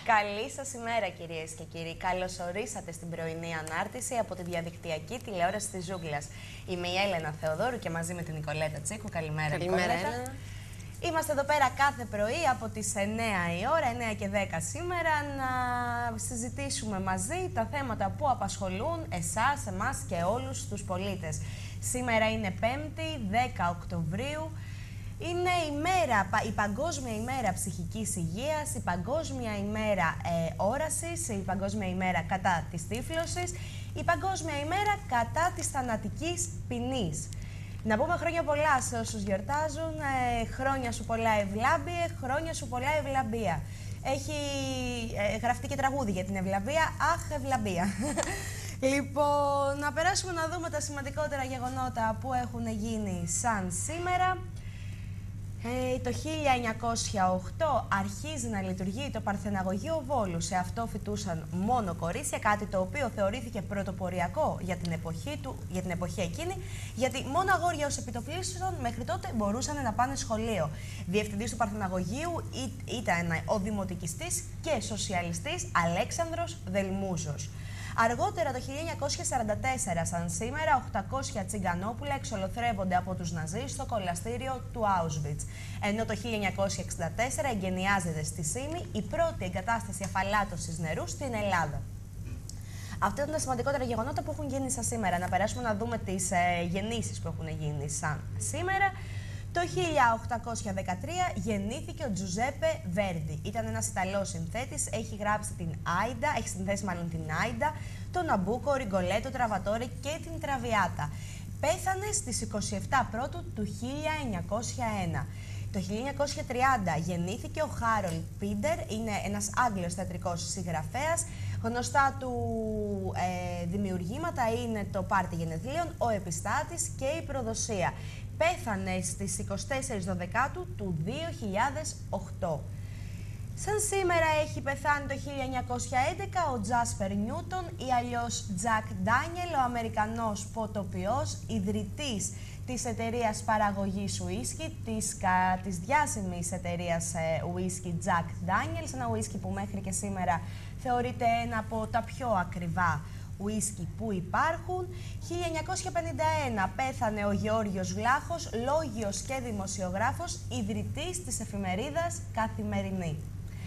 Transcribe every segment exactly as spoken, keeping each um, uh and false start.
Καλή σας ημέρα, κυρίες και κύριοι. Καλώς ορίσατε στην πρωινή ανάρτηση από τη διαδικτυακή τηλεόραση της Ζούγκλας. Είμαι η Έλενα Θεοδόρου και μαζί με την Νικολέτα Τσίκου. Καλημέρα, Καλημέρα, Νικολέτα. Έλενα. Είμαστε εδώ πέρα κάθε πρωί από τις εννέα η ώρα, εννέα και δέκα σήμερα, να συζητήσουμε μαζί τα θέματα που απασχολούν εσάς, εμάς και όλους τους πολίτες. Σήμερα είναι Πέμπτη, δέκα Οκτωβρίου. Είναι η, μέρα, η Παγκόσμια ημέρα ψυχικής υγείας, η Παγκόσμια ημέρα ε, όρασης, η Παγκόσμια ημέρα κατά της τύφλωσης, η Παγκόσμια ημέρα κατά της θανατικής ποινής. Να πούμε χρόνια πολλά σε όσους γιορτάζουν, ε, χρόνια σου πολλά ευλάμπιε, χρόνια σου πολλά ευλαμπία. Έχει ε, γραφτεί και τραγούδι για την ευλαμπία, αχ ευλαμπία. Λοιπόν, να περάσουμε να δούμε τα σημαντικότερα γεγονότα που έχουν γίνει σαν σήμερα. Ε, το χίλια εννιακόσια οκτώ αρχίζει να λειτουργεί το Παρθεναγωγείο Βόλου. Σε αυτό φοιτούσαν μόνο κορίτσια, κάτι το οποίο θεωρήθηκε πρωτοποριακό για την εποχή, του, για την εποχή εκείνη, γιατί μόνο αγόρια ως επιτοπλίστων μέχρι τότε μπορούσαν να πάνε σχολείο. Διευθυντής του Παρθεναγωγείου ήταν ο δημοτικιστής και σοσιαλιστής Αλέξανδρος Δελμούζος. Αργότερα, το χίλια εννιακόσια σαράντα τέσσερα, σαν σήμερα, οκτακόσια τσιγκανόπουλα εξολοθρεύονται από τους Ναζί στο κολαστήριο του Auschwitz. Ενώ το χίλια εννιακόσια εξήντα τέσσερα εγκαινιάζεται στη Σύμη η πρώτη εγκατάσταση αφαλάτωσης νερού στην Ελλάδα. Αυτά ήταν τα σημαντικότερα γεγονότα που έχουν γίνει σαν σήμερα. Να περάσουμε να δούμε τις ε, γεννήσεις που έχουν γίνει σαν σήμερα. Το χίλια οκτακόσια δεκατρία γεννήθηκε ο Τζουζέπε Βέρντι. Ήταν ένας Ιταλός συνθέτης, έχει γράψει την Άιντα, έχει συνθέσει μάλλον την Άιντα, τον Ναμπούκο, Ριγκολέτο, Τραβατόρε και την Τραβιάτα. Πέθανε στις είκοσι επτά Πρώτου του χίλια εννιακόσια ένα. Το χίλια εννιακόσια τριάντα γεννήθηκε ο Χάρολντ Πίντερ, είναι ένας Άγγλος θεατρικός συγγραφέας. Γνωστά του ε, δημιουργήματα είναι το Πάρτι Γενεθλίων, ο Επιστάτης και η Προδοσία. Πέθανε στις είκοσι τέσσερις Δεκάτου του δύο χιλιάδες οκτώ. Σαν σήμερα έχει πεθάνει το χίλια εννιακόσια έντεκα ο Τζάσπερ Νιούτον ή αλλιώς Τζακ Ντάνιελ, ο Αμερικανός ποτοπιός, ιδρυτής της εταιρείας παραγωγής ουίσκι, της, κα, της διάσημης εταιρείας ε, ουίσκι Jack Daniels, ένα ουίσκι που μέχρι και σήμερα θεωρείται ένα από τα πιο ακριβά ουίσκι που υπάρχουν. χίλια εννιακόσια πενήντα ένα πέθανε ο Γεώργιος Βλάχος, λόγιος και δημοσιογράφος, ιδρυτής της εφημερίδας Καθημερινή.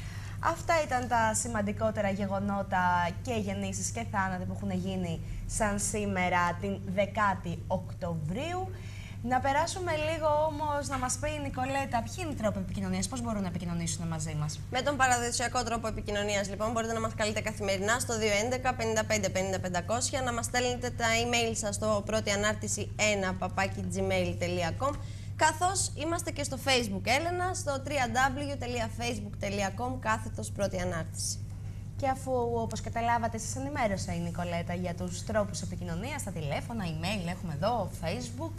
Αυτά ήταν τα σημαντικότερα γεγονότα και γεννήσεις και θάνατοι που έχουν γίνει σαν σήμερα την δέκατη Οκτωβρίου. Να περάσουμε λίγο όμως να μας πει η Νικολέτα ποιοι είναι οι τρόποι επικοινωνίας, πώς μπορούν να επικοινωνήσουν μαζί μας. Με τον παραδοσιακό τρόπο επικοινωνίας, λοιπόν, μπορείτε να μας καλείτε καθημερινά στο δύο έντεκα πενήντα πέντε πενήντα πεντακόσια, να μας στέλνετε τα email σας στο πρώτη ανάρτηση ένα παπάκι gmail τελεία com, καθώς είμαστε και στο Facebook Έλενα, στο double-u double-u double-u τελεία facebook τελεία com κάθετος πρώτη ανάρτηση. Και αφού, όπως καταλάβατε, σας ενημέρωσα η Νικολέτα για τους τρόπους επικοινωνίας, τα τηλέφωνα, email, έχουμε εδώ, Facebook.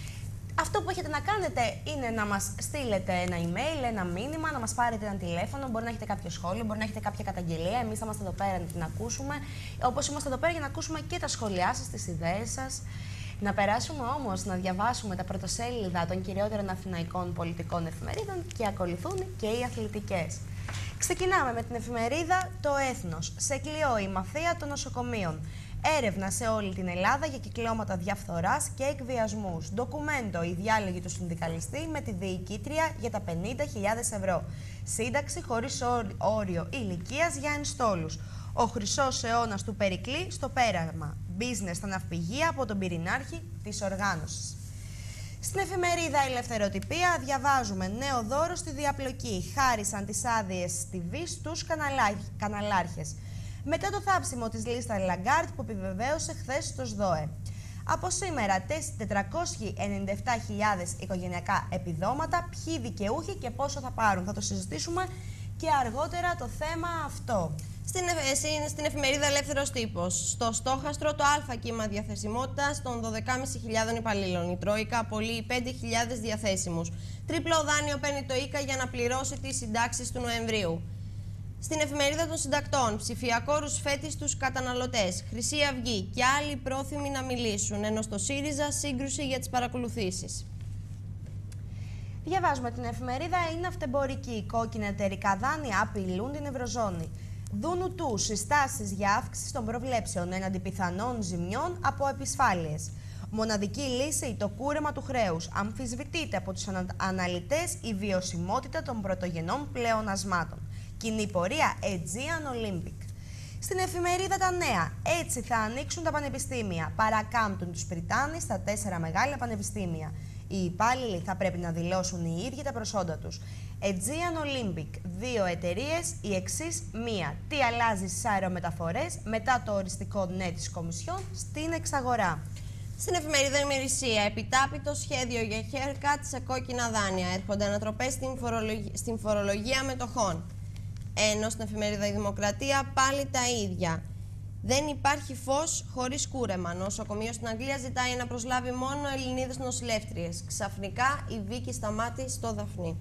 Αυτό που έχετε να κάνετε είναι να μας στείλετε ένα email, ένα μήνυμα, να μας πάρετε ένα τηλέφωνο. Μπορεί να έχετε κάποιο σχόλιο, μπορεί να έχετε κάποια καταγγελία. Εμείς θα είμαστε εδώ πέρα να την ακούσουμε. Όπως είμαστε εδώ πέρα για να ακούσουμε και τα σχόλιά σας, τις ιδέες σας. Να περάσουμε όμως να διαβάσουμε τα πρωτοσέλιδα των κυριότερων αθηναϊκών πολιτικών εφημερίδων και ακολουθούν και οι αθλητικές. Ξεκινάμε με την εφημερίδα Το Έθνος. Σε κλειό η μαφία των νοσοκομείων. Έρευνα σε όλη την Ελλάδα για κυκλώματα διαφθοράς και εκβιασμούς. Ντοκουμέντο η διάλογη του συνδικαλιστή με τη διοικήτρια για τα πενήντα χιλιάδες ευρώ. Σύνταξη χωρίς όριο ηλικίας για ενστόλους. Ο χρυσός αιώνας του Περικλή στο πέραμα. Business στα ναυπηγεία από τον πυρηνάρχη της οργάνωσης. Στην εφημερίδα Ελευθεροτυπία διαβάζουμε νέο δώρο στη διαπλοκή. Χάρισαν τις άδειες τι βι στους καναλάρχες. Μετά το θάψιμο της λίστας Λαγκάρτ που επιβεβαίωσε χθες στο ΣΔΟΕ. Από σήμερα τετρακόσιες ενενήντα επτά χιλιάδες οικογενειακά επιδόματα, ποιοι δικαιούχοι και πόσο θα πάρουν. Θα το συζητήσουμε και αργότερα το θέμα αυτό. Στην, ε, στην εφημερίδα Ελεύθερος Τύπος, στο στόχαστρο το Α κύμα διαθεσιμότητας των δώδεκα χιλιάδες πεντακόσιους υπαλλήλων. Η Τρόικα απολύει πέντε χιλιάδες διαθέσιμους. Τρίπλο δάνειο παίρνει το ΙΚΑ για να πληρώσει τις συντάξεις του Νοεμβρίου. Στην εφημερίδα των συντακτών, ψηφιακό ρουσφέτη στους καταναλωτές, Χρυσή Αυγή και άλλοι πρόθυμοι να μιλήσουν, ενώ στο ΣΥΡΙΖΑ σύγκρουση για τις παρακολουθήσεις. Διαβάζουμε την εφημερίδα, είναι αυτεμπορική. Κόκκινα εταιρικά δάνεια απειλούν την Ευρωζώνη. Δούνου του συστάσεις για αύξηση των προβλέψεων έναντι πιθανών ζημιών από επισφάλειες. Μοναδική λύση το κούρεμα του χρέους. Αμφισβητείται από τους ανα... αναλυτές η βιωσιμότητα των πρωτογενών πλεονασμάτων. Κοινή πορεία Aegean Olympic. Στην εφημερίδα Τα Νέα, έτσι θα ανοίξουν τα πανεπιστήμια. Παρακάμπτουν τους Πριτάνης στα τέσσερα μεγάλα πανεπιστήμια. Οι υπάλληλοι θα πρέπει να δηλώσουν οι ίδιοι τα προσόντα τους. Aegean Olympic, δύο εταιρείες, η εξής μία. Τι αλλάζει στις αερομεταφορές μετά το οριστικό ναι της Κομισιόν στην εξαγορά. Στην εφημερίδα Ημερησία, επιτάπητο σχέδιο για haircut σε κόκκινα δάνεια. Έρχονται ανατροπές στην, φορολογία, στην φορολογία μετοχών. Ενώ στην εφημερίδα Η Δημοκρατία πάλι τα ίδια. Δεν υπάρχει φως χωρίς κούρεμα. Νοσοκομείο στην Αγγλία ζητάει να προσλάβει μόνο Ελληνίδες νοσηλεύτριες. Ξαφνικά η Βίκη σταμάτη στο Δαφνί.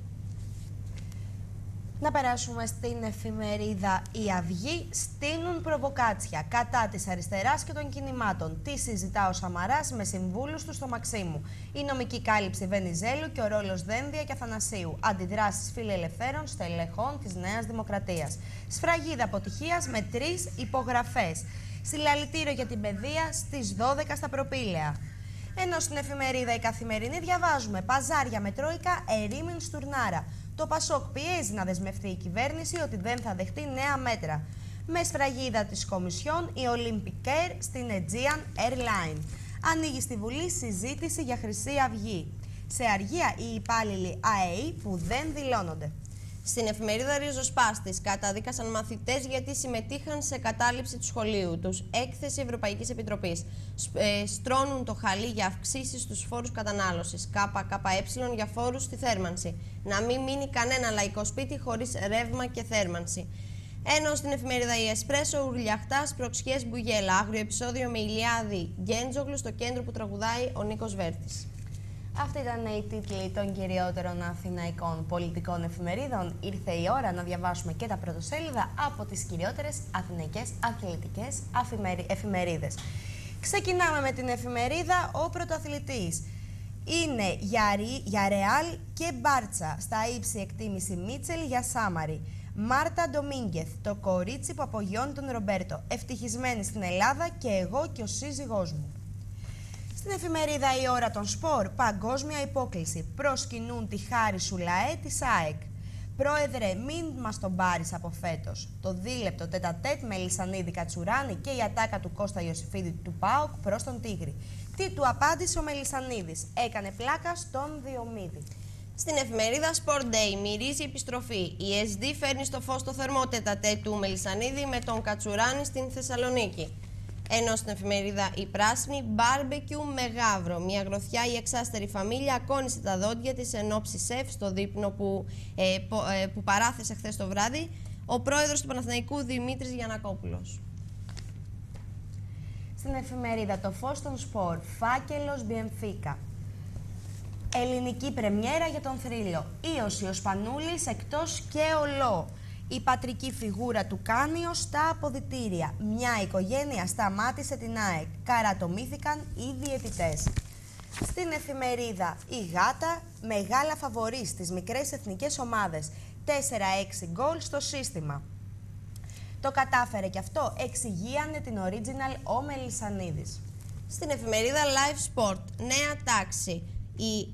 Να περάσουμε στην εφημερίδα Η Αυγή. Στείνουν προβοκάτσια κατά της αριστεράς και των κινημάτων. Τι συζητά ο Σαμαράς με συμβούλους του στο Μαξίμου. Η νομική κάλυψη Βενιζέλου και ο ρόλος Δένδια και Αθανασίου. Αντιδράσεις φιλελευθέρων στελεχών της Νέας Δημοκρατίας. Σφραγίδα αποτυχίας με τρεις υπογραφές. Συλλαλητήριο για την παιδεία στις δώδεκα στα Προπήλαια. Ενώ στην εφημερίδα Η Καθημερινή διαβάζουμε παζάρια με τρόικα ερήμην στουρνάρα. Το Πασόκ πιέζει να δεσμευτεί η κυβέρνηση ότι δεν θα δεχτεί νέα μέτρα. Με σφραγίδα της Κομισιόν η Olympic Air στην Aegean Airline. Ανοίγει στη Βουλή συζήτηση για Χρυσή Αυγή. Σε αργία οι υπάλληλοι ΑΕΗ που δεν δηλώνονται. Στην εφημερίδα Ριζοσπάστης καταδίκασαν μαθητές γιατί συμμετείχαν σε κατάληψη του σχολείου τους. Έκθεση Ευρωπαϊκής Επιτροπής. Ε, στρώνουν το χαλί για αυξήσεις στους φόρους κατανάλωσης. ΚΚΕ για φόρους στη θέρμανση. Να μην μείνει κανένα λαϊκό σπίτι χωρίς ρεύμα και θέρμανση. Ενώ στην εφημερίδα Η Εσπρέσο, ουρλιαχτάς προξιές Μπουγέλα. Άγριο επεισόδιο με Ηλιάδη Γκέντζογλου στο κέντρο που τραγουδάει ο Νίκος Βέρτης. Αυτοί ήταν οι τίτλοι των κυριότερων αθηναϊκών πολιτικών εφημερίδων. Ήρθε η ώρα να διαβάσουμε και τα πρωτοσέλιδα από τις κυριότερες αθηναϊκές αθλητικές εφημερίδες. Ξεκινάμε με την εφημερίδα Ο Πρωταθλητής. Είναι για Ρεάλ και Μπάρτσα. Στα ύψη εκτίμηση Μίτσελ για Σάμαρη. Μάρτα Ντομίνγκεθ, το κορίτσι που απογειώνει τον Ρομπέρτο. Ευτυχισμένη στην Ελλάδα και εγώ και ο σύζυγός μου. Στην εφημερίδα Η Ώρα των Σπορ, παγκόσμια υπόκληση. Προσκυνούν τη χάρη σου ΛΑΕ της ΑΕΚ. Πρόεδρε, μην μας τον πάρεις από φέτος. Το δίλεπτο τετατέτ με Λυσανίδη Κατσουράνη και η ατάκα του Κώστα Ιωσήφιδη του ΠΑΟΚ προς τον Τίγρη. Τι του απάντησε ο Μελισσανίδης? Έκανε πλάκα στον Διομήδη. Στην εφημερίδα Sport Day μυρίζει επιστροφή. Η ες ντι φέρνει στο φως το θερμό τετατέτ του Μελισσανίδη με τον Κατσουράνη στην Θεσσαλονίκη. Ενώ στην εφημερίδα Η Πράσινη, μπάρμπεκιου με γάβρο. Μια γροθιά η εξάστερη φαμίλια κόνησε τα δόντια της εν ώψη σεφ στο δείπνο που, ε, που, ε, που παράθεσε χθες το βράδυ ο πρόεδρος του Παναθηναϊκού Δημήτρης Γιαννακόπουλος. Στην εφημερίδα Το Φως των Σπορ, φάκελος Μπιενφίκα. Ελληνική πρεμιέρα για τον θρύλο. Ίωση ο Σπανούλης εκτός και ολό. Η πατρική φιγούρα του Κάνιο στα αποδυτήρια. Μια οικογένεια σταμάτησε την ΑΕΚ. Καρατομήθηκαν οι διαιτητές. Στην εφημερίδα Η Γάτα, μεγάλα φαβορί στις μικρές εθνικές ομάδες. τέσσερα έξι γκολ στο σύστημα. Το κατάφερε και αυτό, εξηγίανε την original ο Μελισσανίδης. Στην εφημερίδα Live Sport, νέα τάξη. Η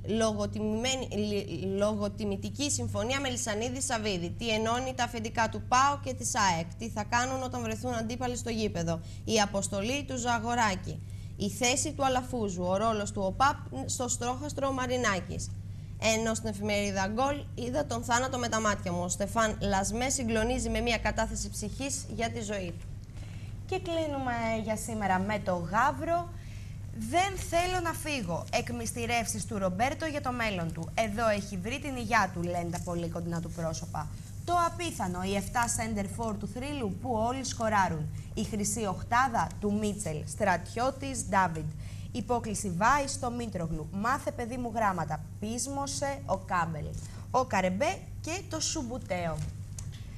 λογοτιμητική συμφωνία Μελισσανίδη-Σαββίδη. Τι ενώνει τα αφεντικά του ΠΑΟ και της ΑΕΚ. Τι θα κάνουν όταν βρεθούν αντίπαλοι στο γήπεδο. Η αποστολή του Ζαγοράκη. Η θέση του Αλαφούζου. Ο ρόλος του ΟΠΑΠ στο στρόχαστρο Μαρινάκης. Ενώ στην εφημερίδα Γκολ είδα τον θάνατο με τα μάτια μου. Ο Στεφάν Λασμέ συγκλονίζει με μια κατάθεση ψυχής για τη ζωή του. Και κλείνουμε για σήμερα με το Γαύρο. Δεν θέλω να φύγω. Εκμυστηρεύσεις του Ρομπέρτο για το μέλλον του. Εδώ έχει βρει την υγειά του, λένε τα πολύ κοντινά του πρόσωπα. Το απίθανο, οι εφτά center for του θρύλου που όλοι σκοράρουν. Η χρυσή οχτάδα του Μίτσελ, στρατιώτης Ντάβιντ. Υπόκληση Βάη στο Μήτρογλου. Μάθε παιδί μου γράμματα. Πείσμωσε ο Κάμπελ. Ο Καρεμπέ και το Σουμπουτέο.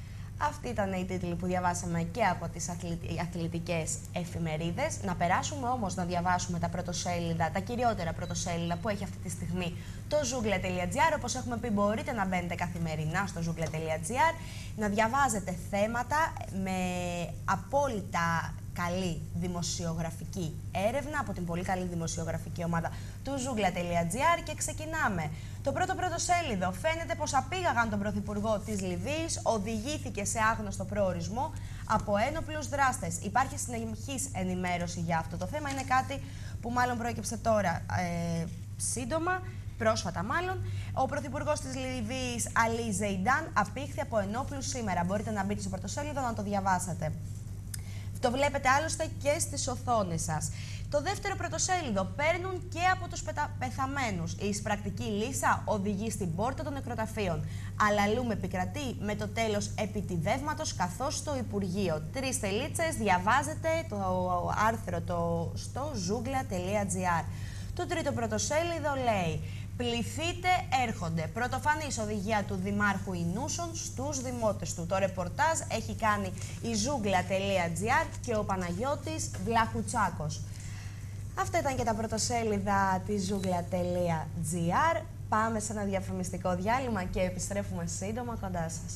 Αυτοί ήταν οι τίτλοι που διαβάσαμε και από τις αθλητικές εφημερίδες. Να περάσουμε όμως να διαβάσουμε τα πρωτοσέλιδα, τα κυριότερα πρωτοσέλιδα που έχει αυτή τη στιγμή το ζούγκλα τελεία τζι άρ. Όπως έχουμε πει, μπορείτε να μπαίνετε καθημερινά στο ζούγκλα τελεία τζι άρ, να διαβάζετε θέματα με απόλυτα καλή δημοσιογραφική έρευνα από την πολύ καλή δημοσιογραφική ομάδα του ζούγκλα τελεία τζι άρ και ξεκινάμε. Το πρώτο πρωτοσέλιδο: φαίνεται πως απήγαγαν τον πρωθυπουργό της Λιβύης, οδηγήθηκε σε άγνωστο προορισμό από ένοπλους δράστες. Υπάρχει συνεχής ενημέρωση για αυτό το θέμα. Είναι κάτι που μάλλον προέκυψε τώρα ε, σύντομα, πρόσφατα μάλλον. Ο πρωθυπουργός της Λιβύης, Αλή Ζεϊντάν, απήχθη από ενόπλους σήμερα. Μπορείτε να μπείτε στο πρωτοσέλιδο να το διαβάσετε. Το βλέπετε άλλωστε και στις οθόνες σας. Το δεύτερο πρωτοσέλιδο: παίρνουν και από τους πεθαμένους. Η εισπρακτική Λύσα οδηγεί στην πόρτα των νεκροταφείων. Αλλαλούμε επικρατεί με το τέλος επιτηδεύματος καθώς στο Υπουργείο. Τρεις τελίτσες, διαβάζετε το άρθρο το, στο ζούγκλα τελεία τζι άρ. Το τρίτο πρωτοσέλιδο λέει: πληθείτε, έρχονται. Πρωτοφανής οδηγία του Δημάρχου Ινούσων στους δημότες του. Το ρεπορτάζ έχει κάνει η ζούγκλα τελεία τζι άρ και ο Παναγιώτης Βλαχουτσάκος. Αυτά ήταν και τα πρωτοσέλιδα της ζούγκλα τελεία τζι άρ. Πάμε σε ένα διαφημιστικό διάλειμμα και επιστρέφουμε σύντομα κοντά σας.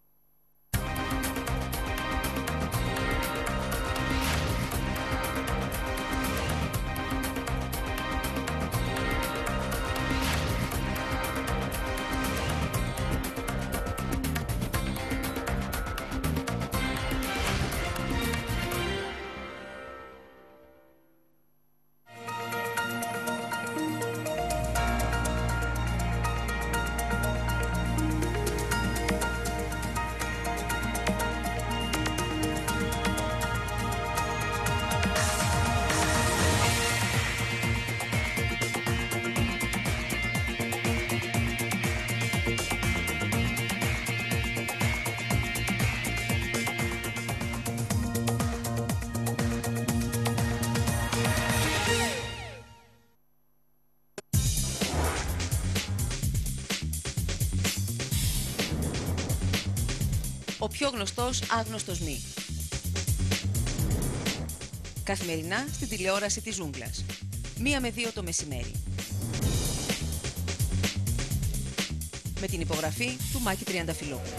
Ο πιο γνωστός άγνωστος μη. Καθημερινά στην τηλεόραση της Ζούγκλας. Μία με δύο το μεσημέρι. Με την υπογραφή του Μάκη Τριανταφυλόπουλου.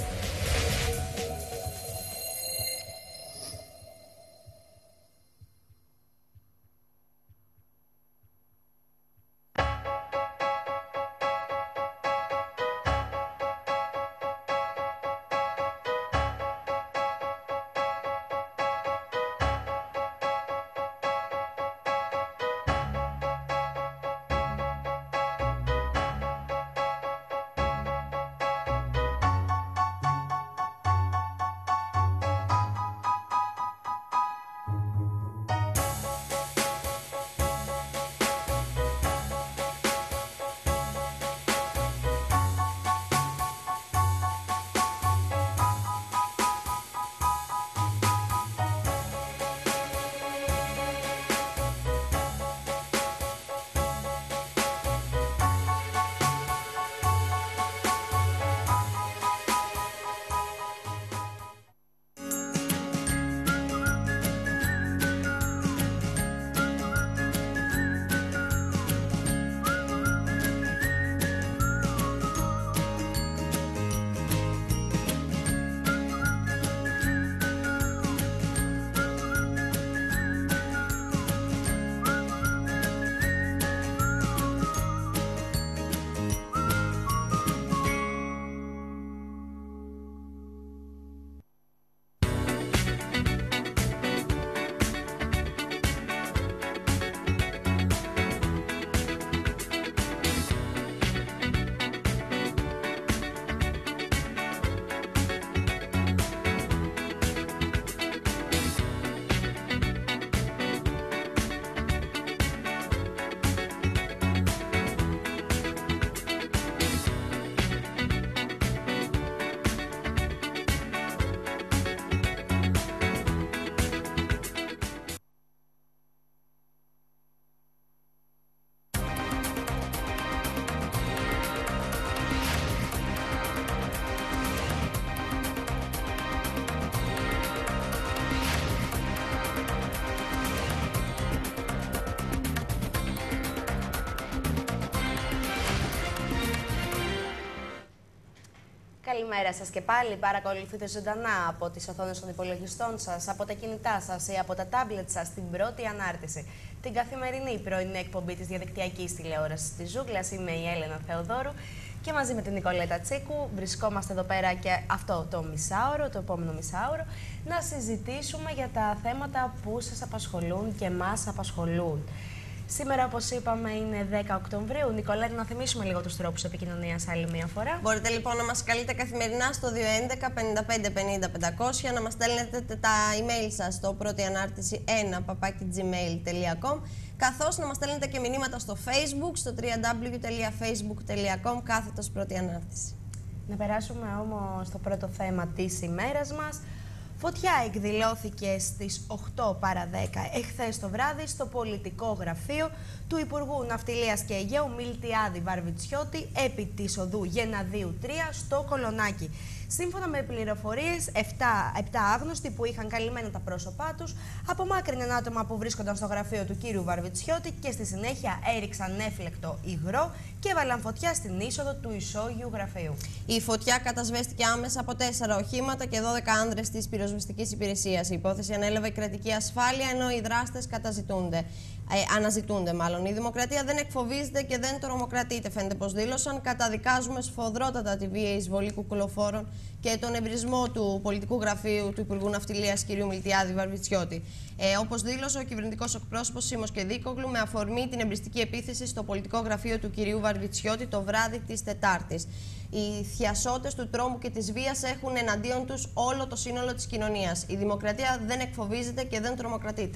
Καλημέρα σας και πάλι. Παρακολουθείτε ζωντανά από τις οθόνες των υπολογιστών σας, από τα κινητά σας ή από τα τάμπλετ σας την πρώτη ανάρτηση. Την καθημερινή πρωινή εκπομπή της διαδικτυακής τηλεόρασης της Ζούγκλας. Είμαι η Έλενα Θεοδόρου και μαζί με την Νικολέτα Τσίκου βρισκόμαστε εδώ πέρα και αυτό το μισάωρο, το επόμενο μισάωρο, να συζητήσουμε για τα θέματα που σας απασχολούν και μας απασχολούν. Σήμερα, όπως είπαμε, είναι δέκα Οκτωβρίου. Νικολέτα, να θυμίσουμε λίγο τους τρόπους επικοινωνίας άλλη μία φορά. Μπορείτε λοιπόν να μας καλείτε καθημερινά στο δύο έντεκα πενήντα πέντε πενήντα πεντακόσια, να μας στέλνετε τα email σας στο πρώτη ανάρτηση ένα παπάκι gmail τελεία com, καθώς να μας στέλνετε και μηνύματα στο Facebook, στο double-u double-u double-u τελεία facebook τελεία com κάθετος πρώτη ανάρτηση. Να περάσουμε όμως στο πρώτο θέμα της ημέρας μας. Φωτιά εκδηλώθηκε στις οκτώ παρά δέκα εχθές το βράδυ στο πολιτικό γραφείο του Υπουργού Ναυτιλίας και Αιγαίου Μιλτιάδη Βαρβιτσιώτη επί της οδού Γεναδίου τρία στο Κολονάκι. Σύμφωνα με πληροφορίες, επτά άγνωστοι που είχαν καλυμμένα τα πρόσωπά τους απομάκρυναν άτομα που βρίσκονταν στο γραφείο του κύριου Βαρβιτσιώτη και στη συνέχεια έριξαν έφλεκτο υγρό και έβαλαν φωτιά στην είσοδο του ισόγειου γραφείου. Η φωτιά κατασβέστηκε άμεσα από τέσσερα οχήματα και δώδεκα άνδρες της πυροσβεστικής υπηρεσίας. Η υπόθεση ανέλαβε η κρατική ασφάλεια, ενώ οι δράστες καταζητούνται. Ε, αναζητούνται μάλλον. Η Δημοκρατία δεν εκφοβίζεται και δεν τρομοκρατείται, φαίνεται πως δήλωσαν. Καταδικάζουμε σφοδρότατα τη βία εισβολή κουκουλοφόρων και τον εμπρισμό του πολιτικού γραφείου του Υπουργού Ναυτιλίας κ. Μιλτιάδη Βαρβιτσιώτη. Ε, όπως δήλωσε ο κυβερνητικός εκπρόσωπος Σίμος Κεδίκογλου με αφορμή την εμπριστική επίθεση στο πολιτικό γραφείο του κ. Βαρβιτσιώτη το βράδυ της Τετάρτης. Οι θειασότες του τρόμου και της βίας έχουν εναντίον τους όλο το σύνολο της κοινωνίας. Η Δημοκρατία δεν εκφοβίζεται και δεν τρομοκρατείται.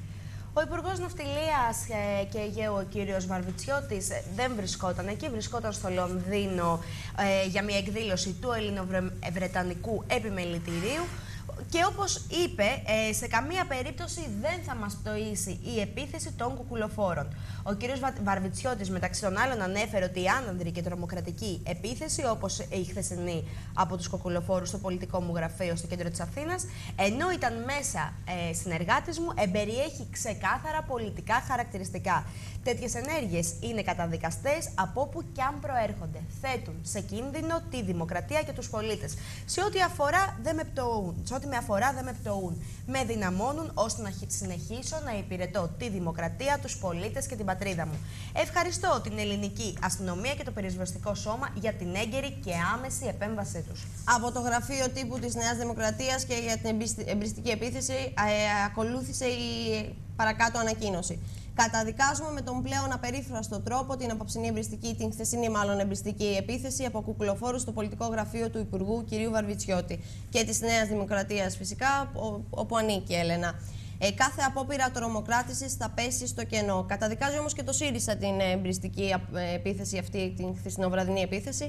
Ο Υπουργός Ναυτιλίας και Αιγαίου, ο κύριος Βαρβιτσιώτης, δεν βρισκόταν εκεί, βρισκόταν στο Λονδίνο ε, για μια εκδήλωση του Ελληνοβρετανικού Επιμελητηρίου. Και όπως είπε, ε, σε καμία περίπτωση δεν θα μας πτωήσει η επίθεση των κουκουλοφόρων. Ο κύριος Βαρβιτσιώτης, μεταξύ των άλλων, ανέφερε ότι η άνανδρη και τρομοκρατική επίθεση, όπως η χθεσινή από τους κουκουλοφόρους στο πολιτικό μου γραφείο στο κέντρο της Αθήνας, ενώ ήταν μέσα ε, συνεργάτης μου, εμπεριέχει ξεκάθαρα πολιτικά χαρακτηριστικά. Τέτοιες ενέργειες είναι καταδικαστές από όπου και αν προέρχονται. Θέτουν σε κίνδυνο τη δημοκρατία και τους πολίτες. Σε ό,τι αφορά δεν με πτωούν. Σε ό,τι με αφορά δεν με πτωούν. Με δυναμώνουν ώστε να συνεχίσω να υπηρετώ τη δημοκρατία, τους πολίτες και την πατρίδα μου. Ευχαριστώ την ελληνική αστυνομία και το πυροσβεστικό σώμα για την έγκαιρη και άμεση επέμβασή τους. Από το γραφείο τύπου της Νέας Δημοκρατίας και για την εμπριστική επίθεση ε, ακολούθησε η παρακάτω ανακοίνωση. Καταδικάζουμε με τον πλέον απερίφραστο τρόπο την απόψινή εμπριστική, την χθεσινή μάλλον εμπριστική επίθεση από κουκουλοφόρους στο πολιτικό γραφείο του Υπουργού κ. Βαρβιτσιώτη και της Νέας Δημοκρατίας, φυσικά, όπου ανήκει η Έλενα. Ε, κάθε απόπειρα τρομοκράτησης θα πέσει στο κενό. Καταδικάζει όμως και το ΣΥΡΙΖΑ την εμπριστική επίθεση αυτή, την χθεσινοβραδινή επίθεση.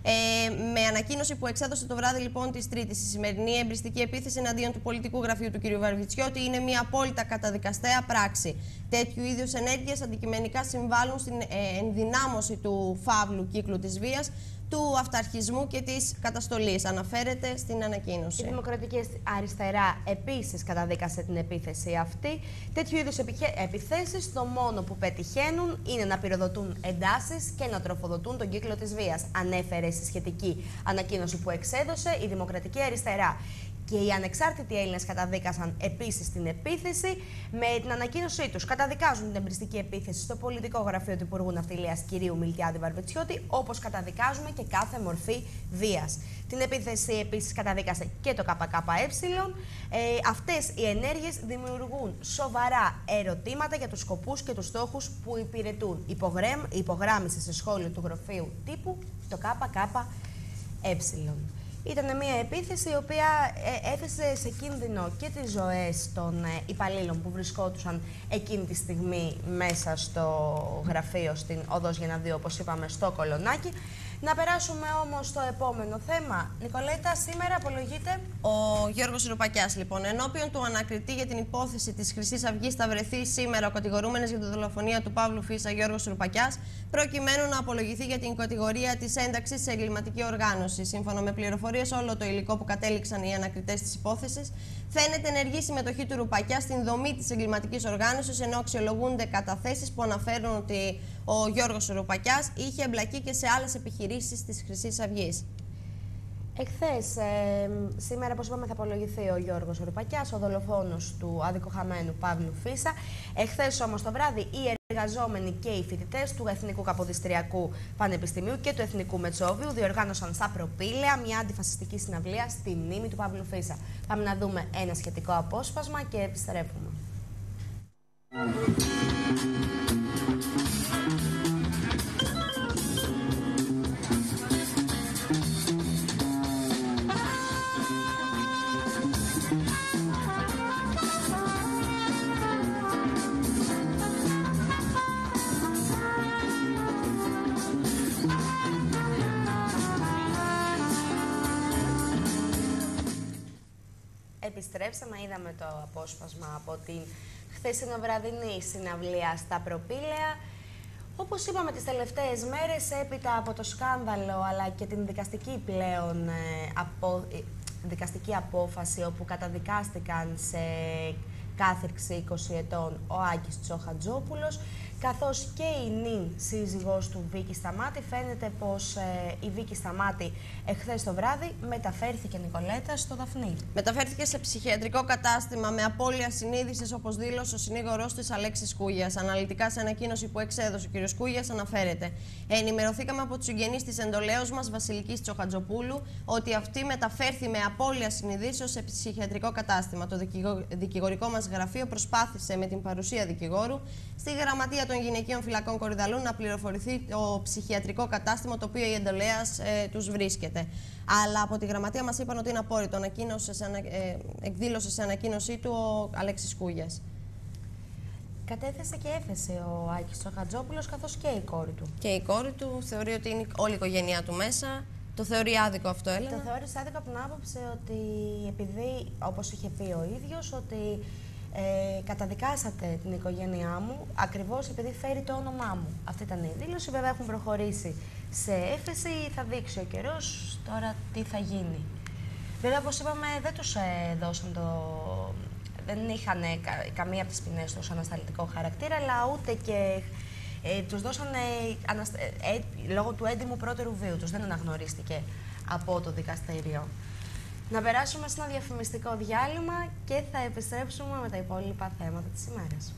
Ε, με ανακοίνωση που εξέδωσε το βράδυ λοιπόν της Τρίτης, η σημερινή εμπριστική επίθεση εναντίον του πολιτικού γραφείου του κ. Βαρβιτσιώτη είναι μια απόλυτα καταδικαστέα πράξη. Τέτοιου είδους ενέργειες αντικειμενικά συμβάλλουν στην ε, ενδυνάμωση του φαύλου κύκλου της βίας, του αυταρχισμού και της καταστολής, αναφέρεται στην ανακοίνωση. Η Δημοκρατική Αριστερά επίσης καταδίκασε την επίθεση αυτή. Τέτοιου είδους επιθέσεις το μόνο που πετυχαίνουν είναι να πυροδοτούν εντάσεις και να τροφοδοτούν τον κύκλο της βίας, ανέφερε στη σχετική ανακοίνωση που εξέδωσε η Δημοκρατική Αριστερά. Και οι ανεξάρτητοι Έλληνες καταδίκασαν επίσης την επίθεση. Με την ανακοίνωσή τους καταδικάζουν την εμπριστική επίθεση στο πολιτικό γραφείο του Υπουργού Ναυτιλίας κ. Μιλτιάδη Βαρβιτσιώτη, όπως καταδικάζουμε και κάθε μορφή βίας. Την επίθεση επίσης καταδίκασε και το ΚΚΕ. Ε, αυτές οι ενέργειες δημιουργούν σοβαρά ερωτήματα για τους σκοπούς και τους στόχους που υπηρετούν. Υπογράμμισε σε σχόλιο του γραφείου τύπου το ΚΚΕ. Ήταν μια επίθεση η οποία έθεσε σε κίνδυνο και τις ζωές των υπαλλήλων που βρισκόντουσαν εκείνη τη στιγμή μέσα στο γραφείο στην Οδός Γεναδίου, όπως είπαμε, στο Κολονάκι. Να περάσουμε όμως στο επόμενο θέμα. Νικολέτα, σήμερα απολογείται ο Γιώργος Σουρουπακιάς, λοιπόν. Ενώπιον του ανακριτή για την υπόθεση της Χρυσής Αυγής θα βρεθεί σήμερα ο κατηγορούμενος για τη δολοφονία του Παύλου Φίσα, Γιώργος Σουρουπακιάς, προκειμένου να απολογηθεί για την κατηγορία της ένταξης σε εγκληματική οργάνωση. Σύμφωνα με πληροφορίες, όλο το υλικό που κατέληξαν οι ανακριτές της υπόθεσης φαίνεται ενεργή συμμετοχή του Ρουπακιά στην δομή της εγκληματικής οργάνωσης, ενώ αξιολογούνται καταθέσεις που αναφέρουν ότι ο Γιώργος Σουρουπακιάς είχε εμπλακεί και σε άλλες επιχειρήσεις της Χρυσής Αυγής. Εχθές, ε, σήμερα, όπως είπαμε, θα απολογηθεί ο Γιώργος Ρουπακιάς, ο δολοφόνος του αδικοχαμένου Παύλου Φίσα. Εχθές όμως το βράδυ, οι εργαζόμενοι και οι φοιτητές του Εθνικού Καποδιστριακού Πανεπιστημίου και του Εθνικού Μετσόβιου διοργάνωσαν στα Προπήλαια μια αντιφασιστική συναυλία στη μνήμη του Παύλου Φίσα. Πάμε να δούμε ένα σχετικό απόσπασμα και επιστρέφουμε. Επιστρέψαμε, είδαμε το απόσπασμα από την χθεσινοβραδινή συναυλία στα Προπήλαια. Όπως είπαμε τις τελευταίες μέρες, έπειτα από το σκάνδαλο αλλά και την δικαστική πλέον ε, απο, ε, δικαστική απόφαση όπου καταδικάστηκαν σε κάθριξη είκοσι ετών ο Άκης Τσοχατζόπουλος, καθώς και η νυν σύζυγός του Βίκη Σταμάτη, φαίνεται πως ε, η Βίκη Σταμάτη εχθές το βράδυ μεταφέρθηκε, Νικολέτα, στο Δαφνί. Μεταφέρθηκε σε ψυχιατρικό κατάστημα με απώλεια συνείδησης, όπως δήλωσε ο συνήγορός της Αλέξης Κούγιας. Αναλυτικά σε ανακοίνωση που εξέδωσε ο κ. Κούγιας αναφέρεται: ενημερωθήκαμε από τους συγγενείς της εντολέως μας, Βασιλικής Τσοχατζοπούλου, ότι αυτή μεταφέρθη με απώλεια συνειδήσεως σε ψυχιατρικό κατάστημα. Το δικηγορικό μας γραφείο προσπάθησε με την παρουσία δικηγόρου στη γραμματεία των γυναικείων φυλακών Κορυδαλού να πληροφορηθεί το ψυχιατρικό κατάστημα το οποίο η εντολέας ε, τους βρίσκεται. Αλλά από τη γραμματεία μας είπαν ότι είναι απόρριτο. Ανακοίνωσε σε ανα, ε, εκδήλωσε σε ανακοίνωσή του ο Αλέξης Κούγιας. Κατέθεσε και έφεσε ο Άκης Τσοχατζόπουλος, καθώς και η κόρη του. Και η κόρη του θεωρεί ότι είναι όλη η οικογένειά του μέσα. Το θεωρεί άδικο αυτό, Έλενα? Το θεώρησε άδικο από την άποψη ότι, επειδή, όπως είχε πει ο ίδιος, ότι Ε, καταδικάσατε την οικογένειά μου ακριβώς επειδή φέρει το όνομά μου. Αυτή ήταν η δήλωση. Βέβαια έχουν προχωρήσει σε έφεση. Θα δείξει ο καιρός τώρα τι θα γίνει. Βέβαια, όπως είπαμε, δεν τους ε, δώσαν το... δεν είχαν ε, κα, καμία από τις ποινές τους ανασταλτικό χαρακτήρα, αλλά ούτε και ε, τους δώσαν ε, αναστα... ε, ε, λόγω του έντιμου πρώτερου βίου τους. Δεν αναγνωρίστηκε από το δικαστήριο. Να περάσουμε σε ένα διαφημιστικό διάλειμμα και θα επιστρέψουμε με τα υπόλοιπα θέματα της ημέρας.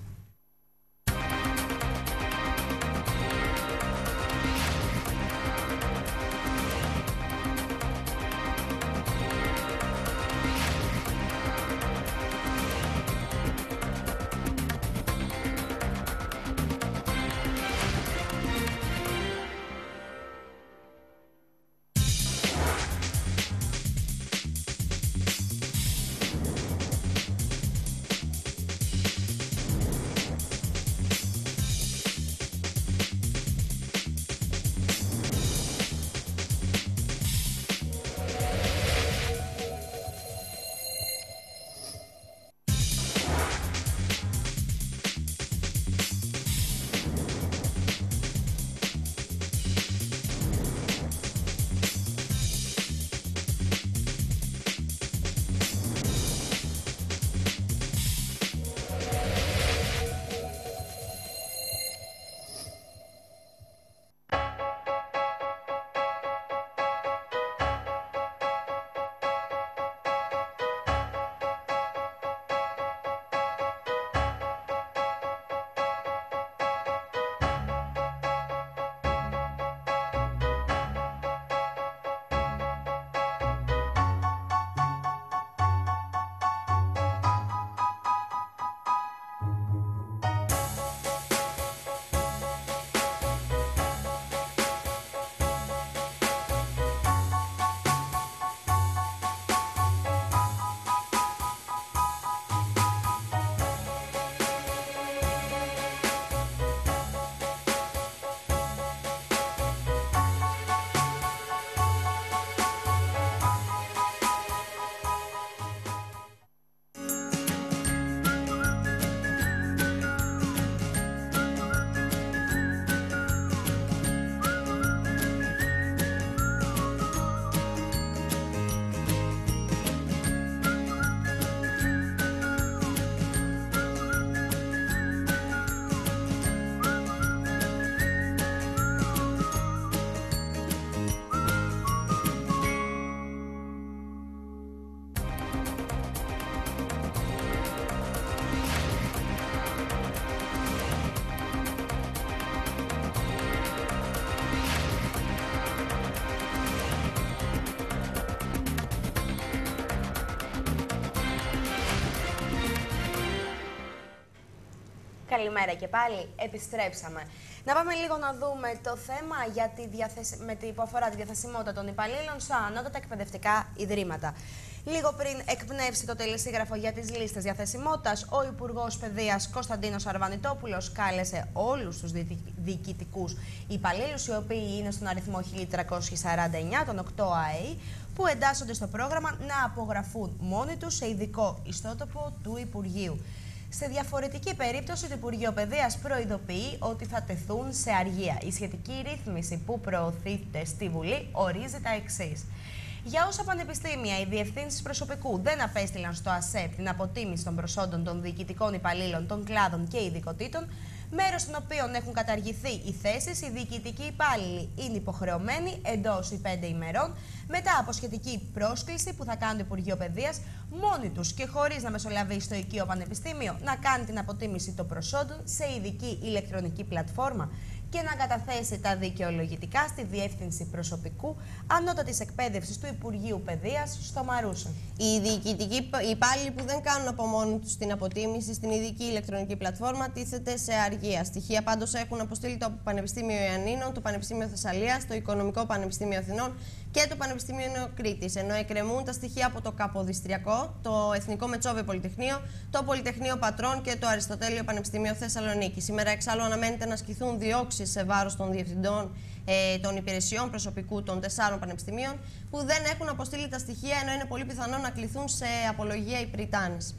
Καλημέρα και πάλι, επιστρέψαμε. Να πάμε λίγο να δούμε το θέμα για τη διαθεσ... με τη... που αφορά τη διαθεσιμότητα των υπαλλήλων στα ανώτατα εκπαιδευτικά ιδρύματα. Λίγο πριν εκπνεύσει το τελεσίγραφο για τις λίστες διαθεσιμότητας, ο Υπουργός Παιδείας Κωνσταντίνος Αρβανιτόπουλος κάλεσε όλους τους διοικητικούς υπαλλήλους, οι οποίοι είναι στον αριθμό χίλια τριακόσιοι σαράντα εννέα, των οκτώ ΑΕΗ, που εντάσσονται στο πρόγραμμα, να απογραφούν μόνοι τους σε ειδικό ιστότοπο του Υπουργείου. Σε διαφορετική περίπτωση, το Υπουργείο Παιδείας προειδοποιεί ότι θα τεθούν σε αργία. Η σχετική ρύθμιση που προωθείται στη Βουλή ορίζει τα εξής. Για όσα πανεπιστήμια οι διευθύνσεις προσωπικού δεν απέστειλαν στο ΑΣΕΠ την αποτίμηση των προσόντων των διοικητικών υπαλλήλων των κλάδων και ειδικοτήτων, μέρος των οποίων έχουν καταργηθεί οι θέσεις, οι διοικητικοί υπάλληλοι είναι υποχρεωμένοι εντός πέντε ημερών, μετά από σχετική πρόσκληση που θα κάνει το Υπουργείο Παιδείας, μόνοι τους και χωρίς να μεσολαβεί στο οικείο πανεπιστήμιο, να κάνει την αποτίμηση των προσόντων σε ειδική ηλεκτρονική πλατφόρμα και να καταθέσει τα δικαιολογητικά στη Διεύθυνση Προσωπικού Ανώτατης Εκπαίδευσης του Υπουργείου Παιδείας στο Μαρούσι. Οι διοικητικοί υπάλληλοι που δεν κάνουν από μόνοι τους την αποτίμηση στην ειδική ηλεκτρονική πλατφόρμα τίθεται σε αργία. Στοιχεία πάντως έχουν αποστείλει το Πανεπιστήμιο Ιαννίνων, το Πανεπιστήμιο Θεσσαλίας, το Οικονομικό Πανεπιστήμιο Αθηνών και το Πανεπιστήμιο Κρήτης, ενώ εκκρεμούν τα στοιχεία από το Καποδιστριακό, το Εθνικό Μετσόβιο Πολυτεχνείο, το Πολυτεχνείο Πατρών και το Αριστοτέλειο Πανεπιστήμιο Θεσσαλονίκη. Σήμερα, εξάλλου, αναμένεται να ασκηθούν διώξεις σε βάρος των διευθυντών ε, των υπηρεσιών προσωπικού των τεσσάρων πανεπιστημίων που δεν έχουν αποστείλει τα στοιχεία, ενώ είναι πολύ πιθανό να κληθούν σε απολογία οι πριτάνες.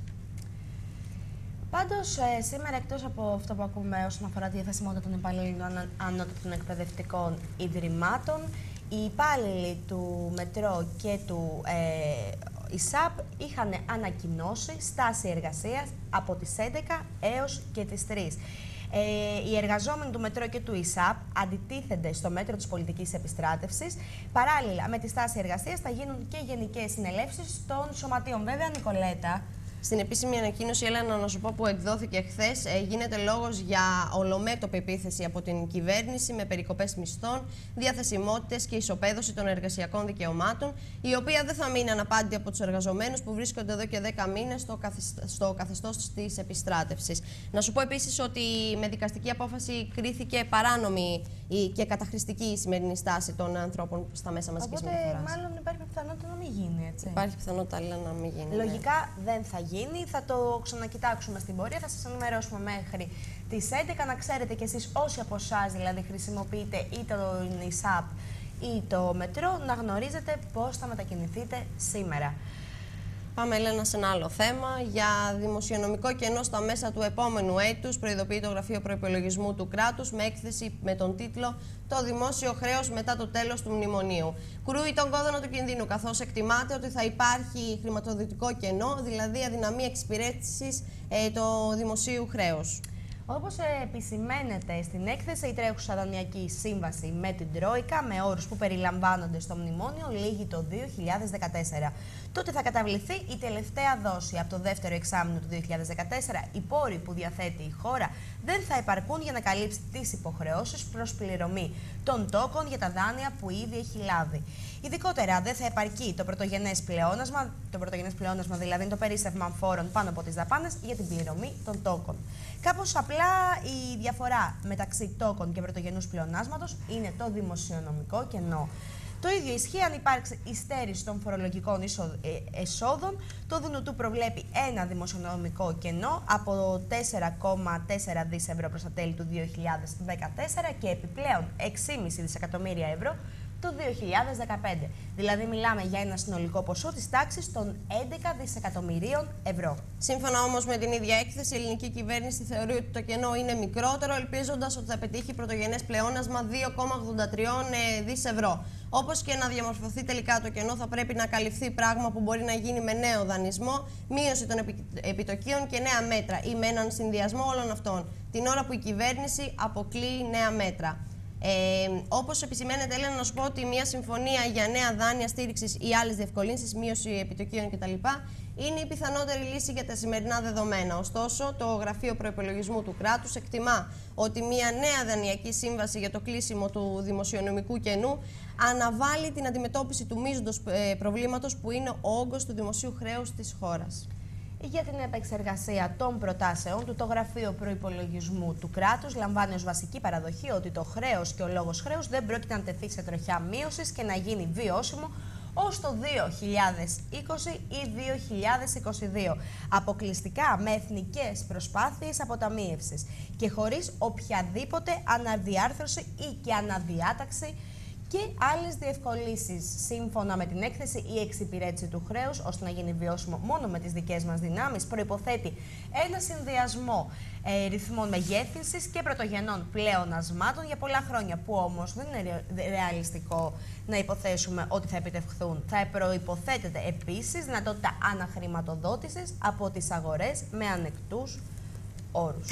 Πάντως, ε, σήμερα, εκτός από αυτό που ακούμε όσον αφορά τη διαθεσιμότητα των υπαλλήλων των ανώτατων εκπαιδευτικών ιδρυμάτων, οι υπάλληλοι του Μετρό και του ε, ΙΣΑΠ είχαν ανακοινώσει στάση εργασίας από τις έντεκα έως και τις τρεις. Ε, οι εργαζόμενοι του Μετρό και του ΙΣΑΠ αντιτίθενται στο μέτρο της πολιτικής επιστράτευσης. Παράλληλα με τη στάση εργασίας θα γίνουν και γενικές συνελεύσεις των σωματείων. Βέβαια, Νικολέτα, στην επίσημη ανακοίνωση, Έλενα, να σου πω, που εκδόθηκε χθες, ε, γίνεται λόγος για ολομέτωπη επίθεση από την κυβέρνηση με περικοπές μισθών, διαθεσιμότητες και ισοπαίδωση των εργασιακών δικαιωμάτων, η οποία δεν θα μείνει αναπάντητη από τους εργαζομένους που βρίσκονται εδώ και δέκα μήνες στο, καθισ... στο καθεστώς της επιστράτευσης. Να σου πω επίσης ότι με δικαστική απόφαση κρίθηκε παράνομη και καταχρηστική η σημερινή στάση των ανθρώπων στα μέσα μαζικής μεταφοράς. Οπότε, μάλλον υπάρχει πιθανότητα να μην γίνει, έτσι. Υπάρχει πιθανότητα, αλλά να μην γίνει. Λογικά ναι. δεν θα γίνει. Θα το ξανακοιτάξουμε στην πορεία. Θα σας ενημερώσουμε μέχρι τις έντεκα. Να ξέρετε κι εσείς, όσοι από εσάς δηλαδή χρησιμοποιείτε ή το ΙΣΑΠ ή το Μετρό, να γνωρίζετε πώς θα μετακινηθείτε σήμερα. Πάμε, Έλενα, σε ένα άλλο θέμα. Για δημοσιονομικό κενό στα μέσα του επόμενου έτους, προειδοποιεί το Γραφείο Προϋπολογισμού του Κράτους με έκθεση με τον τίτλο «Το δημόσιο χρέος μετά το τέλος του μνημονίου». Κρούει τον κόδωνα του κινδύνου, καθώς εκτιμάται ότι θα υπάρχει χρηματοδοτικό κενό, δηλαδή αδυναμία εξυπηρέτησης ε, του δημοσίου χρέους. Όπως επισημαίνεται στην έκθεση, η τρέχουσα δανειακή σύμβαση με την Τρόικα, με όρους που περιλαμβάνονται στο μνημόνιο, λήγει το δύο χιλιάδες δεκατέσσερα. Τότε θα καταβληθεί η τελευταία δόση από το δεύτερο εξάμηνο του δύο χιλιάδες δεκατέσσερα. Οι πόροι που διαθέτει η χώρα δεν θα υπαρκούν για να καλύψει τις υποχρεώσεις προς πληρωμή των τόκων για τα δάνεια που ήδη έχει λάβει. Ειδικότερα, δεν θα επαρκεί το πρωτογενές πλεόνασμα, το πρωτογενές πλεόνασμα δηλαδή είναι το περίσσευμα φόρων πάνω από τις δαπάνες για την πληρωμή των τόκων. Κάπως απλά η διαφορά μεταξύ τόκων και πρωτογενούς πλεονάσματος είναι το δημοσιονομικό κενό. Το ίδιο ισχύει αν υπάρξει υστέρηση των φορολογικών εσόδων. Το ΔΝΤ προβλέπει ένα δημοσιονομικό κενό από τέσσερα κόμμα τέσσερα δισεκατομμύρια ευρώ προς τα τέλη του δύο χιλιάδες δεκατέσσερα και επιπλέον έξι κόμμα πέντε δισεκατομμύρια ευρώ το δύο χιλιάδες δεκαπέντε. Δηλαδή μιλάμε για ένα συνολικό ποσό της τάξης των έντεκα δισεκατομμυρίων ευρώ. Σύμφωνα όμως με την ίδια έκθεση, η ελληνική κυβέρνηση θεωρεί ότι το κενό είναι μικρότερο, ελπίζοντας ότι θα πετύχει πρωτογενές πλεόνασμα δύο κόμμα ογδόντα τρία δισεκατομμύρια ευρώ. Όπως και να διαμορφωθεί τελικά το κενό, θα πρέπει να καλυφθεί, πράγμα που μπορεί να γίνει με νέο δανεισμό, μείωση των επιτοκίων και νέα μέτρα ή με έναν συνδυασμό όλων αυτών, την ώρα που η κυβέρνηση αποκλείει νέα μέτρα. Ε, όπως επισημαίνεται, Έλενα, να σου πω ότι μια συμφωνία για νέα δάνεια στήριξης ή άλλες διευκολύνσεις, μείωση επιτοκίων κτλ. Είναι η πιθανότερη λύση για τα σημερινά δεδομένα. Ωστόσο, το Γραφείο Προϋπολογισμού του Κράτους εκτιμά ότι μια νέα δανειακή σύμβαση για το κλείσιμο του δημοσιονομικού κενού αναβάλει την αντιμετώπιση του μείζοντος προβλήματος που είναι ο όγκος του δημοσίου χρέους της χώρας. Για την επεξεργασία των προτάσεων του, το Γραφείο Προϋπολογισμού του Κράτους λαμβάνει ως βασική παραδοχή ότι το χρέος και ο λόγος χρέους δεν πρόκειται να τεθεί σε τροχιά μείωσης και να γίνει βιώσιμο ως το δύο χιλιάδες είκοσι ή δύο χιλιάδες είκοσι δύο, αποκλειστικά με εθνικές προσπάθειες αποταμίευσης και χωρίς οποιαδήποτε αναδιάρθρωση ή και αναδιάταξη και άλλες διευκολύνσεις. Σύμφωνα με την έκθεση, η εξυπηρέτηση του χρέους, ώστε να γίνει βιώσιμο μόνο με τις δικές μας δυνάμεις, προϋποθέτει ένα συνδυασμό ε, ρυθμών μεγέθυνσης και πρωτογενών πλεονασμάτων για πολλά χρόνια, που όμως δεν είναι ρεαλιστικό να υποθέσουμε ότι θα επιτευχθούν. Θα προϋποθέτεται επίσης δυνατότητα αναχρηματοδότησης από τις αγορές με ανεκτούς όρους.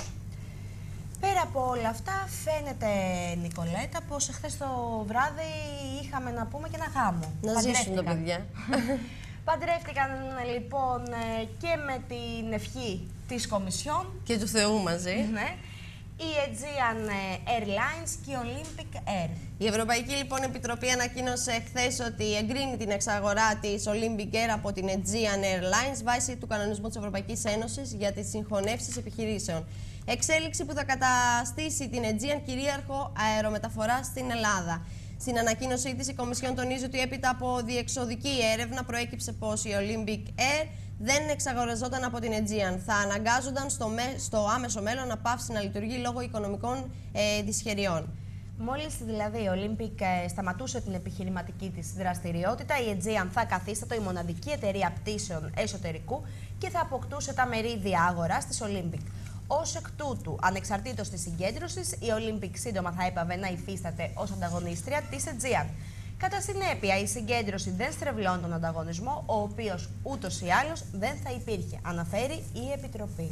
Πέρα από όλα αυτά, φαίνεται, Νικολέτα, πως εχθές το βράδυ είχαμε να πούμε και ένα γάμο. Να ζήσουν τα παιδιά. Παντρεύτηκαν λοιπόν και με την ευχή της Κομισιόν. Και του Θεού μαζί. Ναι. Η Aegean Airlines και η Olympic Air. Η Ευρωπαϊκή λοιπόν Επιτροπή ανακοίνωσε χθες ότι εγκρίνει την εξαγορά της Olympic Air από την Aegean Airlines βάσει του κανονισμού της Ευρωπαϊκής Ένωσης για τις συγχωνεύσεις επιχειρήσεων. Εξέλιξη που θα καταστήσει την Aegean κυρίαρχο αερομεταφορά στην Ελλάδα. Στην ανακοίνωσή της, η Κομισιόν τονίζει ότι έπειτα από διεξοδική έρευνα προέκυψε πως η Olympic Air δεν εξαγοραζόταν από την Aegean. Θα αναγκάζονταν στο, με, στο άμεσο μέλλον να πάυσει να λειτουργεί λόγω οικονομικών ε, δυσχεριών. Μόλις δηλαδή η Olympic ε, σταματούσε την επιχειρηματική της δραστηριότητα, η Aegean θα καθίστατο η μοναδική εταιρεία πτήσεων εσωτερικού και θα αποκτούσε τα μερίδια αγοράς της Olympic. Ως εκ τούτου, ανεξαρτήτως της συγκέντρωσης, η Olympic σύντομα θα έπαβε να υφίσταται ως ανταγωνίστρια της Aegean. Κατά συνέπεια, η συγκέντρωση δεν στρεβλώνει τον ανταγωνισμό, ο οποίος ούτως ή άλλως δεν θα υπήρχε, αναφέρει η Επιτροπή.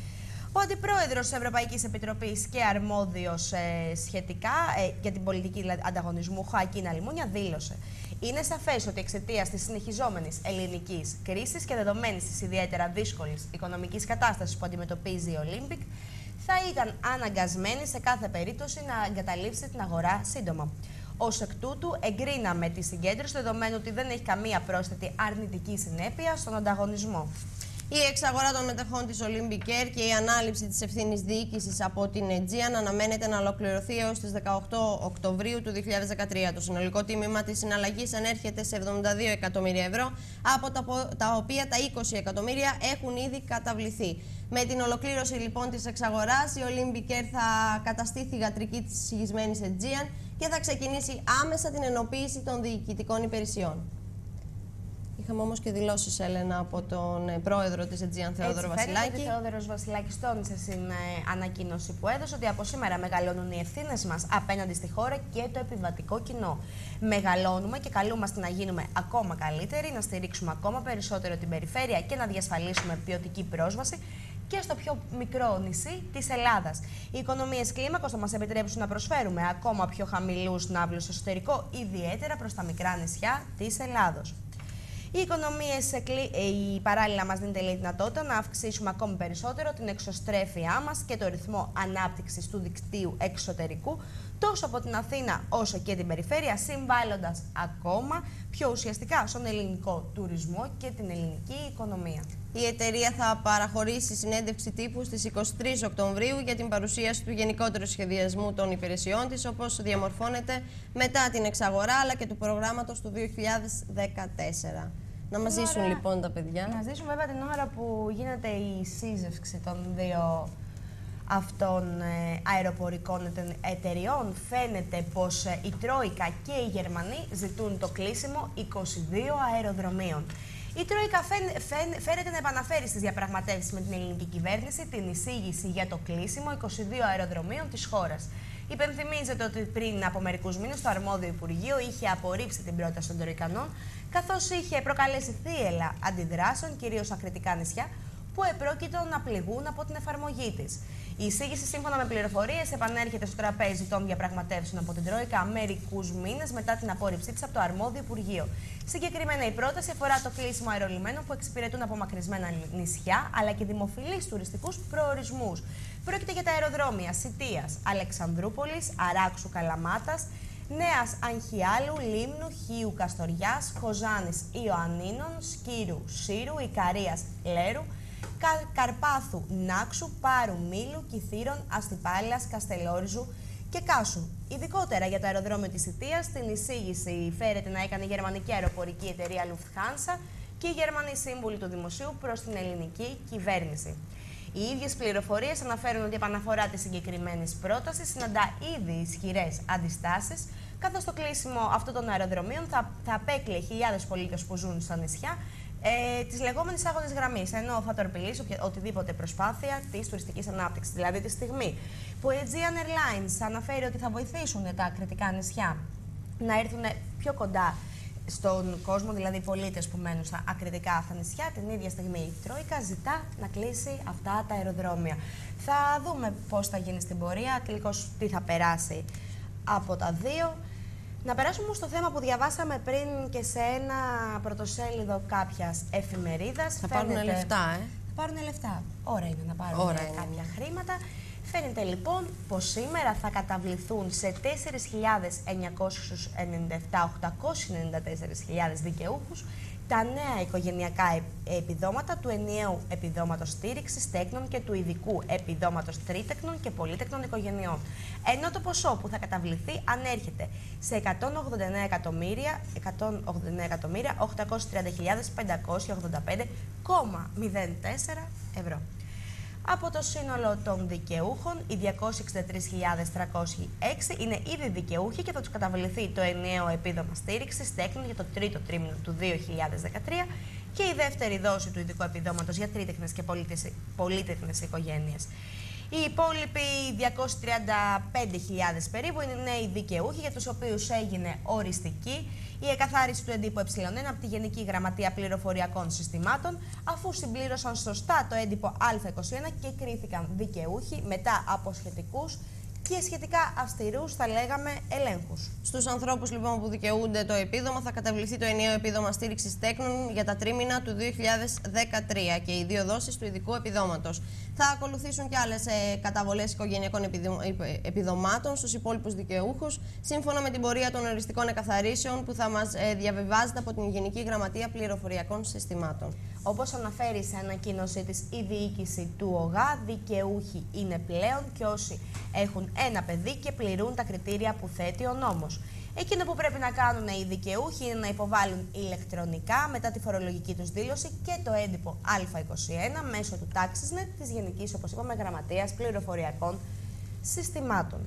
Ο Αντιπρόεδρος της Ευρωπαϊκής Επιτροπής και αρμόδιος ε, σχετικά ε, για την πολιτική ανταγωνισμού, Χοακίν Αλμούνια, δήλωσε: είναι σαφές ότι εξαιτίας της συνεχιζόμενης ελληνικής κρίσης και δεδομένης της ιδιαίτερα δύσκολης οικονομικής κατάστασης που αντιμετωπίζει η Olympic, θα ήταν αναγκασμένη σε κάθε περίπτωση να εγκαταλείψει την αγορά σύντομα. Ως εκ τούτου, εγκρίναμε τη συγκέντρωση, δεδομένου ότι δεν έχει καμία πρόσθετη αρνητική συνέπεια στον ανταγωνισμό. Η εξαγορά των μετεχών της Olympic Air και η ανάληψη της ευθύνης διοίκησης από την Aegean αναμένεται να ολοκληρωθεί έως τις δεκαοκτώ Οκτωβρίου του δύο χιλιάδες δεκατρία. Το συνολικό τίμημα της συναλλαγής ανέρχεται σε εβδομήντα δύο εκατομμύρια ευρώ, από τα, τα οποία τα είκοσι εκατομμύρια έχουν ήδη καταβληθεί. Με την ολοκλήρωση λοιπόν της εξαγοράς, η Olympic Air θα καταστεί θυγατρική της συγισμένης Aegean και θα ξεκινήσει άμεσα την ενοποίηση των διοικητικών υπηρεσιών. Είχαμε όμως και δηλώσεις, Έλενα, από τον πρόεδρο της Aegean, Θεόδωρο Βασιλάκη. Ο Θεόδωρος Βασιλάκης τόνισε στην ε, ανακοίνωση που έδωσε ότι από σήμερα μεγαλώνουν οι ευθύνες μας απέναντι στη χώρα και το επιβατικό κοινό. Μεγαλώνουμε και καλούμαστε να γίνουμε ακόμα καλύτεροι, να στηρίξουμε ακόμα περισσότερο την περιφέρεια και να διασφαλίσουμε ποιοτική πρόσβαση και στο πιο μικρό νησί της Ελλάδας. Οι οικονομίες κλίμακος θα μας επιτρέψουν να προσφέρουμε ακόμα πιο χαμηλούς ναύλους στο εσωτερικό, ιδιαίτερα προς τα μικρά νησιά της Ελλάδος. Οι οικονομίες η παράλληλα μας δίνει τη δυνατότητα να αυξήσουμε ακόμη περισσότερο την εξωστρέφειά μας και το ρυθμό ανάπτυξης του δικτύου εξωτερικού, τόσο από την Αθήνα όσο και την περιφέρεια, συμβάλλοντας ακόμα πιο ουσιαστικά στον ελληνικό τουρισμό και την ελληνική οικονομία. Η εταιρεία θα παραχωρήσει συνέντευξη τύπου στις εικοστή τρίτη Οκτωβρίου για την παρουσίαση του γενικότερου σχεδιασμού των υπηρεσιών της, όπως διαμορφώνεται μετά την εξαγορά αλλά και του προγράμματος του δύο χιλιάδες δεκατέσσερα. Να μας ζήσουν λοιπόν τα παιδιά. Να ζήσουν βέβαια την ώρα που γίνεται η σύζευξη των δύο αυτών ε, αεροπορικών εταιριών. Φαίνεται πως ε, η Τρόικα και οι Γερμανοί ζητούν το κλείσιμο είκοσι δύο αεροδρομίων. Η Τρόικα φαίν, φαίν, φέρεται να επαναφέρει στις διαπραγματεύσεις με την ελληνική κυβέρνηση την εισήγηση για το κλείσιμο είκοσι δύο αεροδρομίων της χώρας. Υπενθυμίζεται ότι πριν από μερικούς μήνες το αρμόδιο Υπουργείο είχε απορρίψει την πρόταση των Τροικανών, καθώς είχε προκαλέσει θύελλα αντιδράσεων, κυρίως ακριτικά νησιά, που επρόκειτο να πληγούν από την εφαρμογή της. Η εισήγηση, σύμφωνα με πληροφορίες, επανέρχεται στο τραπέζι των διαπραγματεύσεων από την Τρόικα μερικούς μήνες μετά την απόρριψή της από το αρμόδιο Υπουργείο. Συγκεκριμένα, η πρόταση αφορά το κλείσιμο αερολιμένων που εξυπηρετούν απομακρυσμένα νησιά αλλά και δημοφιλείς τουριστικούς προορισμούς. Πρόκειται για τα αεροδρόμια Σιτίας, Αλεξανδρούπολης, Αράξου Καλαμάτας, Νέας Αγχιάλου, Λίμνου, Χίου Καστοριάς, Χοζάνης Ιωαννίνων, Σκύρου Σύρου, Ικαρίας Λέρου, Καρπάθου, Νάξου, Πάρου, Μήλου, Κιθήρων, Αστυπάλειας, Καστελόριζου και Κάσου. Ειδικότερα για το αεροδρόμιο της Ιττίας, την εισήγηση φέρεται να έκανε η γερμανική αεροπορική εταιρεία Lufthansa και οι Γερμανοί σύμβουλοι του Δημοσίου προς την ελληνική κυβέρνηση. Οι ίδιες πληροφορίες αναφέρουν ότι η επαναφορά της συγκεκριμένης πρότασης συναντά ήδη ισχυρές αντιστάσεις, καθώς το κλείσιμο αυτών των αεροδρομίων θα, θα απέκλειε χιλιάδες πολίτες που ζουν στα νησιά ε, της λεγόμενης άγονης γραμμής, ενώ θα τορπιλήσει οτιδήποτε προσπάθεια της τουριστικής ανάπτυξης. Δηλαδή, τη στιγμή που η Aegean Airlines αναφέρει ότι θα βοηθήσουν τα κρητικά νησιά να έρθουν πιο κοντά στον κόσμο, δηλαδή οι πολίτες που μένουν στα ακριτικά αυτά νησιά, την ίδια στιγμή η Τρόικα ζητά να κλείσει αυτά τα αεροδρόμια. Θα δούμε πώς θα γίνει στην πορεία, τελικώς τι θα περάσει από τα δύο. Να περάσουμε όμως στο θέμα που διαβάσαμε πριν και σε ένα πρωτοσέλιδο κάποιας εφημερίδας. Θα πάρουν Φαίνεται... λεφτά, ε. Θα πάρουν λεφτά. Ώρα είναι να πάρουν Ώρα κάποια είναι. χρήματα. Φαίνεται λοιπόν πως σήμερα θα καταβληθούν σε τέσσερις χιλιάδες εννιακόσιους ενενήντα επτά οκτακόσιους ενενήντα τέσσερις χιλιάδες δικαιούχους τα νέα οικογενειακά επιδόματα του ενιαίου επιδόματος στήριξης τέκνων και του ειδικού επιδόματος τρίτεκνων και πολύτεκνων οικογενειών. Ενώ το ποσό που θα καταβληθεί ανέρχεται σε εκατόν ογδόντα εννέα εκατομμύρια οκτακόσιες τριάντα χιλιάδες πεντακόσια ογδόντα πέντε κόμμα μηδέν τέσσερα ευρώ. Από το σύνολο των δικαιούχων, οι διακόσιες εξήντα τρεις χιλιάδες τριακόσιοι έξι είναι ήδη δικαιούχοι και θα τους καταβληθεί το ενιαίο επίδομα στήριξης τέκνων για το τρίτο τρίμηνο του δύο χιλιάδες δεκατρία και η δεύτερη δόση του ειδικού επιδόματος για τρίτεκνες και πολύτεκνες οικογένειες. Οι υπόλοιποι διακόσιες τριάντα πέντε χιλιάδες περίπου είναι νέοι δικαιούχοι για τους οποίους έγινε οριστική η εκαθάριση του εντύπου ε1 από τη Γενική Γραμματεία Πληροφοριακών Συστημάτων, αφού συμπλήρωσαν σωστά το έντυπο Α είκοσι ένα και κρίθηκαν δικαιούχοι μετά από σχετικούς και σχετικά αυστηρούς, θα λέγαμε, ελέγχους. Στους ανθρώπους λοιπόν που δικαιούνται το επίδομα θα καταβληθεί το ενιαίο επίδομα στήριξης τέκνων για τα τρίμηνα του δύο χιλιάδες δεκατρία και οι δύο δόσεις του ειδικού επιδόματος. Θα ακολουθήσουν και άλλες ε, καταβολές οικογενειακών επιδομάτων στους υπόλοιπους δικαιούχους, σύμφωνα με την πορεία των οριστικών εκαθαρίσεων που θα μας ε, διαβιβάζεται από την Γενική Γραμματεία Πληροφοριακών Συστημάτων. Όπως αναφέρει σε ανακοίνωσή της η διοίκηση του ΟΓΑ, δικαιούχοι είναι πλέον και όσοι έχουν ένα παιδί και πληρούν τα κριτήρια που θέτει ο νόμος. Εκείνο που πρέπει να κάνουν οι δικαιούχοι είναι να υποβάλουν ηλεκτρονικά μετά τη φορολογική τους δήλωση και το έντυπο Α είκοσι ένα μέσω του TaxisNet της Γενικής, όπως είπαμε, Γραμματείας Πληροφοριακών Συστημάτων.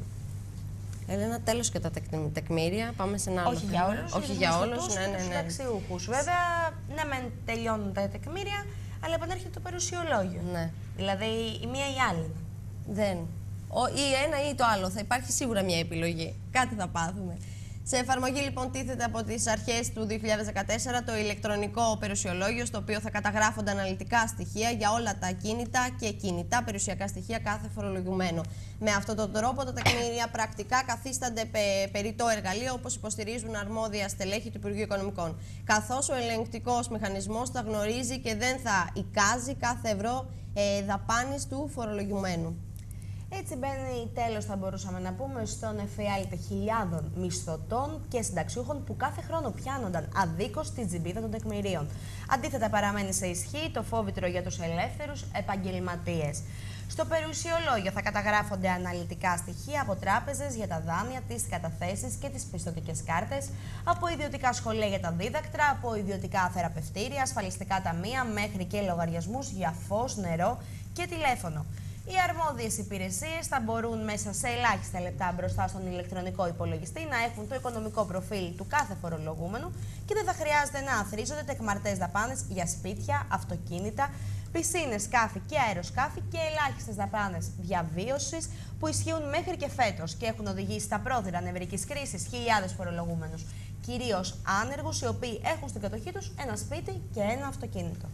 Έλενα, τέλος και τα τεκμήρια. Πάμε σε ένα άλλο. Όχι για όλους. Όχι για όλους. Ναι, ναι, ναι. Συνταξιούχους. Βέβαια, ναι, μεν τελειώνουν τα τεκμήρια, αλλά επανέρχεται το περιουσιολόγιο. Ναι. Δηλαδή, η μία ή η άλλη. Δεν. Ο, ή ένα ή το άλλο. Θα υπάρχει σίγουρα μια επιλογή. Κάτι θα πάθουμε. Σε εφαρμογή λοιπόν τίθεται από τις αρχές του δύο χιλιάδες δεκατέσσερα το ηλεκτρονικό περιουσιολόγιο, στο οποίο θα καταγράφονται αναλυτικά στοιχεία για όλα τα ακίνητα και κινητά περιουσιακά στοιχεία κάθε φορολογουμένο. Με αυτόν τον τρόπο τα τεκμήρια πρακτικά καθίστανται πε, περιττό εργαλείο, όπως υποστηρίζουν αρμόδια στελέχη του Υπουργείου Οικονομικών. Καθώς ο ελεγκτικός μηχανισμός θα γνωρίζει και δεν θα εικάζει κάθε ευρώ ε, δαπάνης του φορολογουμένου. Έτσι μπαίνει τέλος, θα μπορούσαμε να πούμε, στον εφιάλτη χιλιάδων μισθωτών και συνταξιούχων που κάθε χρόνο πιάνονταν αδίκως στη τζιμπίδα των τεκμηρίων. Αντίθετα, παραμένει σε ισχύ το φόβητρο για τους ελεύθερους επαγγελματίες. Στο περιουσιολόγιο θα καταγράφονται αναλυτικά στοιχεία από τράπεζες για τα δάνεια, τις καταθέσεις και τις πιστωτικές κάρτες, από ιδιωτικά σχολεία για τα δίδακτρα, από ιδιωτικά θεραπευτήρια, ασφαλιστικά ταμεία, μέχρι και λογαριασμούς για φως, νερό και τηλέφωνο. Οι αρμόδιες υπηρεσίες θα μπορούν μέσα σε ελάχιστα λεπτά μπροστά στον ηλεκτρονικό υπολογιστή να έχουν το οικονομικό προφίλ του κάθε φορολογούμενου και δεν θα χρειάζεται να αθροίζονται τεκμαρτές δαπάνες για σπίτια, αυτοκίνητα, πισίνες, σκάφη και αεροσκάφη και ελάχιστες δαπάνες διαβίωσης που ισχύουν μέχρι και φέτος και έχουν οδηγήσει στα πρόδειρα νευρικής κρίσης χιλιάδες φορολογούμενους, κυρίως άνεργους, οι οποίοι έχουν στην κατοχή τους ένα σπίτι και ένα αυτοκίνητο.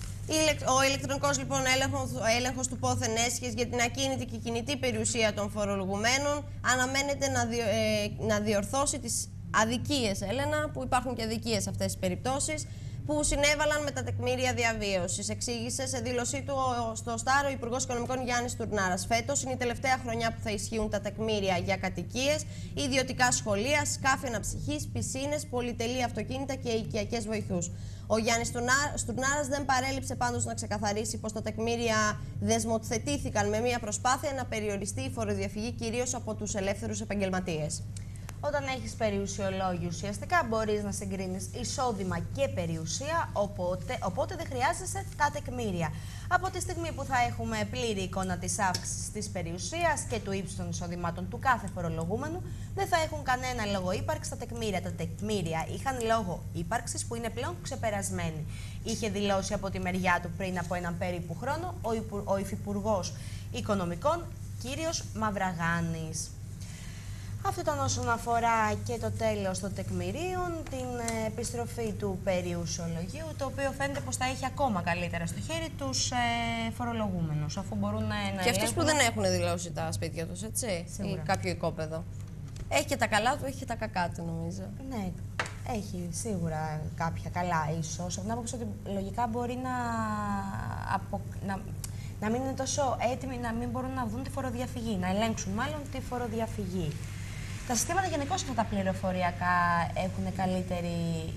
Ο ηλεκτρονικός λοιπόν έλεγχος, έλεγχος του πόθεν έσχες για την ακίνητη και κινητή περιουσία των φορολογουμένων αναμένεται να, διο, ε, να διορθώσει τις αδικίες, Έλενα, που υπάρχουν και αδικίες σε αυτές τις περιπτώσεις, που συνέβαλαν με τα τεκμήρια διαβίωσης. Εξήγησε σε δήλωσή του στο Στάρο ο Υπουργός Οικονομικών Γιάννης Τουρνάρας. Φέτος είναι η τελευταία χρονιά που θα ισχύουν τα τεκμήρια για κατοικίες, ιδιωτικά σχολεία, σκάφη αναψυχής, πισίνες, πολυτελή αυτοκίνητα και οικιακές βοηθούς. Ο Γιάννης Τουρνάρας δεν παρέλειψε πάντως να ξεκαθαρίσει πως τα τεκμήρια δεσμοθετήθηκαν με μια προσπάθεια να περιοριστεί η φοροδιαφυγή κυρίως από τους ελεύθερους επαγγελματίες. Όταν έχεις περιουσιολόγιο, ουσιαστικά μπορείς να συγκρίνεις εισόδημα και περιουσία, οπότε, οπότε δεν χρειάζεσαι τα τεκμήρια. Από τη στιγμή που θα έχουμε πλήρη εικόνα της αύξησης της περιουσίας και του ύψους των εισοδημάτων του κάθε φορολογούμενου, δεν θα έχουν κανένα λόγο ύπαρξη τα τεκμήρια. Τα τεκμήρια είχαν λόγο ύπαρξης που είναι πλέον ξεπερασμένοι. Είχε δηλώσει από τη μεριά του πριν από έναν περίπου χρόνο ο, Υπου, ο Υφυπουργός Οικονομικών, κύριος Μαυραγάνης. Αυτό ήταν όσον αφορά και το τέλος των τεκμηρίων, την επιστροφή του περιουσιολογίου, το οποίο φαίνεται πως θα έχει ακόμα καλύτερα στο χέρι τους ε, φορολογούμενους, αφού μπορούν να Και αυτούς που δεν έχουν δηλώσει τα σπίτια τους, έτσι, Σίγουρα. ή κάποιο οικόπεδο. Έχει και τα καλά του, έχει και τα κακά του, νομίζω. Ναι, έχει σίγουρα κάποια καλά ίσως. Από την άποψη ότι λογικά μπορεί να, απο... να... να μην είναι τόσο έτοιμοι, να μην μπορούν να δουν τη φοροδιαφυγή, να ελέγξουν μάλλον τη φοροδιαφυγή. Τα συστήματα γενικώς και τα πληροφοριακά έχουν καλύτερη.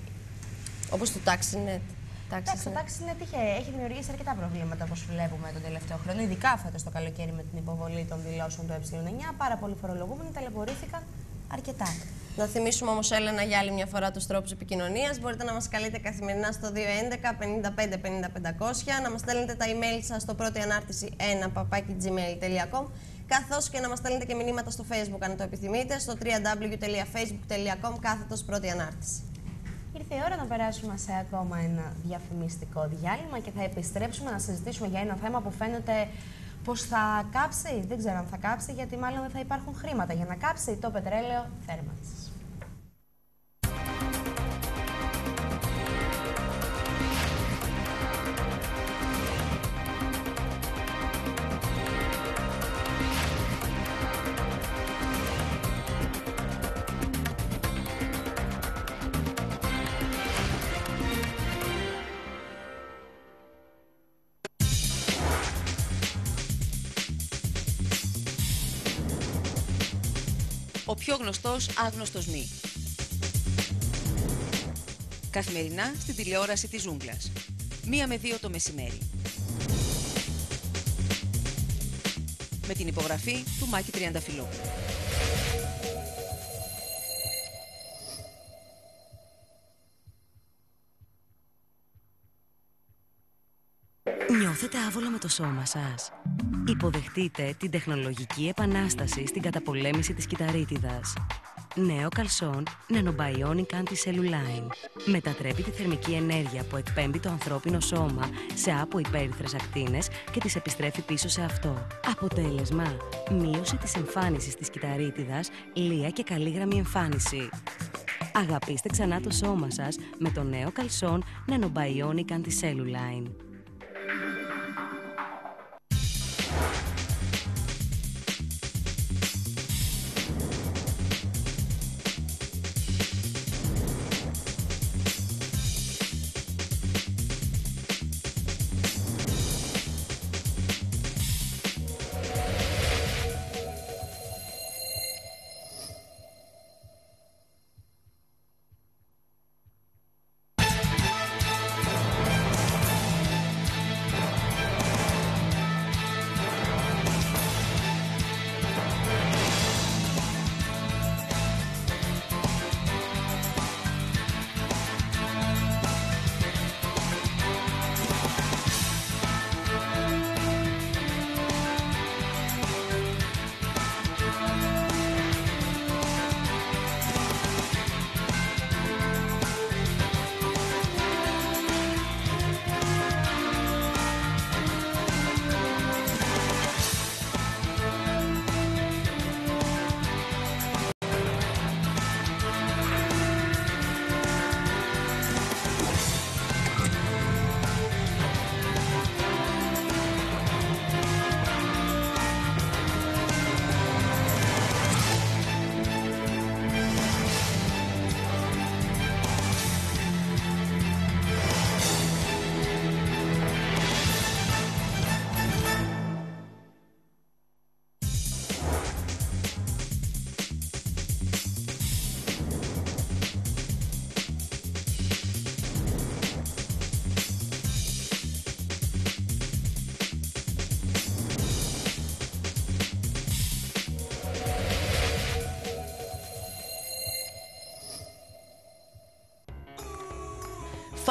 Όπως το TaxiNet. Εντάξει, το TaxiNet είχε, έχει δημιουργήσει αρκετά προβλήματα, όπως βλέπουμε τον τελευταίο χρόνο. Ειδικά φέτος το καλοκαίρι με την υποβολή των δηλώσεων του ε εννιά. Πάρα πολλοί φορολογούμενοι ταλαιπωρήθηκαν αρκετά. Να θυμίσουμε όμως, Έλενα, για άλλη μια φορά τους τρόπους επικοινωνίας. Μπορείτε να μας καλείτε καθημερινά στο δύο έντεκα πενήντα πέντε πενήντα πεντακόσια, να μας στέλνετε τα email σας στο πρώτη ανάρτηση ένα παπάκι gmail τελεία com, καθώς και να μας στέλνετε και μηνύματα στο Facebook αν το επιθυμείτε, στο double-u double-u double-u τελεία facebook τελεία com κάθετος πρώτη ανάρτηση. Ήρθε η ώρα να περάσουμε σε ακόμα ένα διαφημιστικό διάλειμμα και θα επιστρέψουμε να συζητήσουμε για ένα θέμα που φαίνεται πως θα κάψει. Δεν ξέρω αν θα κάψει, γιατί μάλλον δεν θα υπάρχουν χρήματα για να κάψει το πετρέλαιο θέρμανσης. Ο πιο γνωστός άγνωστος μη. Καθημερινά στην τηλεόραση της Ζούγκλας. Μία με δύο το μεσημέρι. Με την υπογραφή του Μάκη Τριανταφυλόπουλου. Νιώθετε άβολα με το σώμα σας? Υποδεχτείτε την τεχνολογική επανάσταση στην καταπολέμηση της κυταρίτιδας. Νέο καλσόν Nanobionic Anti-Cellulline. Μετατρέπει τη θερμική ενέργεια που εκπέμπει το ανθρώπινο σώμα σε αποϊπέρυθρες ακτίνες και τις επιστρέφει πίσω σε αυτό. Αποτέλεσμα: μείωση της εμφάνισης της κυταρίτιδας, λία και καλή γραμμή εμφάνιση. Αγαπήστε ξανά το σώμα σας με το νέο καλσόν Nanobionic Anti-Cellulline.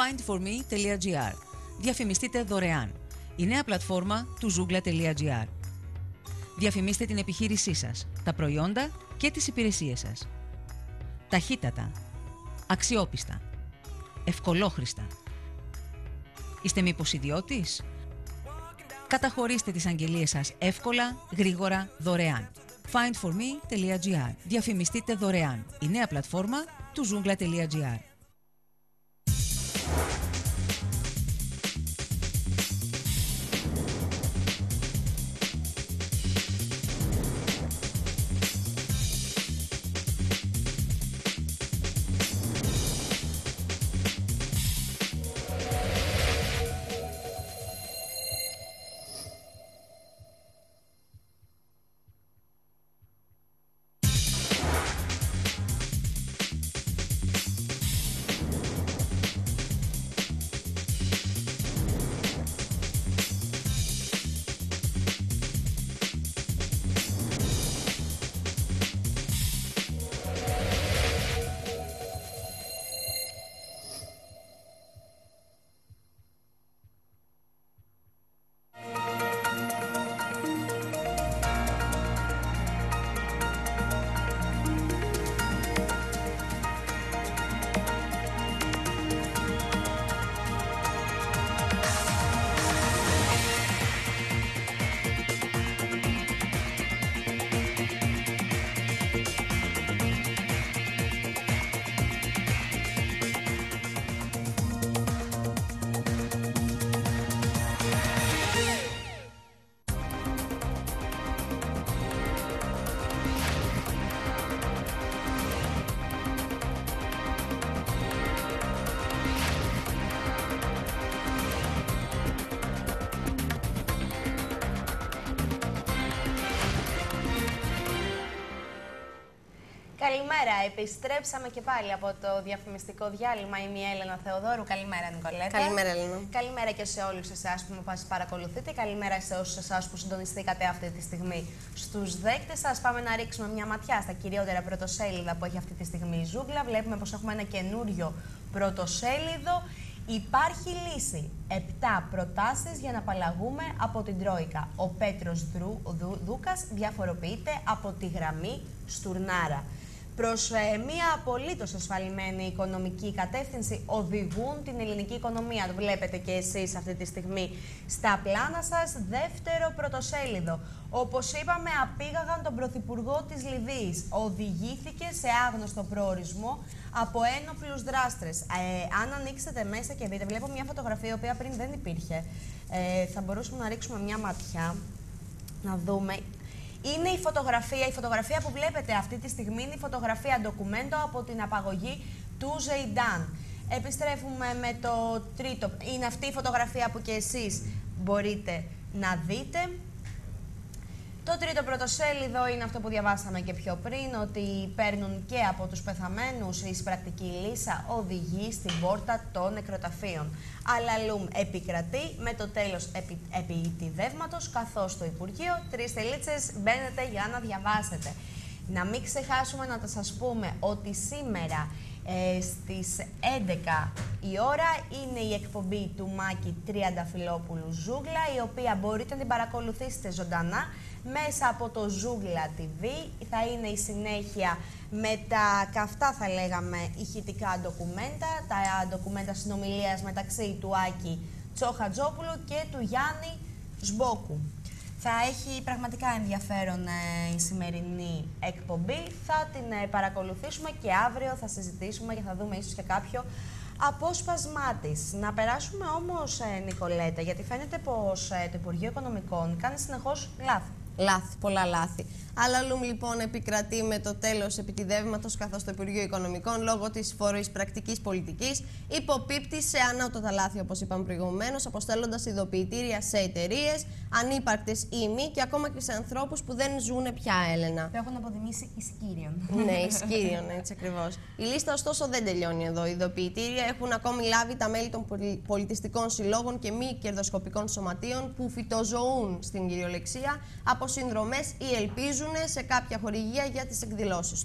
φάιντ φορ μι τελεία τζι άρ. Διαφημιστείτε δωρεάν. Η νέα πλατφόρμα του ζούγκλα τελεία τζι άρ. Διαφημίστε την επιχείρησή σας, τα προϊόντα και τις υπηρεσίες σας. Ταχύτατα, αξιόπιστα, ευκολόχρηστα. Είστε μήπως ιδιώτης? Καταχωρήστε τις αγγελίες σας εύκολα, γρήγορα, δωρεάν. φάιντ φορ μι τελεία τζι άρ. Διαφημιστείτε δωρεάν. Η νέα πλατφόρμα του ζούγκλα τελεία τζι άρ. Καλημέρα. Επιστρέψαμε και πάλι από το διαφημιστικό διάλειμμα. Είμαι η Έλενα Θεοδόρου. Καλημέρα, Νικολέτα. Καλημέρα, Έλενα. Καλημέρα και σε όλους εσάς που μας παρακολουθείτε. Καλημέρα σε όσους εσάς που συντονιστήκατε αυτή τη στιγμή στους δέκτες σας. Πάμε να ρίξουμε μια ματιά στα κυριότερα πρωτοσέλιδα που έχει αυτή τη στιγμή η Ζούγκλα. Βλέπουμε πως έχουμε ένα καινούριο πρωτοσέλιδο. Υπάρχει λύση. Επτά προτάσεις για να απαλλαγούμε από την Τρόικα. Ο Πέτρος Δρου, Δου, Δούκας διαφοροποιείται από τη γραμμή Στουρνάρα. Προς ε, μια απολύτως ασφαλισμένη οικονομική κατεύθυνση οδηγούν την ελληνική οικονομία. Το βλέπετε και εσείς αυτή τη στιγμή στα πλάνα σας. Δεύτερο πρωτοσέλιδο. Όπως είπαμε, απήγαγαν τον Πρωθυπουργό της Λιβύης. Οδηγήθηκε σε άγνωστο προορισμό από ένοπλους δράστρες. Ε, αν ανοίξετε μέσα και δείτε, βλέπω μια φωτογραφία η οποία πριν δεν υπήρχε. Ε, θα μπορούσαμε να ρίξουμε μια ματιά, να δούμε. Είναι η φωτογραφία, η φωτογραφία που βλέπετε αυτή τη στιγμή είναι η φωτογραφία ντοκουμέντο από την απαγωγή του Ζεϊντάν. Επιστρέφουμε με το τρίτο. Είναι αυτή η φωτογραφία που και εσείς μπορείτε να δείτε. Το τρίτο πρωτοσέλιδο είναι αυτό που διαβάσαμε και πιο πριν, ότι παίρνουν και από τους πεθαμένους. Η εισπρακτική λύσα οδηγεί στην πόρτα των νεκροταφείων. Αλαλούμ επικρατεί με το τέλος επι, επιτιδεύματος, καθώς το Υπουργείο, τρεις τελίτσες, μπαίνετε για να διαβάσετε. Να μην ξεχάσουμε να τα σας πούμε ότι σήμερα ε, στις έντεκα η ώρα είναι η εκπομπή του Μάκη Τριανταφυλόπουλου Ζούγκλα, η οποία μπορείτε να την παρακολουθήσετε ζωντανά μέσα από το Ζούγκλα τι βι. Θα είναι η συνέχεια με τα καυτά, θα λέγαμε, ηχητικά ντοκουμέντα, τα ντοκουμέντα συνομιλίας μεταξύ του Άκη Τσοχατζόπουλου και του Γιάννη Σμπόκου. Θα έχει πραγματικά ενδιαφέρον ε, η σημερινή εκπομπή. Θα την ε, παρακολουθήσουμε και αύριο θα συζητήσουμε και θα δούμε ίσως και κάποιο απόσπασμά της. Να περάσουμε όμως, ε, Νικολέτα, γιατί φαίνεται πως ε, το Υπουργείο Οικονομικών κάνει συνεχώς λάθη. Λάθη, πολλά λάθη. Αλλαλούμ λοιπόν επικρατεί με το τέλος επιτιδεύματος, καθώς το Υπουργείο Οικονομικών, λόγω της φοροεισπρακτικής πολιτικής, υποπίπτει σε ανώτατα λάθη, όπως είπαμε προηγουμένως, αποστέλλοντας ειδοποιητήρια σε εταιρείες, ανύπαρκτες ή μη, και ακόμα και σε ανθρώπους που δεν ζουν πια, Έλενα. Το έχουν αποδημήσει ισκύριον. Ναι, ισκύριον, έτσι ακριβώς. Η λίστα ωστόσο δεν τελειώνει εδώ. Οι ειδοποιητήρια έχουν ακόμη λάβει τα μέλη των πολιτιστικών συλλόγων και μη κερδοσκοπικών σωματείων που φυτοζωούν στην κυριολεξία από συνδρομές ή ελπίζουν σε κάποια χορηγία για τις εκδηλώσεις τους.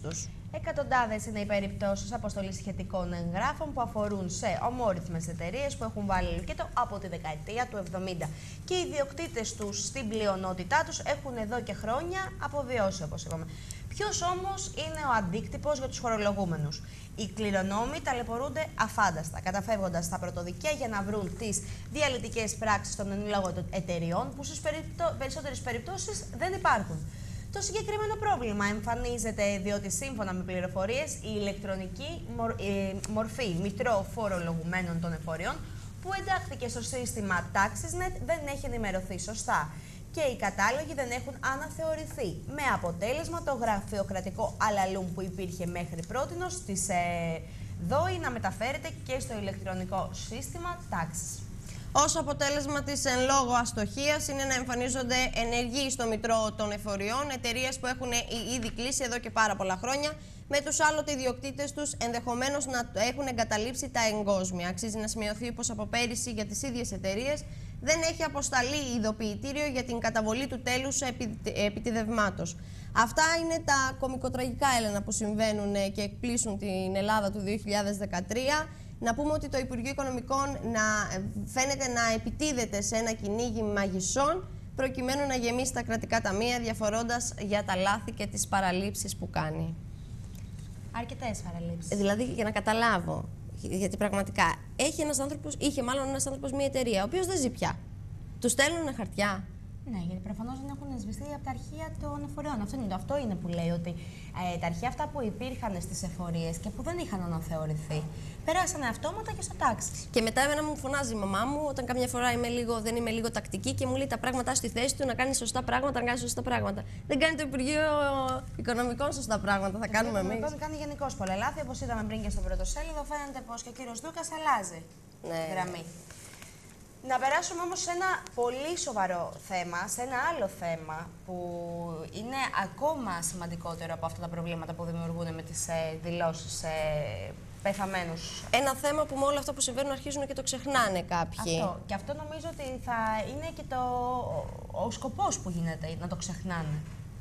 Εκατοντάδες είναι οι περιπτώσεις αποστολής σχετικών εγγράφων που αφορούν σε ομόρυθμες εταιρείες που έχουν βάλει λουκέτο από τη δεκαετία του εβδομήντα. Και οι ιδιοκτήτες τους στην πλειονότητά τους έχουν εδώ και χρόνια αποβιώσει, όπως είπαμε. Ποιος όμως είναι ο αντίκτυπος για τους φορολογούμενους? Οι κληρονόμοι ταλαιπωρούνται αφάνταστα, καταφεύγοντας στα πρωτοδικαία για να βρουν τις διαλυτικές πράξεις των εν λόγω εταιριών που στις περισσότερες περιπτώσεις δεν υπάρχουν. Το συγκεκριμένο πρόβλημα εμφανίζεται διότι σύμφωνα με πληροφορίες η ηλεκτρονική μορ, ε, μορφή μητρό φορολογουμένων των εφοριών που εντάχθηκε στο σύστημα TaxisNet δεν έχει ενημερωθεί σωστά και οι κατάλογοι δεν έχουν αναθεωρηθεί, με αποτέλεσμα το γραφειοκρατικό αλαλούμ που υπήρχε μέχρι πρότινος στις ε, ΔΟΗ να μεταφέρεται και στο ηλεκτρονικό σύστημα Taxis. Ως αποτέλεσμα της εν λόγω αστοχίας είναι να εμφανίζονται ενεργοί στο μητρό των εφοριών εταιρείες που έχουν ήδη κλείσει εδώ και πάρα πολλά χρόνια, με τους άλλοτε ιδιοκτήτες τους ενδεχομένως να έχουν εγκαταλείψει τα εγκόσμια. Αξίζει να σημειωθεί πως από πέρυσι για τις ίδιες εταιρείες δεν έχει αποσταλεί ειδοποιητήριο για την καταβολή του τέλους επιτιδευμάτος. Αυτά είναι τα κωμικοτραγικά, Έλενα, που συμβαίνουν και εκπλήσουν την Ελλάδα του δύο χιλιάδες δεκατρία. Να πούμε ότι το Υπουργείο Οικονομικών να φαίνεται να επιτίθεται σε ένα κυνήγι μαγισσών προκειμένου να γεμίσει τα κρατικά ταμεία, διαφορώντας για τα λάθη και τις παραλήψεις που κάνει. Αρκετές παραλήψεις. Δηλαδή, για να καταλάβω, γιατί πραγματικά έχει ένας άνθρωπος, είχε μάλλον ένας άνθρωπος μια εταιρεία, ο οποίος δεν ζει πια. Του στέλνουν χαρτιά. Ναι, γιατί προφανώς δεν έχουν σβηστεί από τα αρχεία των εφοριών. Αυτό είναι, αυτό είναι που λέει ότι ε, τα αρχεία αυτά που υπήρχαν στις εφορίες και που δεν είχαν αναθεωρηθεί, περάσανε αυτόματα και στο Taxis. Και μετά εμένα μου φωνάζει η μαμά μου όταν καμιά φορά είμαι λίγο, δεν είμαι λίγο τακτική και μου λέει τα πράγματα στη θέση του, να κάνει σωστά πράγματα, να κάνει σωστά πράγματα. Δεν κάνει το Υπουργείο Οικονομικών σωστά πράγματα, θα το κάνουμε εμείς. Το κάνει γενικώς πολλά λάθη, όπως είδαμε πριν και στο πρωτοσέλιδο. Φαίνεται πως και ο κύριος Δούκας αλλάζει Ναι. γραμμή. Να περάσουμε όμως σε ένα πολύ σοβαρό θέμα, σε ένα άλλο θέμα που είναι ακόμα σημαντικότερο από αυτά τα προβλήματα που δημιουργούν με τις ε, δηλώσεις ε, πεθαμένους. Ένα θέμα που με όλα αυτά που συμβαίνουν αρχίζουν και το ξεχνάνε κάποιοι. Αυτό. Και αυτό νομίζω ότι θα είναι και το, ο, ο σκοπός που γίνεται, να το ξεχνάνε.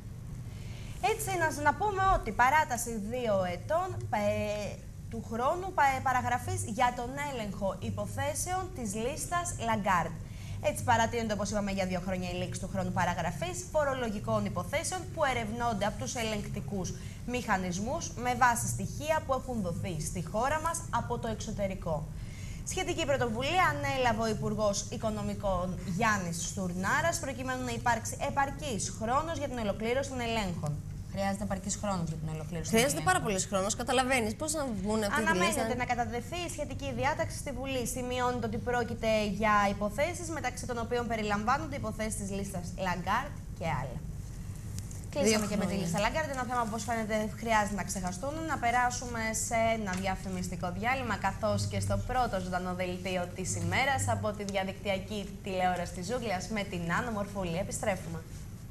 Έτσι, να, να πούμε ότι παράταση δύο ετών ε, του χρόνου παραγραφής για τον έλεγχο υποθέσεων της λίστας Lagarde. Έτσι παρατείνονται, όπως είπαμε, για δύο χρόνια η λήξη του χρόνου παραγραφής φορολογικών υποθέσεων που ερευνώνται από τους ελεγκτικούς μηχανισμούς με βάση στοιχεία που έχουν δοθεί στη χώρα μας από το εξωτερικό. Σχετική πρωτοβουλία ανέλαβε ο Υπουργός Οικονομικών Γιάννης Στουρνάρας προκειμένου να υπάρξει επαρκής χρόνος για την ολοκλήρωση των ελέγχων. Χρειάζεται επαρκής χρόνος για την ολοκλήρωση. Χρειάζεται πάρα πολύ χρόνο. Καταλαβαίνεις πώς να βγουν αυτοί οι Αναμένεται να καταδεθεί η σχετική διάταξη στη Βουλή. Σημειώνεται ότι πρόκειται για υποθέσεις μεταξύ των οποίων περιλαμβάνονται υποθέσεις της λίστας Lagarde και άλλα. Κλείσαμε και με τη λίστα Lagarde. Ένα θέμα που, όπως φαίνεται, χρειάζεται να ξεχαστούν. Να περάσουμε σε ένα διαφημιστικό διάλειμμα, καθώς και στο πρώτο ζωντανό δελτίο της ημέρας από τη διαδικτυακή τηλεόραση της Ζούγκλας με την Άνω Μορφούλη. Επιστρέφουμε.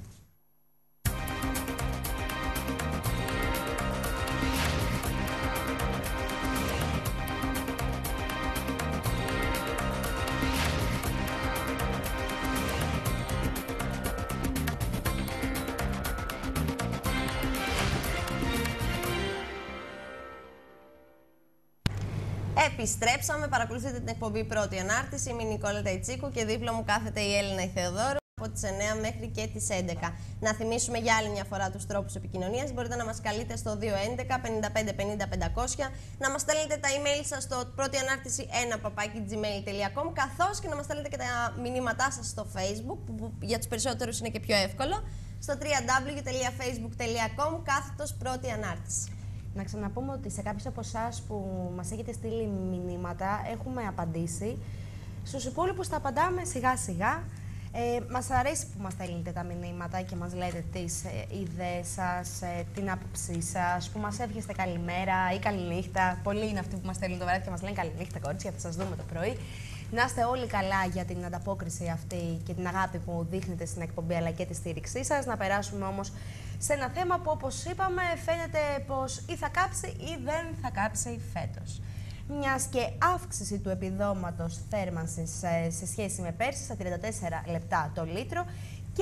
Επιστρέψαμε, παρακολουθείτε την εκπομπή Πρώτη Ανάρτηση. Είμαι η Νικόλα Ταϊτσίκου και δίπλα μου κάθεται η Έλληνα η Θεοδόρου από τις εννιά μέχρι και τις έντεκα. Να θυμίσουμε για άλλη μια φορά τους τρόπους επικοινωνίας. Μπορείτε να μας καλείτε στο δύο έντεκα πενήντα πέντε πενήντα πεντακόσια, να μας στέλνετε τα email σας στο πρώτη ανάρτηση ένα παπάκι gmail τελεία com, καθώς και να μας στέλνετε και τα μηνύματά σας στο Facebook, που για τους περισσότερους είναι και πιο εύκολο, στο double-u double-u double-u τελεία facebook τελεία com κάθετος πρώτη ανάρτηση. Να ξαναπούμε ότι σε κάποιους από εσάς που μας έχετε στείλει μηνύματα έχουμε απαντήσει. Στους υπόλοιπους τα απαντάμε σιγά σιγά. Ε, μας αρέσει που μας στέλνετε τα μηνύματα και μας λέτε τις ε, ιδέες σας, ε, την άποψή σας, που μας εύχεστε καλημέρα ή καληνύχτα. Πολλοί είναι αυτοί που μας στέλνουν το βράδυ και μας λένε καληνύχτα, κορίτσια, θα σας δούμε το πρωί. Να είστε όλοι καλά για την ανταπόκριση αυτή και την αγάπη που δείχνετε στην εκπομπή αλλά και τη στήριξή σας. Να περάσουμε όμως σε ένα θέμα που, όπως είπαμε, φαίνεται πως ή θα κάψει ή δεν θα κάψει φέτος. Μιας και αύξηση του επιδόματος θέρμανσης σε σχέση με πέρσι στα τριάντα τέσσερα λεπτά το λίτρο και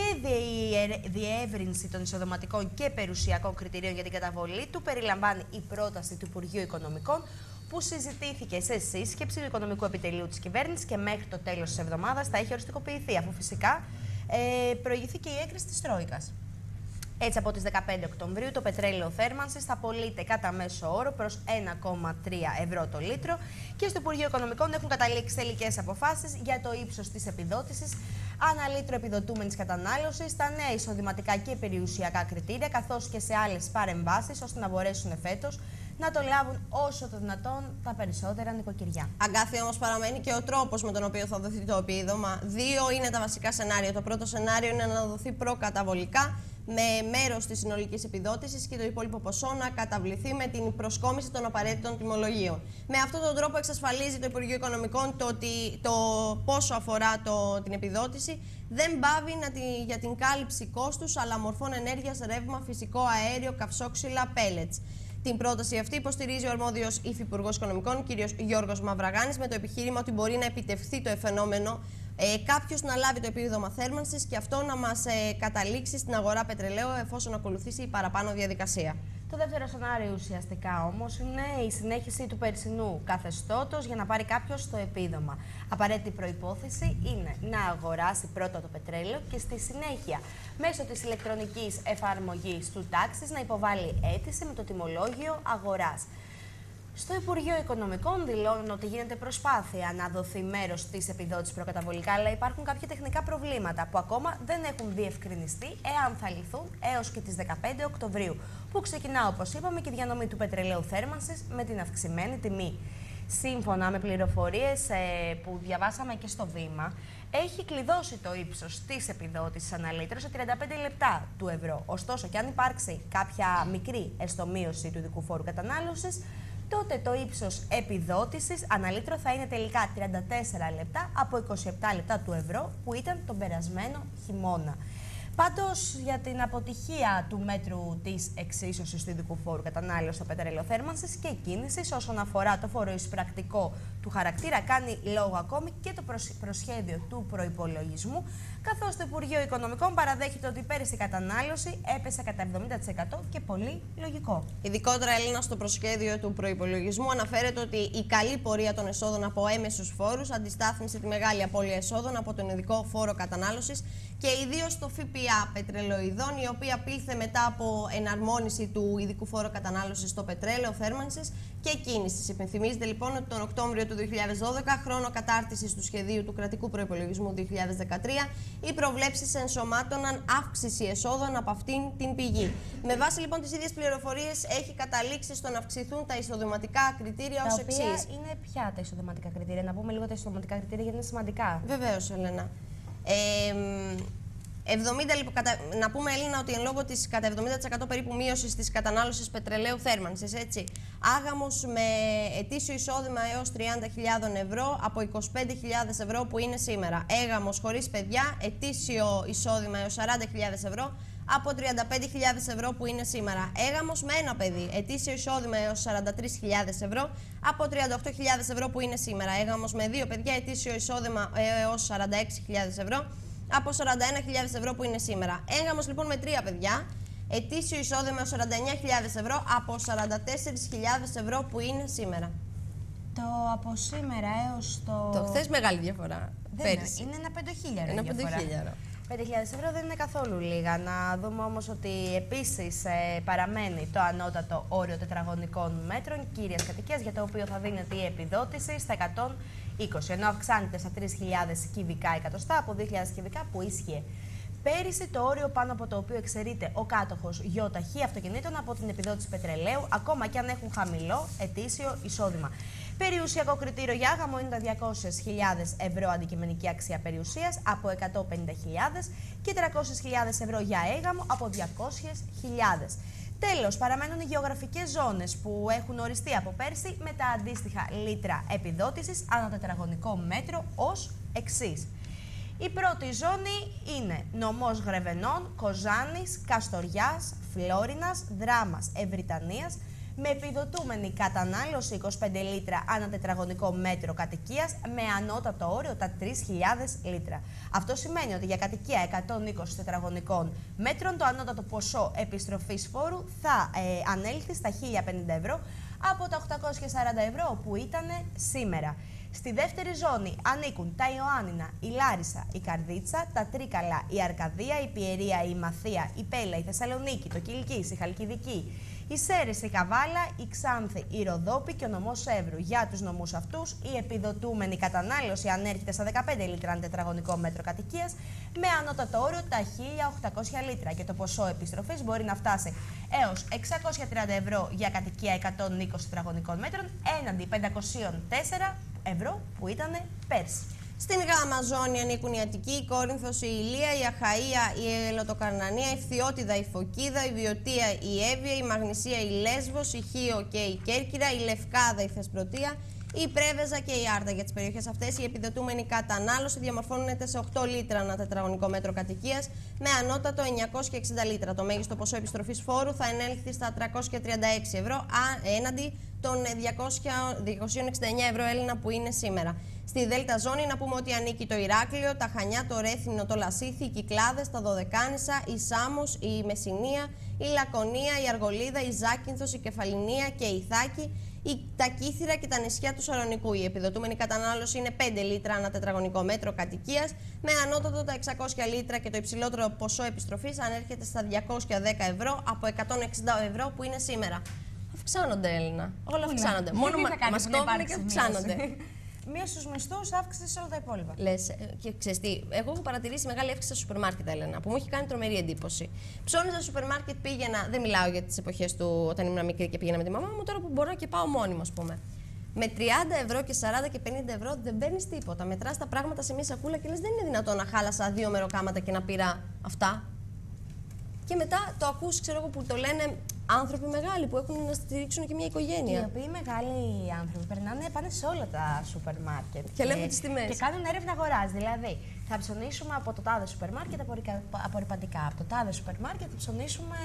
διεύρυνση των εισοδηματικών και περιουσιακών κριτηρίων για την καταβολή του περιλαμβάνει η πρόταση του Υπουργείου Οικονομικών, που συζητήθηκε σε σύσκεψη του Οικονομικού Επιτελείου της Κυβέρνησης και μέχρι το τέλος της εβδομάδας θα έχει οριστικοποιηθεί, αφού φυσικά ε, προηγηθεί και η έγκριση της Τρόικας. Έτσι, από τις δεκαπέντε Οκτωβρίου το πετρέλαιο θέρμανσης θα πωλείται κατά μέσο όρο προς ένα κόμμα τρία ευρώ το λίτρο και στο Υπουργείο Οικονομικών έχουν καταλήξει τελικές αποφάσεις για το ύψος της επιδότησης ανά λίτρο επιδοτούμενης κατανάλωσης, τα νέα εισοδηματικά και περιουσιακά κριτήρια, καθώς και σε άλλες παρεμβάσεις, ώστε να μπορέσουν φέτος να το λάβουν όσο το δυνατόν τα περισσότερα νοικοκυριά. Αγκάθι, όμως, παραμένει και ο τρόπος με τον οποίο θα δοθεί το επίδομα. Δύο είναι τα βασικά σενάρια. Το πρώτο σενάριο είναι να δοθεί προκαταβολικά με μέρος της συνολικής επιδότησης και το υπόλοιπο ποσό να καταβληθεί με την προσκόμιση των απαραίτητων τιμολογίων. Με αυτόν τον τρόπο εξασφαλίζει το Υπουργείο Οικονομικών το ότι το πόσο αφορά το, την επιδότηση δεν πάβει να τη, για την κάλυψη κόστους αλλά μορφών ενέργειας, ρεύμα, φυσικό αέριο, καυσόξυλα, pellets. Την πρόταση αυτή υποστηρίζει ο αρμόδιος υφυπουργός Οικονομικών, κ. Γιώργος Μαυραγάνης, με το επιχείρημα ότι μπορεί να επιτευχθεί το εφαινόμενο ε, κάποιος να λάβει το επίδομα θέρμανσης και αυτό να μας ε, καταλήξει στην αγορά πετρελαίου εφόσον ακολουθήσει η παραπάνω διαδικασία. Το δεύτερο σενάριο ουσιαστικά όμως είναι η συνέχιση του περσινού καθεστώτος για να πάρει κάποιος το επίδομα. Απαραίτητη προϋπόθεση είναι να αγοράσει πρώτα το πετρέλαιο και στη συνέχεια μέσω της ηλεκτρονικής εφαρμογής του τάξης να υποβάλει αίτηση με το τιμολόγιο αγοράς. Στο Υπουργείο Οικονομικών δηλώνουν ότι γίνεται προσπάθεια να δοθεί μέρος της επιδότησης προκαταβολικά, αλλά υπάρχουν κάποια τεχνικά προβλήματα που ακόμα δεν έχουν διευκρινιστεί εάν θα λυθούν έως και τις δεκαπέντε Οκτωβρίου, που ξεκινά, όπως είπαμε, και η διανομή του πετρελαίου θέρμανσης με την αυξημένη τιμή. Σύμφωνα με πληροφορίες ε, που διαβάσαμε και στο Βήμα, έχει κλειδώσει το ύψος της επιδότησης ανά λίτρο σε τριάντα πέντε λεπτά του ευρώ. Ωστόσο, και αν υπάρξει κάποια μικρή εστομίωση του ειδικού φόρου κατανάλωσης, τότε το ύψος επιδότησης ανά λίτρο θα είναι τελικά τριάντα τέσσερα λεπτά από είκοσι επτά λεπτά του ευρώ που ήταν τον περασμένο χειμώνα. Πάντως, για την αποτυχία του μέτρου της εξίσωσης του ειδικού φόρου κατανάλωσης στο πετρέλαιο θέρμανσης και κίνησης όσον αφορά το φοροεισπρακτικό του χαρακτήρα, κάνει λόγο ακόμη και το προσχέδιο του προϋπολογισμού, καθώς το Υπουργείο Οικονομικών παραδέχεται ότι πέρυσι η κατανάλωση έπεσε κατά εβδομήντα τοις εκατό και πολύ λογικό. Ειδικότερα, Έλληνα, στο προσχέδιο του προϋπολογισμού αναφέρεται ότι η καλή πορεία των εσόδων από έμεσους φόρους αντιστάθμισε τη μεγάλη απώλεια εσόδων από τον ειδικό φόρο κατανάλωσης και ιδίως το ΦΠΑ πετρελοειδών, η οποία πήλθε μετά από εναρμόνιση του ειδικού φόρου κατανάλωσης στο πετρέλαιο θέρμανσης και κίνησης. Υπενθυμίζεται λοιπόν ότι τον Οκτώβριο του δύο χιλιάδες δώδεκα, χρόνο κατάρτισης του σχεδίου του κρατικού προϋπολογισμού δύο χιλιάδες δεκατρία, οι προβλέψεις ενσωμάτωναν αύξηση εσόδων από αυτήν την πηγή. Με βάση λοιπόν τις ίδιες πληροφορίες, έχει καταλήξει στο να αυξηθούν τα εισοδηματικά κριτήρια ως εξής. Τα οποία είναι ποια τα εισοδηματικά κριτήρια, να πούμε λίγο τα εισοδηματικά κριτήρια γιατί είναι σημαντικά. Βεβαίως, Έλενα. Ε, εβδομήντα, κατα... Να πούμε, Έλληνα, ότι εν λόγω της κατά εβδομήντα τοις εκατό περίπου μείωσης της κατανάλωσης πετρελαίου θέρμανσης, έτσι, άγαμος με ετήσιο εισόδημα έως τριάντα χιλιάδες ευρώ από είκοσι πέντε χιλιάδες ευρώ που είναι σήμερα. Έγαμος χωρίς παιδιά, ετήσιο εισόδημα έως σαράντα χιλιάδες ευρώ από τριάντα πέντε χιλιάδες ευρώ που είναι σήμερα. Έγαμος με ένα παιδί, ετήσιο εισόδημα έως σαράντα τρεις χιλιάδες ευρώ από τριάντα οκτώ χιλιάδες ευρώ που είναι σήμερα. Έγαμος με δύο παιδιά, ετήσιο εισόδημα έως σαράντα έξι χιλιάδες ευρώ από σαράντα ένα χιλιάδες ευρώ που είναι σήμερα. Έγαμος λοιπόν με τρία παιδιά, ετήσιο εισόδημα έως σαράντα εννέα χιλιάδες ευρώ από σαράντα τέσσερις χιλιάδες ευρώ που είναι σήμερα. Το από σήμερα έως το... Το χθες μεγάλη διαφορά. Δεν είναι, είναι ένα πεντοχίλιαρο. Ένα πεντοχίλιαρο. πέντε χιλιάδες ευρώ δεν είναι καθόλου λίγα. Να δούμε όμως ότι επίσης ε, παραμένει το ανώτατο όριο τετραγωνικών μέτρων κύριας κατοικίας, για το οποίο θα δίνεται η επιδότηση στα εκατόν είκοσι, ενώ αυξάνεται στα τρεις χιλιάδες κυβικά εκατοστά από δύο χιλιάδες κυβικά που ίσχυε πέρυσι, το όριο πάνω από το οποίο εξαιρείται ο κάτοχος γιοταχή αυτοκινήτων από την επιδότηση πετρελαίου, ακόμα και αν έχουν χαμηλό ετήσιο εισόδημα. Περιουσιακό κριτήριο για άγαμο είναι τα διακόσιες χιλιάδες ευρώ αντικειμενική αξία περιουσίας από εκατόν πενήντα χιλιάδες και τριακόσιες χιλιάδες ευρώ για έγαμο από διακόσιες χιλιάδες. Τέλος, παραμένουν οι γεωγραφικές ζώνες που έχουν οριστεί από πέρσι με τα αντίστοιχα λίτρα επιδότησης ανά τετραγωνικό μέτρο ως εξής. Η πρώτη ζώνη είναι νομός Γρεβενών, Κοζάνης, Καστοριάς, Φλόρινας, Δράμας, Ευρυτανίας, με επιδοτούμενη κατανάλωση είκοσι πέντε λίτρα ανά τετραγωνικό μέτρο κατοικίας, με ανώτατο όριο τα τρεις χιλιάδες λίτρα. Αυτό σημαίνει ότι για κατοικία εκατόν είκοσι τετραγωνικών μέτρων το ανώτατο ποσό επιστροφής φόρου θα ε, ανέλθει στα χίλια πενήντα ευρώ από τα οκτακόσια σαράντα ευρώ που ήταν σήμερα. Στη δεύτερη ζώνη ανήκουν τα Ιωάννινα, η Λάρισα, η Καρδίτσα, τα Τρίκαλα, η Αρκαδία, η Πιερία, η Μαθία, η Πέλα, η Θεσσαλονίκη, το Κιλκής, η Χαλκιδική, η Σέρες, η Καβάλα, η Ξάνθη, η Ροδόπη και ο νομός Εύρου. Για τους νομούς αυτούς, η επιδοτούμενη κατανάλωση ανέρχεται στα δεκαπέντε λίτρα ανά τετραγωνικό μέτρο κατοικίας, με ανώτατο όριο τα χίλια οκτακόσια λίτρα και το ποσό επιστροφής μπορεί να φτάσει έως εξακόσια τριάντα ευρώ για κατοικία εκατόν είκοσι τετραγωνικών μέτρων, έναντι πεντακόσια τέσσερα ευρώ που ήταν πέρσι. Στην γάμα ζώνη ανήκουν η Αττική, η Κόρινθος, η Ηλία, η Αχαΐα, η Ελωτοκαρνανία, η Φθιώτιδα, η Φωκίδα, η Βιωτία, η Εύβοια, η Μαγνησία, η Λέσβος, η Χίο και η Κέρκυρα, η Λευκάδα, η Θεσπρωτεία, η Πρέβεζα και η Άρτα. Για τις περιοχές αυτές η επιδοτούμενη κατανάλωση διαμορφώνεται σε οκτώ λίτρα ανά τετραγωνικό μέτρο κατοικίας, με ανώτατο εννιακόσια εξήντα λίτρα. Το μέγιστο ποσό επιστροφής φόρου θα ενέλθει στα τριακόσια τριάντα έξι ευρώ έναντι των διακόσια εξήντα εννέα ευρώ Έλληνα που είναι σήμερα. Στη Δέλτα Ζώνη να πούμε ότι ανήκει το Ηράκλειο, τα Χανιά, το Ρέθυμνο, το Λασίθι, οι Κυκλάδες, τα Δωδεκάνησα, η Σάμος, η Μεσσηνία, η Λακωνία, η Αργολίδα, η Ζάκυνθος, η Κεφαληνία και η Ιθάκη, η, τα Κύθυρα και τα νησιά του Σαλονικού. Η επιδοτούμενη κατανάλωση είναι πέντε λίτρα ανά τετραγωνικό μέτρο κατοικίας, με ανώτατο τα εξακόσια λίτρα και το υψηλότερο ποσό επιστροφής ανέρχεται στα διακόσια δέκα ευρώ από εκατόν εξήντα ευρώ που είναι σήμερα. Αυξάνονται, Έλληνα. Όλα αυξάνονται. Μόνο μας κόβουν και αυξάνονται. Μία στους μισθούς, αύξηση σε όλα τα υπόλοιπα. Λες, και ξέρεις τι, εγώ έχω παρατηρήσει μεγάλη αύξηση στα σούπερ μάρκετ, Έλενα, που μου έχει κάνει τρομερή εντύπωση. Ψώνιζα στο σούπερ μάρκετ, πήγαινα, δεν μιλάω για τις εποχές του όταν ήμουν μικρή και πήγαινα με τη μαμά μου, τώρα που μπορώ και πάω μόνη, ας πούμε. Με τριάντα ευρώ και σαράντα και πενήντα ευρώ δεν παίρνει τίποτα. Μετράς τα πράγματα σε μία σακούλα και λες, δεν είναι δυνατόν να χάλασα δύο μεροκάματα και να πήρα αυτά. Και μετά το ακούς, ξέρω εγώ, που το λένε άνθρωποι μεγάλοι που έχουν να στηρίξουν και μια οικογένεια. Οι οποίοι μεγάλοι άνθρωποι περνάνε, πάνε σε όλα τα σούπερ μάρκετ. Και λέμε τις τιμές. Και κάνουν έρευνα αγοράς. Δηλαδή, θα ψωνίσουμε από το τάδε σούπερ μάρκετ απορριπαντικά. Από το τάδε σούπερ μάρκετ θα ψωνίσουμε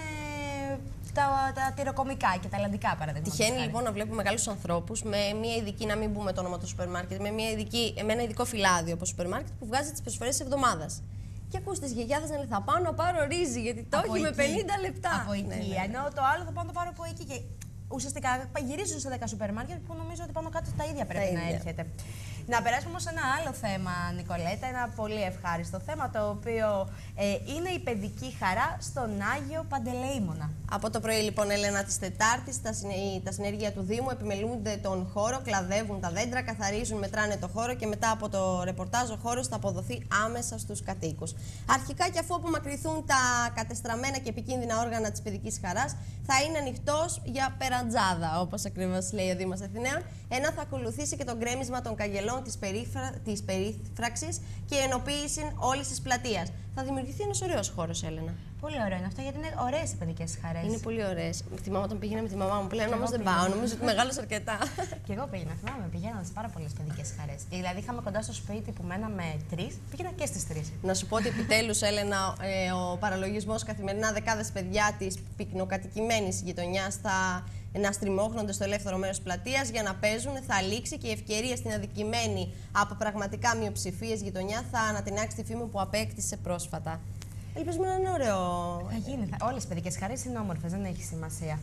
τα, τα τυροκομικά και τα ελλαντικά παραδείγματα. Τυχαίνει λοιπόν να βλέπουμε μεγάλους ανθρώπους με μια ειδική, να μην πούμε το όνομα του σούπερ μάρκετ, με, μια ειδική, με ένα ειδικό φυλάδιο από σούπερ μάρκετ που βγάζει τις προσφορές της εβδομάδας. Και ακούς τις γιαγιάδες να λέει θα πάω να πάρω ρύζι γιατί το έχει με πενήντα λεπτά. Από εκεί. Ναι, ναι. Ενώ το άλλο θα πάω να το πάρω από εκεί. Και ουσιαστικά γυρίζουν σε δέκα σούπερ μάρκετ που νομίζω ότι πάνω κάτω τα ίδια πρέπει τα να ίδια. έρχεται. Να περάσουμε όμως σε ένα άλλο θέμα, Νικολέτα, ένα πολύ ευχάριστο θέμα, το οποίο ε, είναι η παιδική χαρά στον Άγιο Παντελεήμονα. Από το πρωί, λοιπόν, Έλενα, της Τετάρτης, τα, συνε... τα συνέργεια του Δήμου επιμελούνται τον χώρο, κλαδεύουν τα δέντρα, καθαρίζουν, μετράνε το χώρο και μετά από το ρεπορτάζ ο χώρος θα αποδοθεί άμεσα στους κατοίκους. Αρχικά, και αφού απομακρυνθούν τα κατεστραμμένα και επικίνδυνα όργανα της παιδικής χαράς, θα είναι ανοιχτός για περαντζάδα, όπως ακριβώς λέει ο Δήμος Αθηναίων, ενώ θα ακολουθήσει και το γκρέμισμα των καγελών της, περίφρα... της περίφραξης και η ενοποίηση όλης της πλατείας. Θα δημιουργηθεί ένας ωραίος χώρος, Έλενα. Πολύ ωραίο είναι αυτό, γιατί είναι ωραίες οι παιδικές χαρές. Είναι πολύ ωραίες. Θυμάμαι όταν πήγαινα με τη μαμά μου, πλέον όμως δεν πάω. Νομίζω ότι μεγάλωσε αρκετά. Και εγώ πήγαινα, θυμάμαι, πηγαίναμε σε πάρα πολλές παιδικές χαρές. Δηλαδή, είχαμε κοντά στο σπίτι που μέναμε τρεις, πήγαινα και στις τρεις. Να σου πω ότι επιτέλους, Έλενα, ε, ο παραλογισμός καθημερινά δεκάδες παιδιά της πυκνοκατοικημένης γειτονιάς θα να στριμώχνονται στο ελεύθερο μέρος της πλατείας για να παίζουν, θα λήξει και η ευκαιρία στην αδικημένη από πραγματικά μειοψηφίες γειτονιά θα ανατινάξει τη φήμη που απέκτησε πρόσφατα. Ελπίζουμε να είναι ωραίο. Θα γίνει. Θα... Όλες οι παιδικές χαρές είναι όμορφες, δεν έχει σημασία.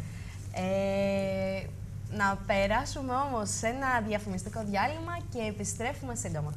Ε, να περάσουμε όμως σε ένα διαφημιστικό διάλειμμα και επιστρέφουμε σύντομα.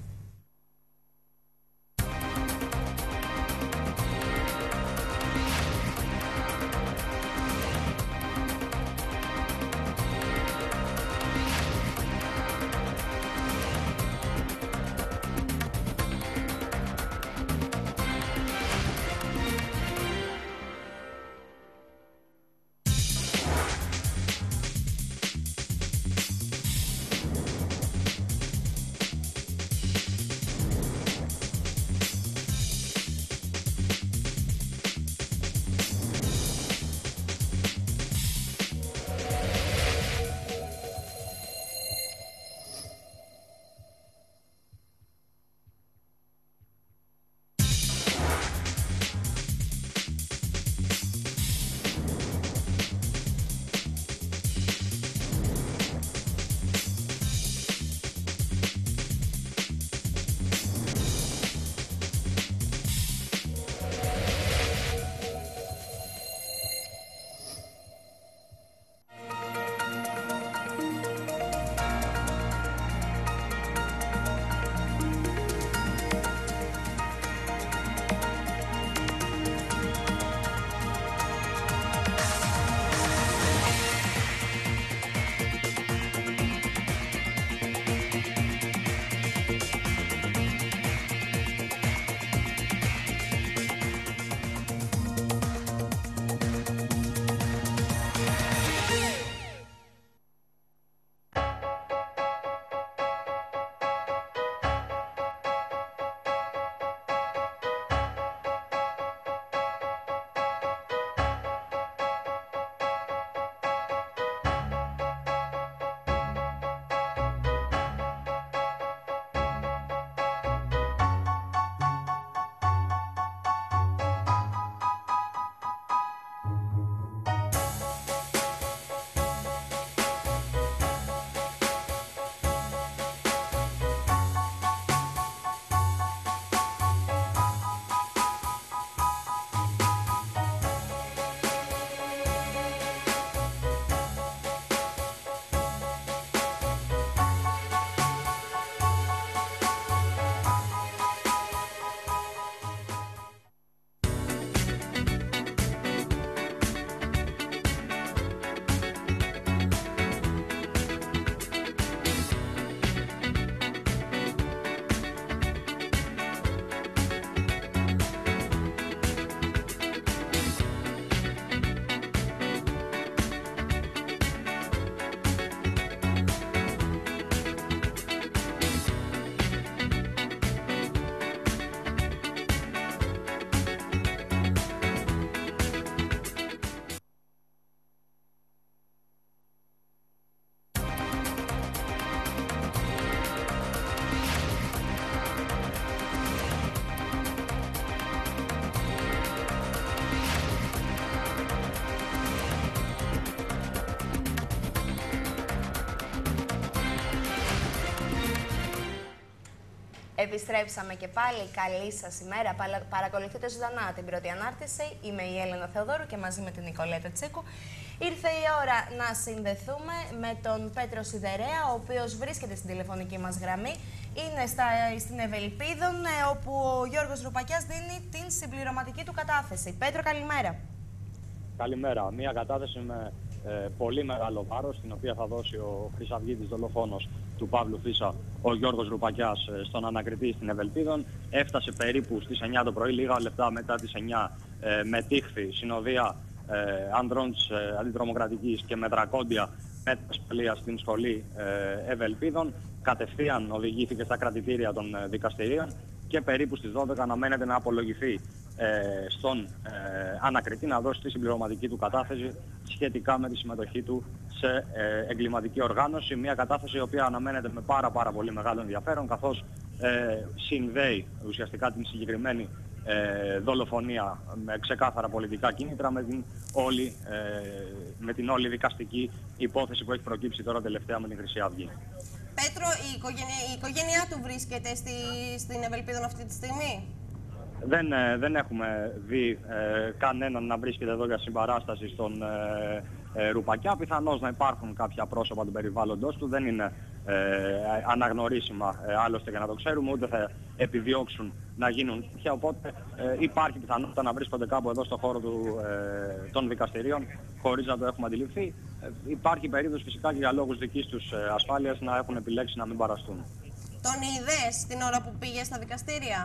Επιστρέψαμε και πάλι. Καλή σας ημέρα. Παρακολουθείτε ζωντανά την πρώτη ανάρτηση. Είμαι η Έλενα Θεοδόρου και μαζί με την Νικολέτα Τσίκου ήρθε η ώρα να συνδεθούμε με τον Πέτρο Σιδερέα, ο οποίος βρίσκεται στην τηλεφωνική μας γραμμή. Είναι στα, στην Ευελπίδων, όπου ο Γιώργος Ρουπακιάς δίνει την συμπληρωματική του κατάθεση. Πέτρο, καλημέρα. Καλημέρα. Μία κατάθεση με ε, πολύ μεγάλο βάρος, την οποία θα δώσει ο χρυσαυγίτης δολοφόνος του Παύλου Φίσα, ο Γιώργος Ρουπακιάς, στον ανακριτή στην Ευελπίδων. Έφτασε περίπου στις εννιά το πρωί, λίγα λεπτά μετά τις εννιά, ε, με τύχθη συνοδεία ε, ανδρών της ε, αντιτρομοκρατικής και με δρακόντια μέτρα ασφαλείας στην σχολή ε, Ευελπίδων. Κατευθείαν οδηγήθηκε στα κρατητήρια των ε, δικαστηρίων και περίπου στις δώδεκα αναμένεται να απολογηθεί ε, στον ε, ανακριτή, να δώσει τη συμπληρωματική του κατάθεση σχετικά με τη συμμετοχή του σε ε, εγκληματική οργάνωση. Μια κατάθεση η οποία αναμένεται με πάρα πάρα πολύ μεγάλο ενδιαφέρον, καθώς ε, συνδέει ουσιαστικά την συγκεκριμένη ε, δολοφονία με ξεκάθαρα πολιτικά κίνητρα με την, όλη, ε, με την όλη δικαστική υπόθεση που έχει προκύψει τώρα τελευταία με την Χρυσή Αυγή. Πέτρο, η οικογένεια, η οικογένειά του βρίσκεται στη, στην Ευελπίδων αυτή τη στιγμή? Δεν, ε, δεν έχουμε δει ε, κανέναν να βρίσκεται εδώ για συμπαράσταση στον ε, ε, Ρουπακιά. Πιθανώς να υπάρχουν κάποια πρόσωπα του περιβάλλοντος του. Δεν είναι ε, αναγνωρίσιμα ε, άλλωστε για να το ξέρουμε, ούτε θα επιδιώξουν να γίνουν τέτοια. Οπότε ε, υπάρχει πιθανότητα να βρίσκονται κάπου εδώ στο χώρο του, ε, των δικαστηρίων χωρίς να το έχουμε αντιληφθεί. Ε, υπάρχει περίπτωση φυσικά και για λόγους δικής τους ε, ασφάλειας να έχουν επιλέξει να μην παραστούν. Τον είδες την ώρα που πήγε στα δικαστήρια?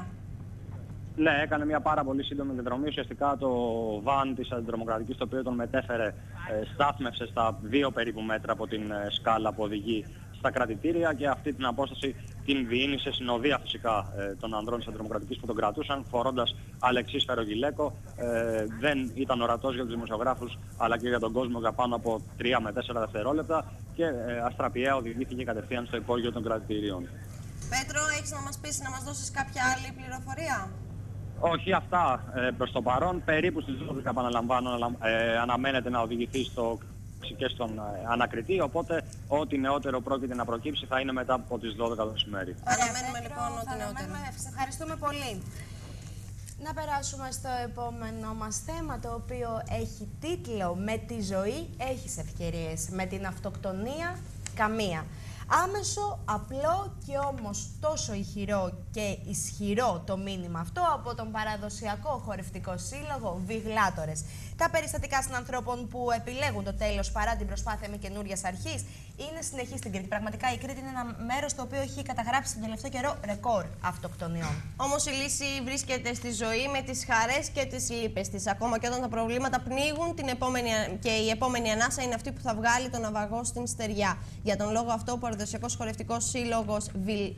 Ναι, έκανε μια πάρα πολύ σύντομη διαδρομή. Ουσιαστικά το βαν της αντιτρομοκρατικής, το οποίο τον μετέφερε, ε, στάθμευσε στα δύο περίπου μέτρα από την ε, σκάλα που οδηγεί στα κρατητήρια και αυτή την απόσταση την διήνυσε συνοδεία φυσικά ε, των ανδρών της αντιτρομοκρατικής που τον κρατούσαν, φορώντας αλεξίσφαιρο γυλαίκο. Ε, δεν ήταν ορατός για τους δημοσιογράφους αλλά και για τον κόσμο για πάνω από τρία με τέσσερα δευτερόλεπτα και ε, αστραπιαία οδηγήθηκε κατευθείαν στο υπόγειο των κρατητηρίων. Πέτρο, έχεις να μας πεις, να μας δώσεις κάποια άλλη πληροφορία? Όχι, αυτά ε, προς το παρόν. Περίπου στις δώδεκα, επαναλαμβάνω, ε, αναμένεται να οδηγηθεί στο και στον ε, ανακριτή, οπότε ό,τι νεότερο πρόκειται να προκύψει θα είναι μετά από τις δώδεκα το μεσημέρι. Αναμένουμε λοιπόν ό,τι νεότερο. Σε ευχαριστούμε πολύ. Να περάσουμε στο επόμενο μας θέμα, το οποίο έχει τίτλο «Με τη ζωή έχεις ευκαιρίες, με την αυτοκτονία καμία». Άμεσο, απλό και όμως τόσο ηχηρό και ισχυρό το μήνυμα αυτό από τον παραδοσιακό χορευτικό σύλλογο Βιγλάτορες. Τα περιστατικά συνανθρώπων που επιλέγουν το τέλος παρά την προσπάθεια με καινούριας αρχής είναι συνεχή στην Κρήτη. Πραγματικά η Κρήτη είναι ένα μέρος το οποίο έχει καταγράψει τον τελευταίο καιρό ρεκόρ αυτοκτονιών. Όμως η λύση βρίσκεται στη ζωή με τις χαρές και τις λύπες της. Ακόμα και όταν τα προβλήματα πνίγουν, την επόμενη, και η επόμενη ανάσα είναι αυτή που θα βγάλει τον ναυαγό στην στεριά. Για τον λόγο αυτό, ο παραδοσιακός χορευτικός σύλλογος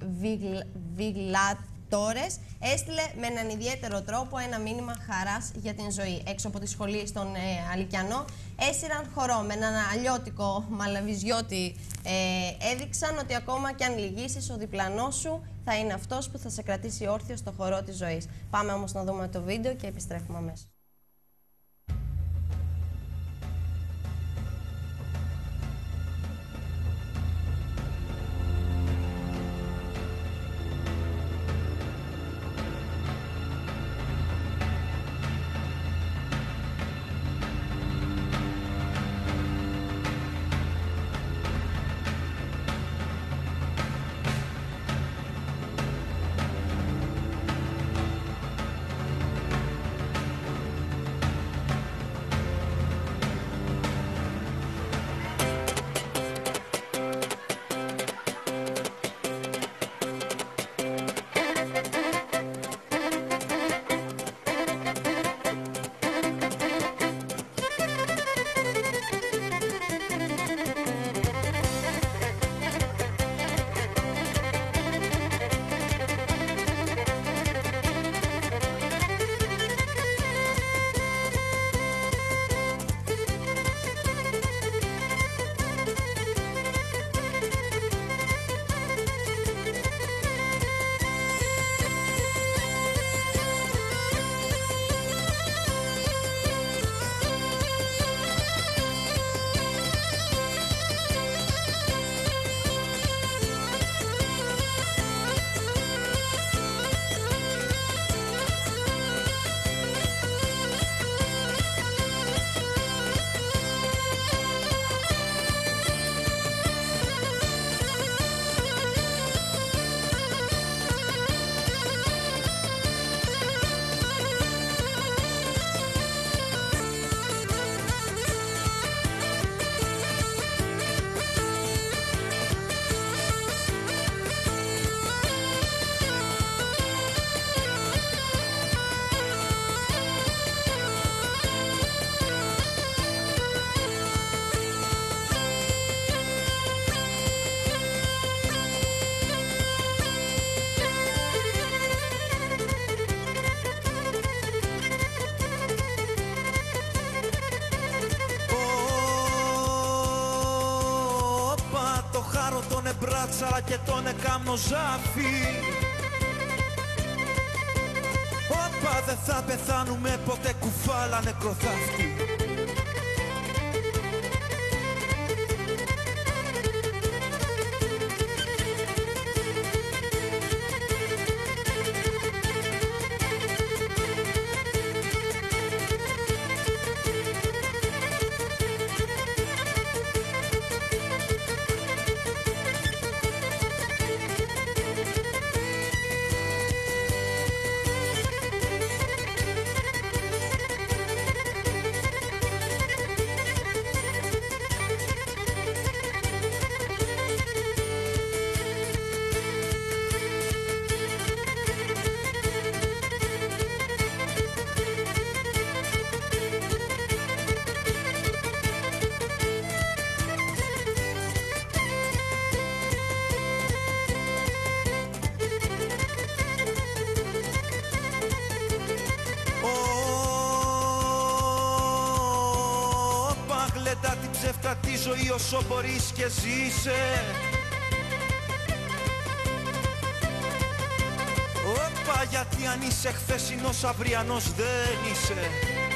Βιγλάτορες έστειλε με έναν ιδιαίτερο τρόπο ένα μήνυμα χαράς για την ζωή. Έξω από τη σχολή στον ε, Αλικιανό έσυραν χορό με έναν αλλιώτικο μαλαβιζιώτη. Ε, έδειξαν ότι ακόμα κι αν λυγίσεις, ο διπλανός σου θα είναι αυτός που θα σε κρατήσει όρθιο στο χορό της ζωής. Πάμε όμως να δούμε το βίντεο και επιστρέφουμε αμέσως. μπράτσαλα και τον εκάμνο ζάφι. Όπα, δεν θα πεθάνουμε ποτέ, κουφάλα νεκροθάφτη. Την ψεύτα τη ζωή όσο μπορείς και ζήσε. Όπα, γιατί αν είσαι χθεσινός αυριανός δεν είσαι.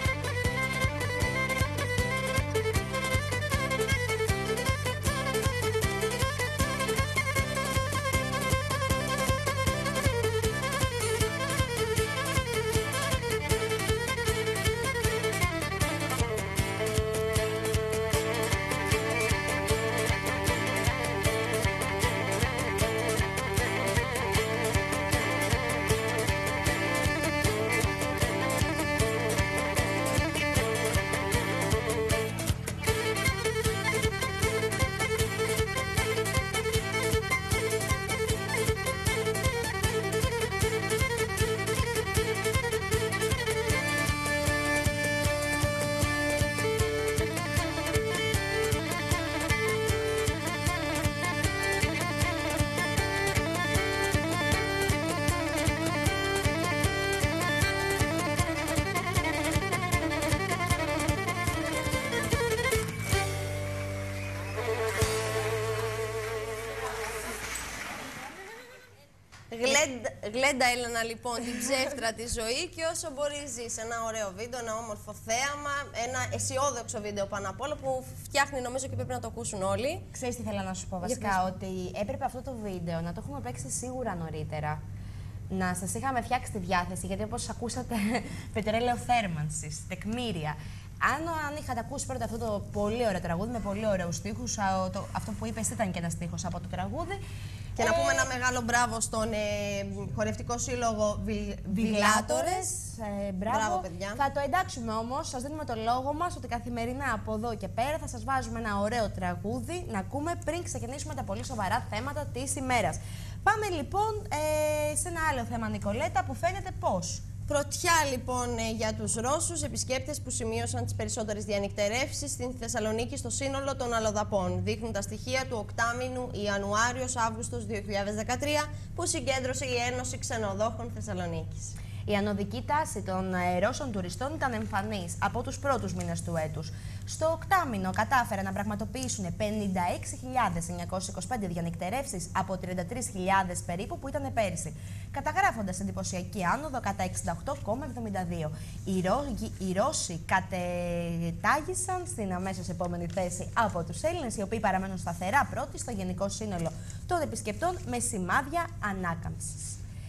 Γλέντα, Έλενα, λοιπόν, την ψεύτρα τη ζωή και όσο μπορεί ζεις. Ένα ωραίο βίντεο, ένα όμορφο θέαμα, ένα αισιόδοξο βίντεο πάνω απ' όλα που φτιάχνει, νομίζω, και πρέπει να το ακούσουν όλοι. Ξέρεις τι θέλω να σου πω βασικά, ότι έπρεπε αυτό το βίντεο να το έχουμε παίξει σίγουρα νωρίτερα. Να σας είχαμε φτιάξει τη διάθεση, γιατί όπως ακούσατε, πετρέλαιο θέρμανσης, τεκμήρια. Αν, αν είχατε ακούσει πρώτα αυτό το πολύ ωραίο τραγούδι με πολύ ωραίους στίχους, αυτό που είπες ήταν και ένα στίχος από το τραγούδι. Και ε... να πούμε ένα μεγάλο μπράβο στον ε, χορευτικό σύλλογο Βι... Βιλάτορες. Ε, μπράβο. Μπράβο, παιδιά. Θα το εντάξουμε όμως, σας δίνουμε το λόγο μας ότι καθημερινά από εδώ και πέρα θα σας βάζουμε ένα ωραίο τραγούδι να ακούμε πριν ξεκινήσουμε τα πολύ σοβαρά θέματα της ημέρας. Πάμε λοιπόν ε, σε ένα άλλο θέμα, Νικολέτα, που φαίνεται πώς. Πρωτιά λοιπόν για τους Ρώσους επισκέπτες που σημείωσαν τις περισσότερες διανυκτερεύσεις στην Θεσσαλονίκη στο σύνολο των αλλοδαπών. Δείχνουν τα στοιχεία του οκτάμινου Ιανουάριος-Αύγουστος δύο χιλιάδες δεκατρία που συγκέντρωσε η Ένωση Ξενοδόχων Θεσσαλονίκης. Η ανωδική τάση των Ρώσων τουριστών ήταν εμφανής από τους πρώτους μήνες του έτους. Στο οκτάμινο κατάφεραν να πραγματοποιήσουν πενήντα έξι χιλιάδες εννιακόσιες είκοσι πέντε διανυκτερεύσεις από τριάντα τρεις χιλιάδες περίπου που ήταν πέρυσι, καταγράφοντας εντυπωσιακή άνοδο κατά εξήντα οκτώ κόμμα εβδομήντα δύο. Οι, Ρώ, οι Ρώσοι κατετάγησαν στην αμέσως επόμενη θέση από τους Έλληνες, οι οποίοι παραμένουν σταθερά πρώτοι στο γενικό σύνολο των επισκεπτών με σημάδια ανάκαμψης.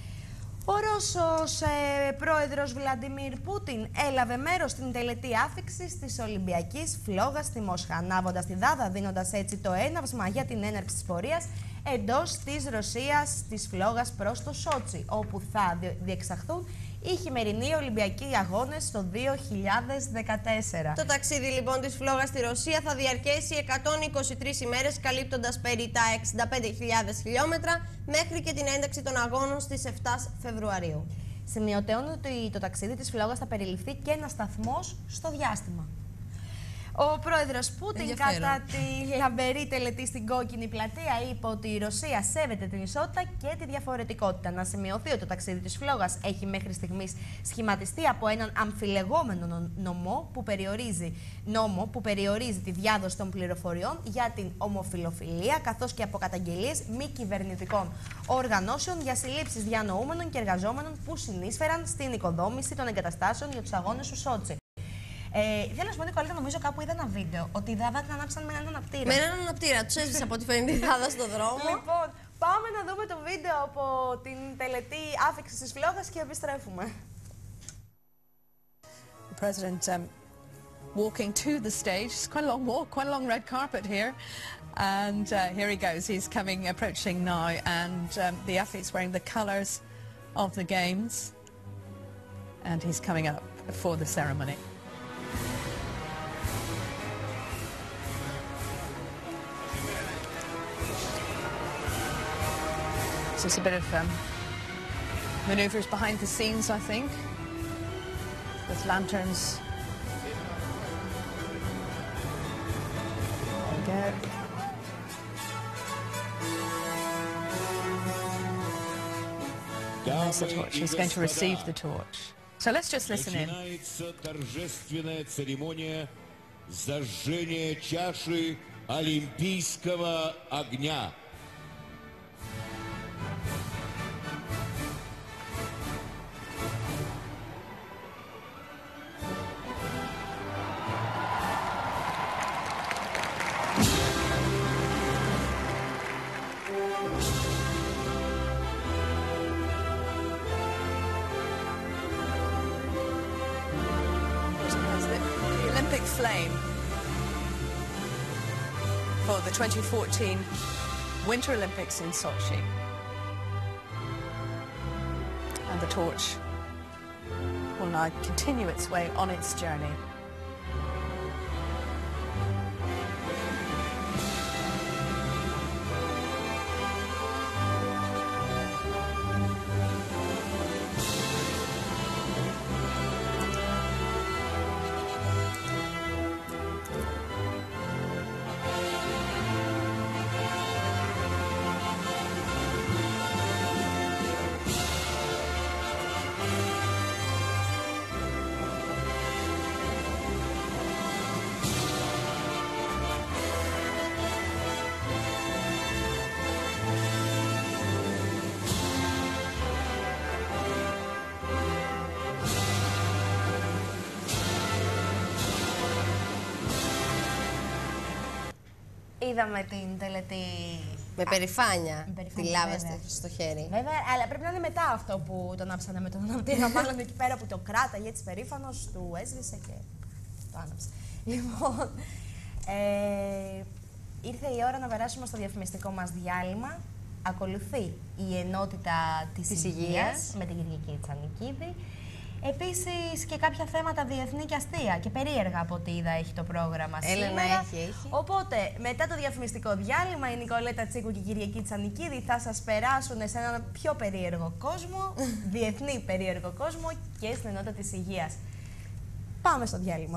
Ο Ρώσος ε, πρόεδρος Βλαντιμίρ Πούτιν έλαβε μέρος στην τελετή άφιξης της Ολυμπιακής Φλόγας στη Μόσχα, ανάβοντας τη δάδα, δίνοντας έτσι το έναυσμα για την έναρξη της πορείας εντός της Ρωσίας της Φλόγας προς το Σότσι, όπου θα διεξαχθούν οι χειμερινοί Ολυμπιακοί Αγώνες το δύο χιλιάδες δεκατέσσερα. Το ταξίδι λοιπόν της Φλόγας στη Ρωσία θα διαρκέσει εκατόν είκοσι τρεις ημέρες, καλύπτοντας περί τα εξήντα πέντε χιλιάδες χιλιόμετρα μέχρι και την ένταξη των αγώνων στις επτά Φεβρουαρίου. Σημειωτέων ότι το ταξίδι της Φλόγας θα περιληφθεί και ένας σταθμός στο διάστημα. Ο πρόεδρος Πούτιν κατά τη λαμπερή τελετή στην Κόκκινη Πλατεία είπε ότι η Ρωσία σέβεται την ισότητα και τη διαφορετικότητα. Να σημειωθεί ότι το ταξίδι της φλόγας έχει μέχρι στιγμής σχηματιστεί από έναν αμφιλεγόμενο νομό που περιορίζει, νόμο που περιορίζει τη διάδοση των πληροφοριών για την ομοφυλοφιλία, καθώς και από καταγγελίες μη κυβερνητικών οργανώσεων για συλλήψεις διανοούμενων και εργαζόμενων που συνείσφεραν στην οικοδόμηση των εγκαταστάσεων για τους αγώνες του Σότσι. Ε, θέλω να σου πω, Νικολέτα, νομίζω κάπου είδα ένα βίντεο ότι οι Δάδα την ανάψαν με έναν αναπτήρα. Με έναν αναπτήρα, του έσβησε από ό,τι φαίνεται η Δάδα στον δρόμο. Λοιπόν, πάμε να δούμε το βίντεο από την τελετή άφιξης της φλόγας και επιστρέφουμε. The president um, walking to the stage. It's quite a long walk, quite a long red carpet here. And uh, here he goes. He's coming, approaching now, and um, the athletes wearing the colours of the games. And he's coming up for the ceremony. So it's a bit of um, manoeuvres behind the scenes, I think, with lanterns. There we go. And there's the torch. He's going to receive the torch. So let's just listen in. Начинается торжественная церемония зажжения чаши олимпийского огня. Flame for the twenty fourteen Winter Olympics in Sochi. And the torch will now continue its way on its journey. Είδαμε την τελετή. Με περηφάνεια. Με περηφάνεια, τη λάβα βέβαια. στο χέρι. Βέβαια, αλλά πρέπει να είναι μετά αυτό που τον άψανε με τον αναπτήρα. Μάλλον εκεί πέρα που το κράταγε έτσι περήφανος, του έσβησε και το άναψε. Λοιπόν, ε, ήρθε η ώρα να περάσουμε στο διαφημιστικό μας διάλειμμα. Ακολουθεί η ενότητα της, της υγείας, υγείας με την Κυριακή Τσανικίδη. Επίσης και κάποια θέματα διεθνή και αστεία και περίεργα από ό,τι είδα έχει το πρόγραμμα Έλενα, σήμερα. έχει, έχει. Οπότε μετά το διαφημιστικό διάλειμμα η Νικολέτα Τσίκου και η Κυριακή Τσανικίδη θα σας περάσουν σε έναν πιο περίεργο κόσμο, διεθνή περίεργο κόσμο και στην ενότητα της υγείας. Πάμε στο διάλειμμα.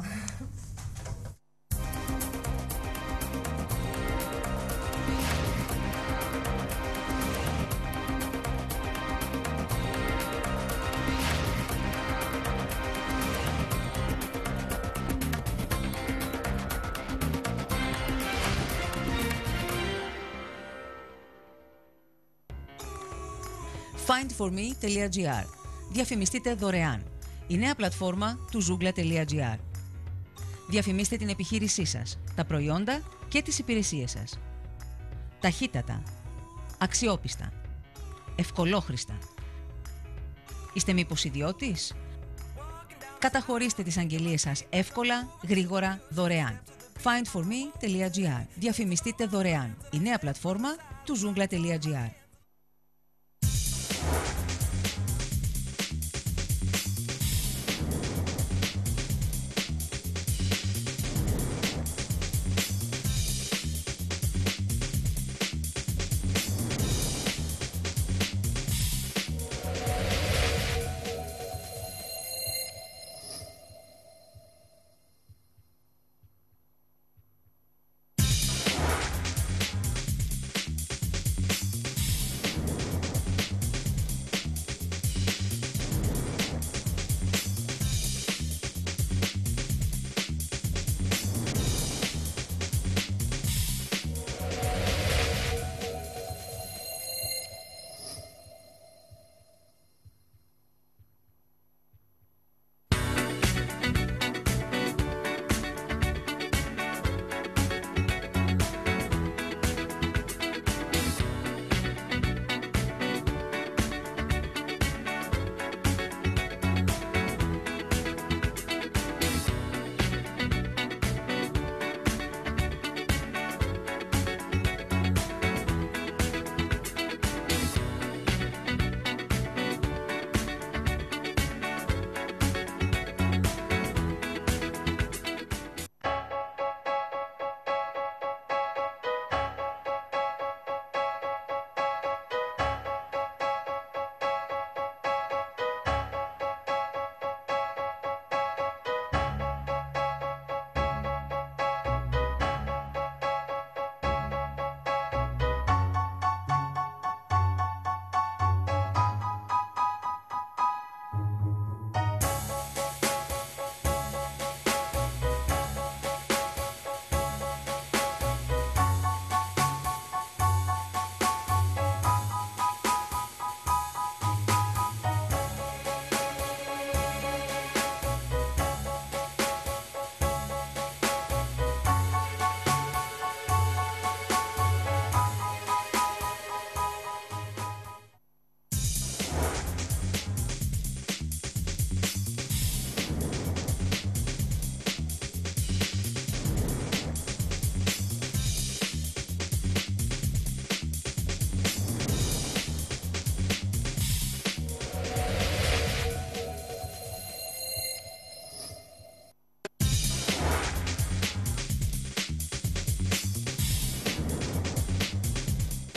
find for me τελεία τζι άρ. Διαφημιστείτε δωρεάν. Η νέα πλατφόρμα του ζούγκλα τελεία τζι άρ. Διαφημίστε την επιχείρησή σας, τα προϊόντα και τις υπηρεσίες σας. Ταχύτατα, αξιόπιστα, ευκολόχρηστα. Είστε μήπως ιδιώτης? Καταχωρήστε τις αγγελίες σας εύκολα, γρήγορα, δωρεάν. find for me τελεία τζι άρ. Διαφημιστείτε δωρεάν. Η νέα πλατφόρμα του ζούγκλα τελεία τζι άρ.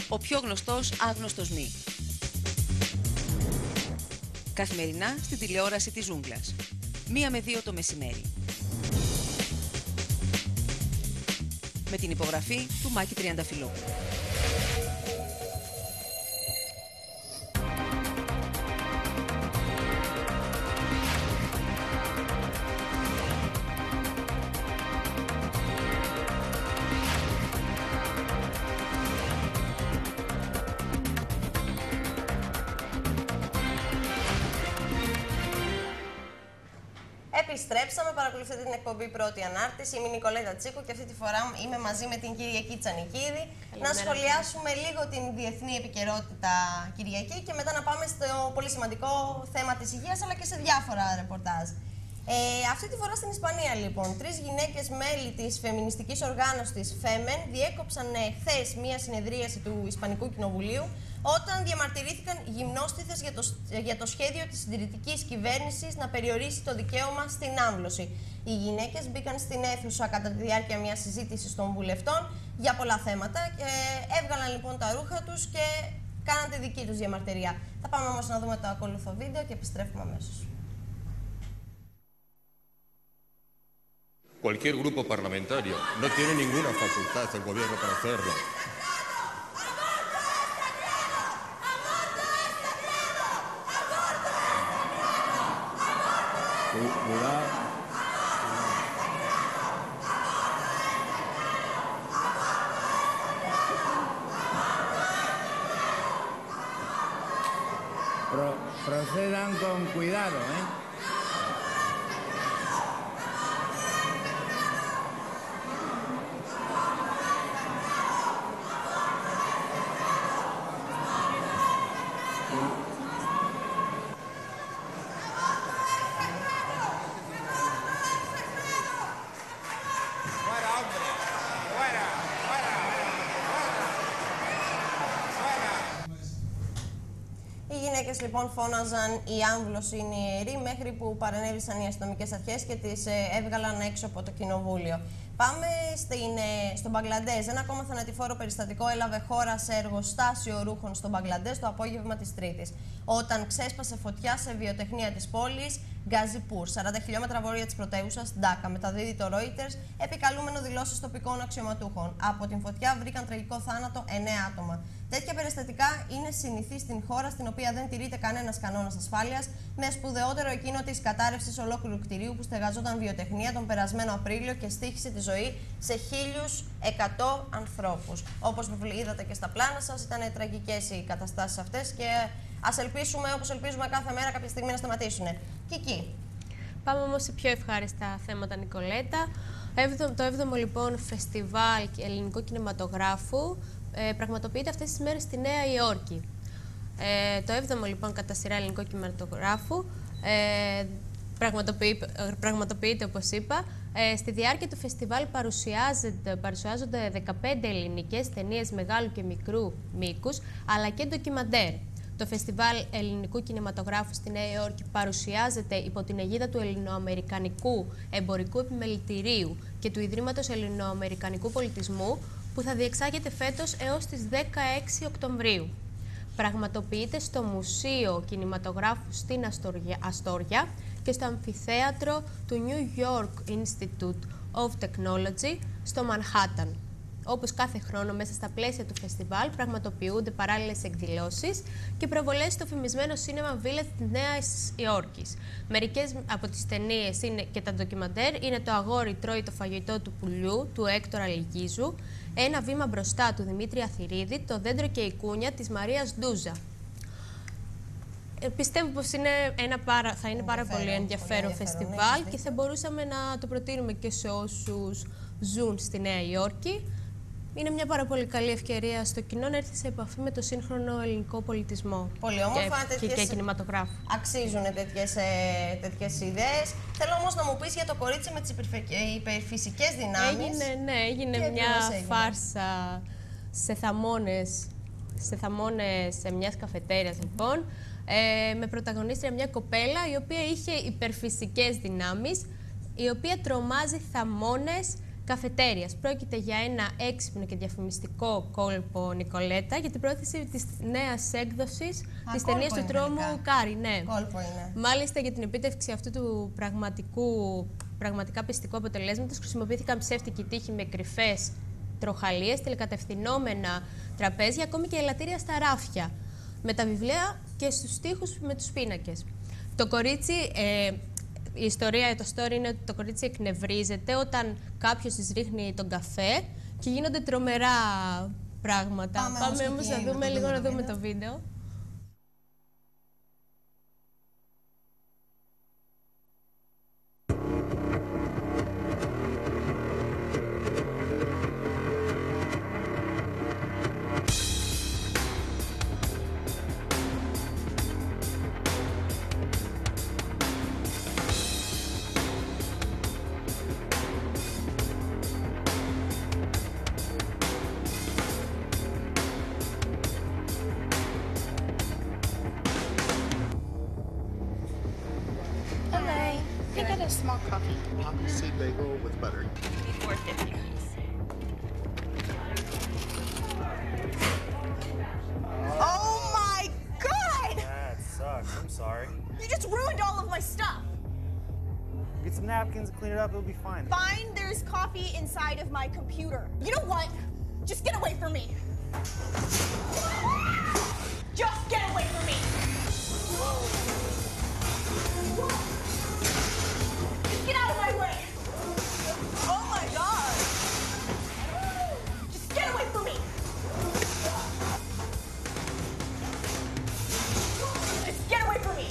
ο πιο γνωστός άγνωστος μη. Καθημερινά στην τηλεόραση της Ζούγκλας. Μία με δύο το μεσημέρι. Με την υπογραφή του Μάκη Τριανταφυλόπουλου. Επιστρέψαμε, παρακολουθείτε την εκπομπή Πρώτη Ανάρτηση. Είμαι η Νικολέτα Τσίκου και αυτή τη φορά είμαι μαζί με την Κυριακή Τσανικίδη. Να σχολιάσουμε λίγο την διεθνή επικαιρότητα, Κυριακή, και μετά να πάμε στο πολύ σημαντικό θέμα της υγείας, αλλά και σε διάφορα ρεπορτάζ. Ε, αυτή τη φορά στην Ισπανία, λοιπόν, τρεις γυναίκες μέλη της φεμινιστικής οργάνωσης Femen διέκοψαν χθες μία συνεδρίαση του Ισπανικού Κοινοβουλίου όταν διαμαρτυρήθηκαν γυμνόστιθες για το, για το σχέδιο της συντηρητικής κυβέρνησης να περιορίσει το δικαίωμα στην άμβλωση. Οι γυναίκες μπήκαν στην αίθουσα κατά τη διάρκεια μιας συζήτησης των βουλευτών για πολλά θέματα και έβγαλαν λοιπόν τα ρούχα τους και κάναν τη δική τους διαμαρτυρία. Θα πάμε όμως να δούμε το ακόλουθο βίντεο και επιστρέφουμε αμέσως. Cualquier grupo parlamentario no tiene ninguna facultad el gobierno para hacerlo. Cuidado. Pro, procedan con cuidado, ¿eh? Λοιπόν, φώναζαν η άμβλωση είναι ιερή, μέχρι που παρενέβησαν οι αστυνομικές αρχές και τις ε, έβγαλαν έξω από το κοινοβούλιο. Πάμε στην, ε, στο Μπαγκλαντές. Ένα ακόμα θανατηφόρο περιστατικό έλαβε χώρα σε εργοστάσιο ρούχων στο Μπαγκλαντές το απόγευμα της Τρίτης, όταν ξέσπασε φωτιά σε βιοτεχνία της πόλης Γκαζιπούρ, σαράντα χιλιόμετρα βόρεια της πρωτεύουσας Ντάκα. Μεταδίδει το Reuters, επικαλούμενο δηλώσεις τοπικών αξιωματούχων. Από την φωτιά βρήκαν τραγικό θάνατο εννέα άτομα. Τέτοια περιστατικά είναι συνηθή στην χώρα, στην οποία δεν τηρείται κανένας κανόνας ασφάλειας, με σπουδαιότερο εκείνο της κατάρρευσης ολόκληρου κτηρίου που στεγαζόταν βιοτεχνία τον περασμένο Απρίλιο και στοίχησε τη ζωή σε χίλιους εκατό ανθρώπους. Όπως είδατε και στα πλάνα σας, ήταν τραγικές οι καταστάσεις αυτές και ας ελπίσουμε, όπως ελπίζουμε κάθε μέρα, κάποια στιγμή να σταματήσουν. Κική. Πάμε όμως σε πιο ευχάριστα θέματα, Νικολέτα. Το έβδομο λοιπόν φεστιβάλ ελληνικού κινηματογράφου ε, πραγματοποιείται αυτές τις μέρες στη Νέα Υόρκη. Ε, το έβδομο λοιπόν κατά σειρά ελληνικό κινηματογράφου ε, πραγματοποιεί, πραγματοποιείται, όπως είπα. Ε, στη διάρκεια του φεστιβάλ παρουσιάζονται δεκαπέντε ελληνικές ταινίες μεγάλου και μικρού μήκους, αλλά και ντοκιμαντέρ. Το Φεστιβάλ Ελληνικού Κινηματογράφου στη Νέα Υόρκη παρουσιάζεται υπό την αιγίδα του Ελληνοαμερικανικού Εμπορικού Επιμελητηρίου και του Ιδρύματος Ελληνοαμερικανικού Πολιτισμού, που θα διεξάγεται φέτος έως τις δεκαέξι Οκτωβρίου. Πραγματοποιείται στο Μουσείο Κινηματογράφου στην Αστόρια και στο Αμφιθέατρο του New York Institute of Technology στο Μανχάταν. Όπως κάθε χρόνο, μέσα στα πλαίσια του φεστιβάλ πραγματοποιούνται παράλληλες εκδηλώσεις και προβολές στο φημισμένο Cinema Village της Νέας Υόρκης. Μερικές από τις ταινίες είναι, και τα ντοκιμαντέρ είναι «Το αγόρι τρώει το φαγητό του πουλιού» του Έκτορα Λυκίζου, «Ένα βήμα μπροστά» του Δημήτρη Αθηρίδη, «Το δέντρο και η κούνια» της Μαρίας Ντούζα. Ε, πιστεύω πως είναι ένα πάρα, θα είναι πάρα πολύ ενδιαφέρον φεστιβάλ και θα μπορούσαμε να το προτείνουμε και σε όσους ζουν στη Νέα Υόρκη. Είναι μια πάρα πολύ καλή ευκαιρία στο κοινό να έρθει σε επαφή με το σύγχρονο ελληνικό πολιτισμό. Πολύ όμορφα, και, και, και κινηματογράφο. Αξίζουν τέτοιες, ε, τέτοιες ιδέες. Θέλω όμως να μου πεις για το κορίτσι με τις υπερφυσικές δυνάμεις. Έγινε, ναι, έγινε μια έγινε. φάρσα σε θαμώνες, σε θαμώνες σε μιας καφετέριας, λοιπόν, ε, με πρωταγωνίστρια μια κοπέλα η οποία είχε υπερφυσικές δυνάμεις, η οποία τρομάζει θαμώνες καφετέριας. Πρόκειται για ένα έξυπνο και διαφημιστικό κόλπο, Νικολέτα, για την πρόθεση της νέας έκδοσης της ταινίας του τρόμου Κάρι. Ναι. Κόλπο είναι. Μάλιστα, για την επίτευξη αυτού του πραγματικού, πραγματικά πιστικού αποτελέσματος χρησιμοποιήθηκαν ψεύτικοι τοίχοι με κρυφές τροχαλίες, τηλεκατευθυνόμενα τραπέζια, ακόμη και ελαττήρια στα ράφια, με τα βιβλία και στους τοίχους με τους πίνακες. Το κορίτσι, ε, η ιστορία, το story είναι ότι το κορίτσι εκνευρίζεται όταν κάποιος της ρίχνει τον καφέ και γίνονται τρομερά πράγματα. Πάμε, Πάμε όμως να δούμε λίγο να δούμε το βίντεο. Small coffee. Poppy seed bagel with butter. four fifty, please. Oh my God! That sucks. I'm sorry. You just ruined all of my stuff. Get some napkins and clean it up. It'll be fine. Fine, there's coffee inside of my computer. You know what? Just get away from me. Just get away from me. Get out of my way! Oh my God! Just get away from me! Just get away from me!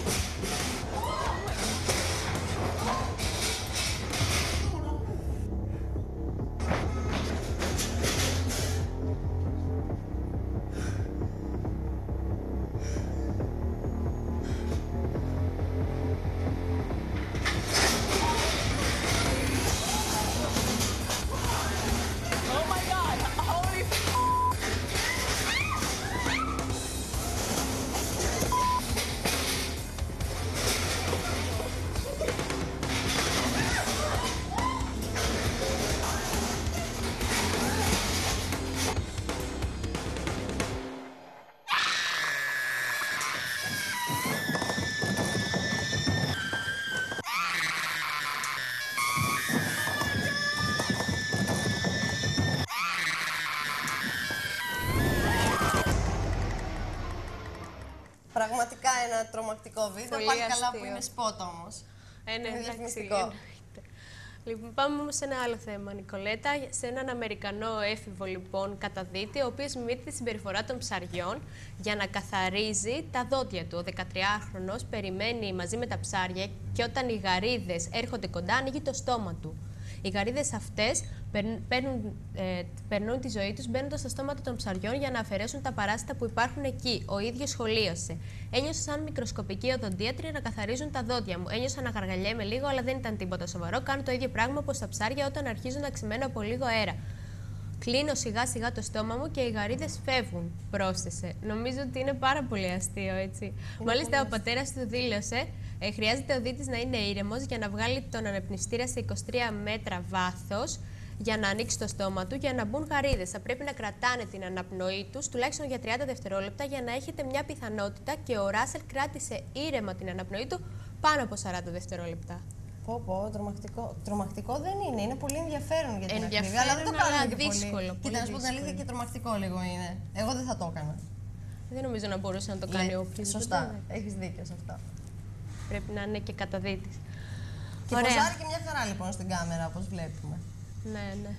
Πραγματικά ένα τρομακτικό βίντεο. Πολύ Πάλι καλά αστείο. που είναι σπότ όμως. Ε, ναι, είναι διαφημιστικό. εννοείται. Λοιπόν, πάμε όμως σε ένα άλλο θέμα, Νικολέτα. Σε έναν Αμερικανό έφηβο, λοιπόν, καταδίτη, ο οποίος μιμείται τη συμπεριφορά των ψαριών για να καθαρίζει τα δόντια του. Ο δεκατριάχρονος περιμένει μαζί με τα ψάρια και όταν οι γαρίδες έρχονται κοντά, ανοίγει το στόμα του. Οι γαρίδες αυτές παίρνουν, ε, περνούν τη ζωή τους μπαίνοντας στα στόματα των ψαριών για να αφαιρέσουν τα παράσιτα που υπάρχουν εκεί. Ο ίδιος σχολίασε. Ένιωσα σαν μικροσκοπική οδοντίατρη να καθαρίζουν τα δόντια μου. Ένιωσα να γαργαλιέμαι λίγο, αλλά δεν ήταν τίποτα σοβαρό. Κάνω το ίδιο πράγμα όπως τα ψάρια όταν αρχίζουν να ξημαίνω από λίγο αέρα. Κλείνω σιγά σιγά το στόμα μου και οι γαρίδες φεύγουν, πρόσθεσε. Νομίζω ότι είναι πάρα πολύ αστείο, έτσι. Είναι Μάλιστα, ο πατέρας του δήλωσε: ε, χρειάζεται ο δίτης να είναι ήρεμος για να βγάλει τον αναπνευστήρα σε είκοσι τρία μέτρα βάθος για να ανοίξει το στόμα του για να μπουν γαρίδες. Θα πρέπει να κρατάνε την αναπνοή τους τουλάχιστον για τριάντα δευτερόλεπτα για να έχετε μια πιθανότητα και ο Ράσελ κράτησε ήρεμα την αναπνοή του πάνω από σαράντα δευτερόλεπτα. Πω, πω, τρομακτικό. Τρομακτικό δεν είναι. Είναι πολύ ενδιαφέρον για την ενδιαφέρον, ακρίβεια, αλλά δεν το κάνουμε και δύσκολο, πολύ. πολύ Κοίτα, να σου πω την αλήθεια, και τρομακτικό λίγο είναι. Εγώ δεν θα το έκανα. Δεν νομίζω να μπορούσε να το κάνει ο όποιος. Σωστά. Έχεις δίκιο σε αυτά. Πρέπει να είναι και καταδίτης. Και ποζάρει και μια χαρά λοιπόν στην κάμερα, όπως βλέπουμε. Ναι, ναι.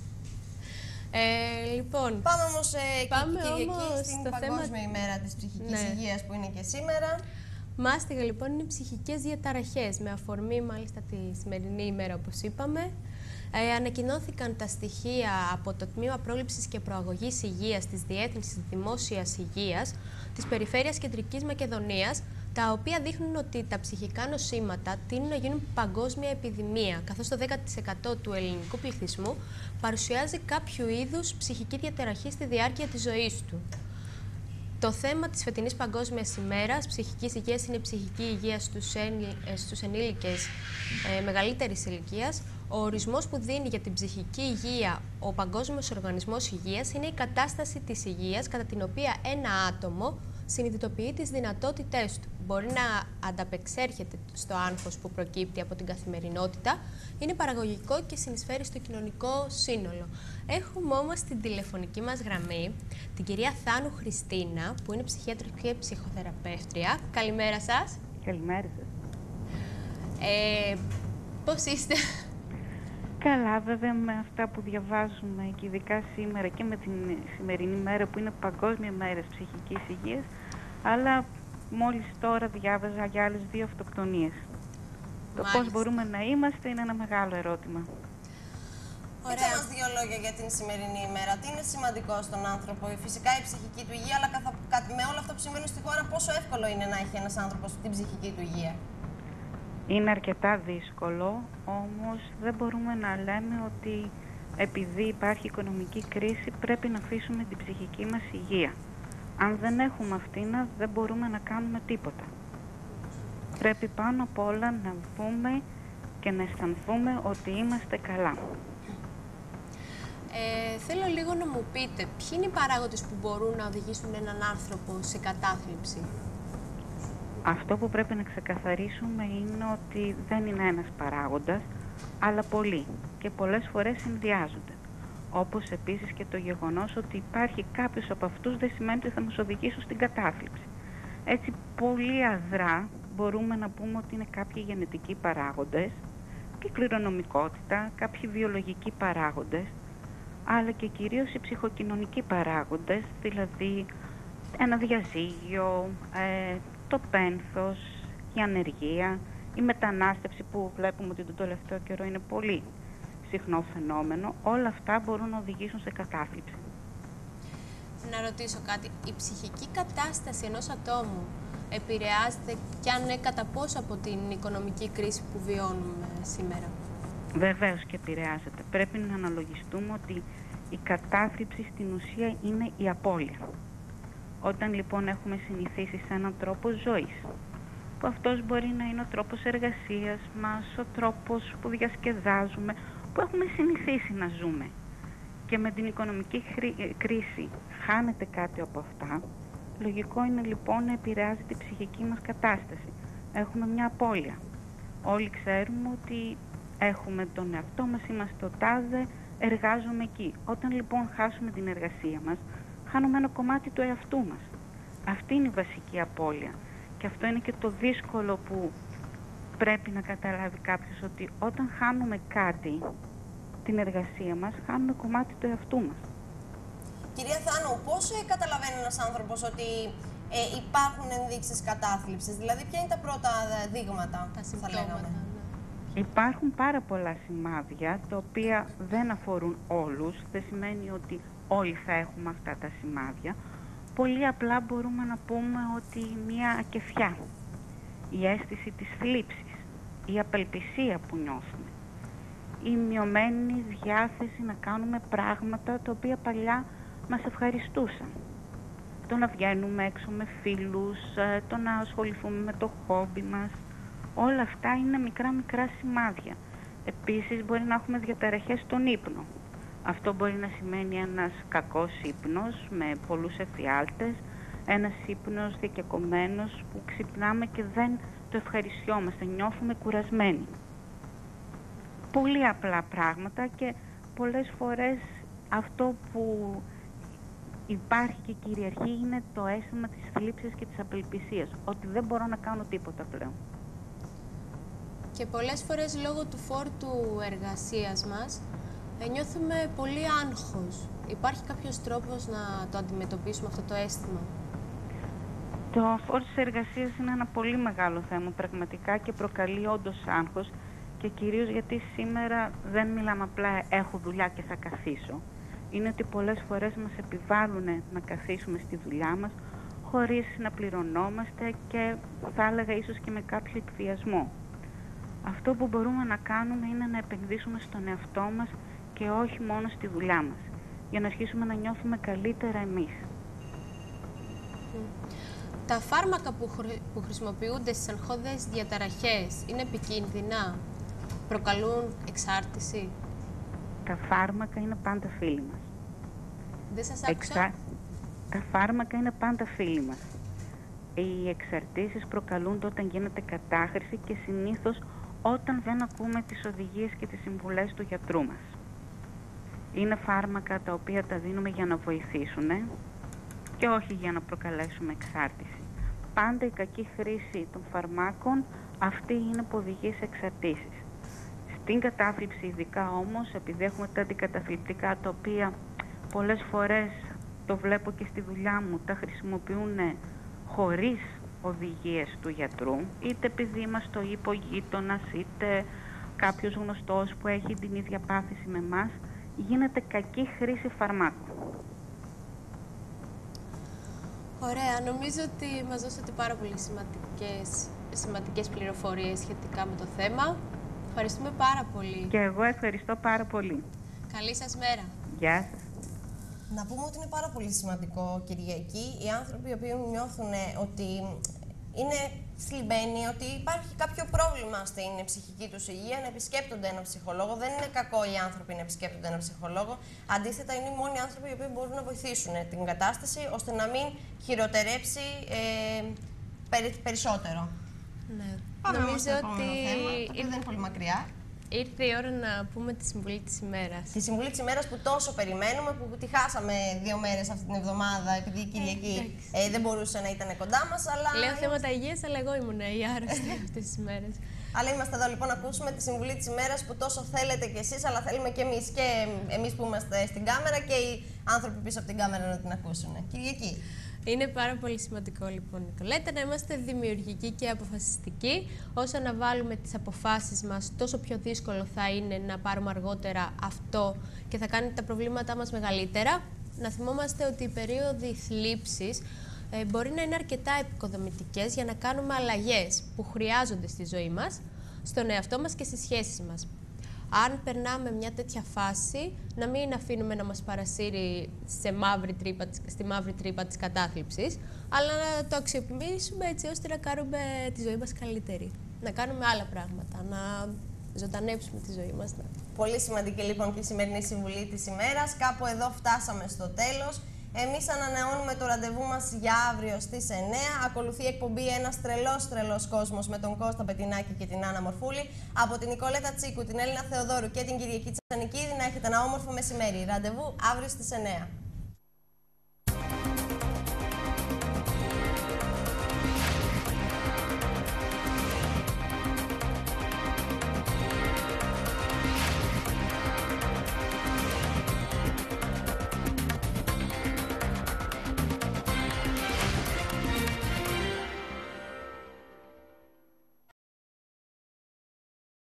Ε, λοιπόν, πάμε όμως ε, πάμε Κυριακή όμως στην στο Παγκόσμια θέμα... ημέρα της ψυχικής ναι. υγείας που είναι και σήμερα. Μάστιγα λοιπόν είναι ψυχικές διαταραχές, με αφορμή μάλιστα τη σημερινή ημέρα όπως είπαμε. Ε, ανακοινώθηκαν τα στοιχεία από το Τμήμα Πρόληψης και Προαγωγής Υγείας της Διεύθυνσης Δημόσιας Υγείας της Περιφέρειας Κεντρικής Μακεδονίας, τα οποία δείχνουν ότι τα ψυχικά νοσήματα τείνουν να γίνουν παγκόσμια επιδημία, καθώς το δέκα τοις εκατό του ελληνικού πληθυσμού παρουσιάζει κάποιο είδους ψυχική διαταραχή στη διάρκεια της ζωής του. Το θέμα της φετινής Παγκόσμιας ημέρας ψυχικής υγείας είναι η ψυχική υγεία στους, εν, στους ενήλικες ε, μεγαλύτερης ηλικίας, Ο ορισμός που δίνει για την ψυχική υγεία ο Παγκόσμιος Οργανισμός Υγείας είναι η κατάσταση της υγείας κατά την οποία ένα άτομο συνειδητοποιεί τις δυνατότητές του. Μπορεί να ανταπεξέρχεται στο άγχος που προκύπτει από την καθημερινότητα, είναι παραγωγικό και συνεισφέρει στο κοινωνικό σύνολο. Έχουμε όμως στην τηλεφωνική μας γραμμή την κυρία Θάνου Χριστίνα, που είναι ψυχίατρος και ψυχοθεραπεύτρια. Καλημέρα σας. Καλημέρα σας. Ε, πώς είστε? Καλά, βέβαια, με αυτά που διαβάζουμε και ειδικά σήμερα και με την σημερινή μέρα που είναι Παγκόσμια Μέρα Ψυχικής Υγείας, αλλά μόλις τώρα διάβαζα για άλλες δύο αυτοκτονίες. Το πώς μπορούμε να είμαστε είναι ένα μεγάλο ερώτημα. Πείτε μας δύο λόγια για την σημερινή ημέρα. Τι είναι σημαντικό στον άνθρωπο? Φυσικά η ψυχική του υγεία, αλλά καθα... με όλα αυτά που συμβαίνουν στη χώρα, πόσο εύκολο είναι να έχει ένας άνθρωπος την ψυχική του υγεία? Είναι αρκετά δύσκολο, όμως δεν μπορούμε να λέμε ότι επειδή υπάρχει οικονομική κρίση πρέπει να αφήσουμε την ψυχική μας υγεία. Αν δεν έχουμε αυτήν, δεν μπορούμε να κάνουμε τίποτα. Πρέπει πάνω απ' όλα να βγούμε και να αισθανθούμε ότι είμαστε καλά. Ε, θέλω λίγο να μου πείτε, ποιοι είναι οι παράγοντες που μπορούν να οδηγήσουν έναν άνθρωπο σε κατάθλιψη? Αυτό που πρέπει να ξεκαθαρίσουμε είναι ότι δεν είναι ένας παράγοντας, αλλά πολλοί και πολλές φορές συνδυάζονται. Όπως επίσης και το γεγονός ότι υπάρχει κάποιος από αυτούς δεν σημαίνει ότι θα μας οδηγήσουν στην κατάθλιψη. Έτσι, πολύ αδρά μπορούμε να πούμε ότι είναι κάποιοι γενετικοί παράγοντες και κληρονομικότητα, κάποιοι βιολογικοί παράγοντες, αλλά και κυρίως οι ψυχοκοινωνικοί παράγοντες, δηλαδή ένα διαζύγιο, ε, το πένθος, η ανεργία, η μετανάστευση που βλέπουμε ότι τον τελευταίο καιρό είναι πολύ συχνό φαινόμενο, όλα αυτά μπορούν να οδηγήσουν σε κατάθλιψη. Να ρωτήσω κάτι. Η ψυχική κατάσταση ενός ατόμου επηρεάζεται και αν ναι, κατά πόσο από την οικονομική κρίση που βιώνουμε σήμερα? Βεβαίως και επηρεάζεται. Πρέπει να αναλογιστούμε ότι η κατάθλιψη στην ουσία είναι η απώλεια. Όταν λοιπόν έχουμε συνηθίσει σε έναν τρόπο ζωής, που αυτός μπορεί να είναι ο τρόπος εργασίας μας, ο τρόπος που διασκεδάζουμε, που έχουμε συνηθίσει να ζούμε, και με την οικονομική κρίση χάνεται κάτι από αυτά, λογικό είναι λοιπόν να επηρεάζει την ψυχική μας κατάσταση. Έχουμε μια απώλεια. Όλοι ξέρουμε ότι έχουμε τον εαυτό μας, είμαστε ο τάδε, εργάζομαι εκεί. Όταν λοιπόν χάσουμε την εργασία μας, χάνουμε ένα κομμάτι του εαυτού μας. Αυτή είναι η βασική απώλεια. Και αυτό είναι και το δύσκολο που πρέπει να καταλάβει κάποιος, ότι όταν χάνουμε κάτι, την εργασία μας, χάνουμε κομμάτι του εαυτού μας. Κυρία Θάνου, πώς καταλαβαίνει ένας άνθρωπος ότι ε, υπάρχουν ενδείξεις κατάθλιψης? Δηλαδή, ποια είναι τα πρώτα δείγματα, τα θα λέγαμε? Υπάρχουν πάρα πολλά σημάδια, τα οποία δεν αφορούν όλους. Δεν σημαίνει ότι όλοι θα έχουμε αυτά τα σημάδια. Πολύ απλά μπορούμε να πούμε ότι μια ακεφιά, η αίσθηση της θλίψης, η απελπισία που νιώθουμε, η μειωμένη διάθεση να κάνουμε πράγματα τα οποία παλιά μας ευχαριστούσαν. Το να βγαίνουμε έξω με φίλους, το να ασχοληθούμε με το χόμπι μας, όλα αυτά είναι μικρά μικρά σημάδια. Επίσης μπορεί να έχουμε διαταραχές στον ύπνο. Αυτό μπορεί να σημαίνει ένας κακός ύπνος με πολλούς εφιάλτες, ένας ύπνος διακεκομένος που ξυπνάμε και δεν το ευχαριστιόμαστε, νιώθουμε κουρασμένοι. Πολύ απλά πράγματα, και πολλές φορές αυτό που υπάρχει και κυριαρχεί είναι το αίσθημα της θλίψης και της απελπισίας, ότι δεν μπορώ να κάνω τίποτα πλέον. Και πολλές φορές λόγω του φόρτου εργασίας μας νιώθουμε πολύ άγχος. Υπάρχει κάποιος τρόπος να το αντιμετωπίσουμε αυτό το αίσθημα? Το φόρτος της εργασίας είναι ένα πολύ μεγάλο θέμα πραγματικά και προκαλεί όντως άγχος, και κυρίως γιατί σήμερα δεν μιλάμε απλά έχω δουλειά και θα καθίσω. Είναι ότι πολλές φορές μας επιβάλλουν να καθίσουμε στη δουλειά μας χωρίς να πληρωνόμαστε, και θα έλεγα ίσως και με κάποιο εκβιασμό. Αυτό που μπορούμε να κάνουμε είναι να επενδύσουμε στον εαυτό μας και όχι μόνο στη δουλειά μας, για να αρχίσουμε να νιώθουμε καλύτερα εμείς. Τα φάρμακα που, χρη... που χρησιμοποιούνται στις αγχώδες διαταραχές είναι επικίνδυνα? Προκαλούν εξάρτηση. Τα φάρμακα είναι πάντα φίλοι μας. Δεν σας άκουσα. Εξα... Τα φάρμακα είναι πάντα φίλοι μας. Οι εξαρτήσεις προκαλούνται όταν γίνεται κατάχρηση και συνήθως όταν δεν ακούμε τις οδηγίες και τις συμβουλές του γιατρού μας. Είναι φάρμακα τα οποία τα δίνουμε για να βοηθήσουν και όχι για να προκαλέσουμε εξάρτηση. Πάντα η κακή χρήση των φαρμάκων αυτή είναι που οδηγεί σε εξαρτήσεις. Στην κατάθλιψη ειδικά όμως, επειδή έχουμε τα αντικαταθλιπτικά τα οποία πολλές φορές, το βλέπω και στη δουλειά μου, τα χρησιμοποιούν χωρίς οδηγίες του γιατρού, είτε επειδή μας το είπε ο γείτονας, είτε κάποιος γνωστός που έχει την ίδια πάθηση με εμάς, γίνεται κακή χρήση φαρμάκων. Ωραία, νομίζω ότι μας δώσατε πάρα πολύ σημαντικές, σημαντικές πληροφορίες σχετικά με το θέμα. Ευχαριστούμε πάρα πολύ. Και εγώ ευχαριστώ πάρα πολύ. Καλή σας μέρα. Γεια σας. Να πούμε ότι είναι πάρα πολύ σημαντικό, Κυριακή, οι άνθρωποι οι οποίοι νιώθουν ότι είναι θλιμμένοι, ότι υπάρχει κάποιο πρόβλημα στην ψυχική τους υγεία, να επισκέπτονται έναν ψυχολόγο. Δεν είναι κακό οι άνθρωποι να επισκέπτονται έναν ψυχολόγο. Αντίθετα, είναι οι μόνοι άνθρωποι οι οποίοι μπορούν να βοηθήσουν την κατάσταση ώστε να μην χειροτερέψει ε, περι, περισσότερο. Ναι. Πάμε Νομίζω στο επόμενο ότι θέμα, το οποίο δεν είναι πολύ μακριά. Ήρθε η ώρα να πούμε τη συμβουλή της ημέρας. Τη συμβουλή της ημέρας που τόσο περιμένουμε, που τη χάσαμε δύο μέρες αυτή την εβδομάδα, επειδή η Κυριακή ε, ε, δεν μπορούσε να ήταν κοντά μας. Αλλά... Λέω θέματα υγείας, αλλά εγώ ήμουν η άρρωστη αυτές τις ημέρες. Αλλά είμαστε εδώ λοιπόν να ακούσουμε τη συμβουλή της ημέρας που τόσο θέλετε κι εσείς, αλλά θέλουμε κι εμείς, και εμείς που είμαστε στην κάμερα και οι άνθρωποι πίσω από την κάμερα να την ακούσουν. Κυριακή. Είναι πάρα πολύ σημαντικό λοιπόν, Νικολέτα, να είμαστε δημιουργικοί και αποφασιστικοί. Όσο να βάλουμε τις αποφάσεις μας, τόσο πιο δύσκολο θα είναι να πάρουμε αργότερα αυτό και θα κάνει τα προβλήματά μας μεγαλύτερα. Να θυμόμαστε ότι οι περίοδοι θλίψης ε, μπορεί να είναι αρκετά επικοδομητικές για να κάνουμε αλλαγές που χρειάζονται στη ζωή μας, στον εαυτό μας και στις σχέσεις μας. Αν περνάμε μια τέτοια φάση, να μην αφήνουμε να μας παρασύρει σε μαύρη τρύπα, στη μαύρη τρύπα της κατάθλιψης, αλλά να το αξιοποιήσουμε έτσι ώστε να κάνουμε τη ζωή μας καλύτερη. Να κάνουμε άλλα πράγματα, να ζωντανέψουμε τη ζωή μας. Πολύ σημαντική λοιπόν και η σημερινή συμβουλή της ημέρας. Κάπου εδώ φτάσαμε στο τέλος. Εμείς ανανεώνουμε το ραντεβού μας για αύριο στις εννιά. Ακολουθεί η εκπομπή «Ένας τρελός τρελός κόσμος» με τον Κώστα Πετινάκη και την Άννα Μορφούλη. Από την Νικολέτα Τσίκου, την Έλληνα Θεοδόρου και την Κυριακή Τσανικίδη να έχετε ένα όμορφο μεσημέρι. Ραντεβού αύριο στις εννιά.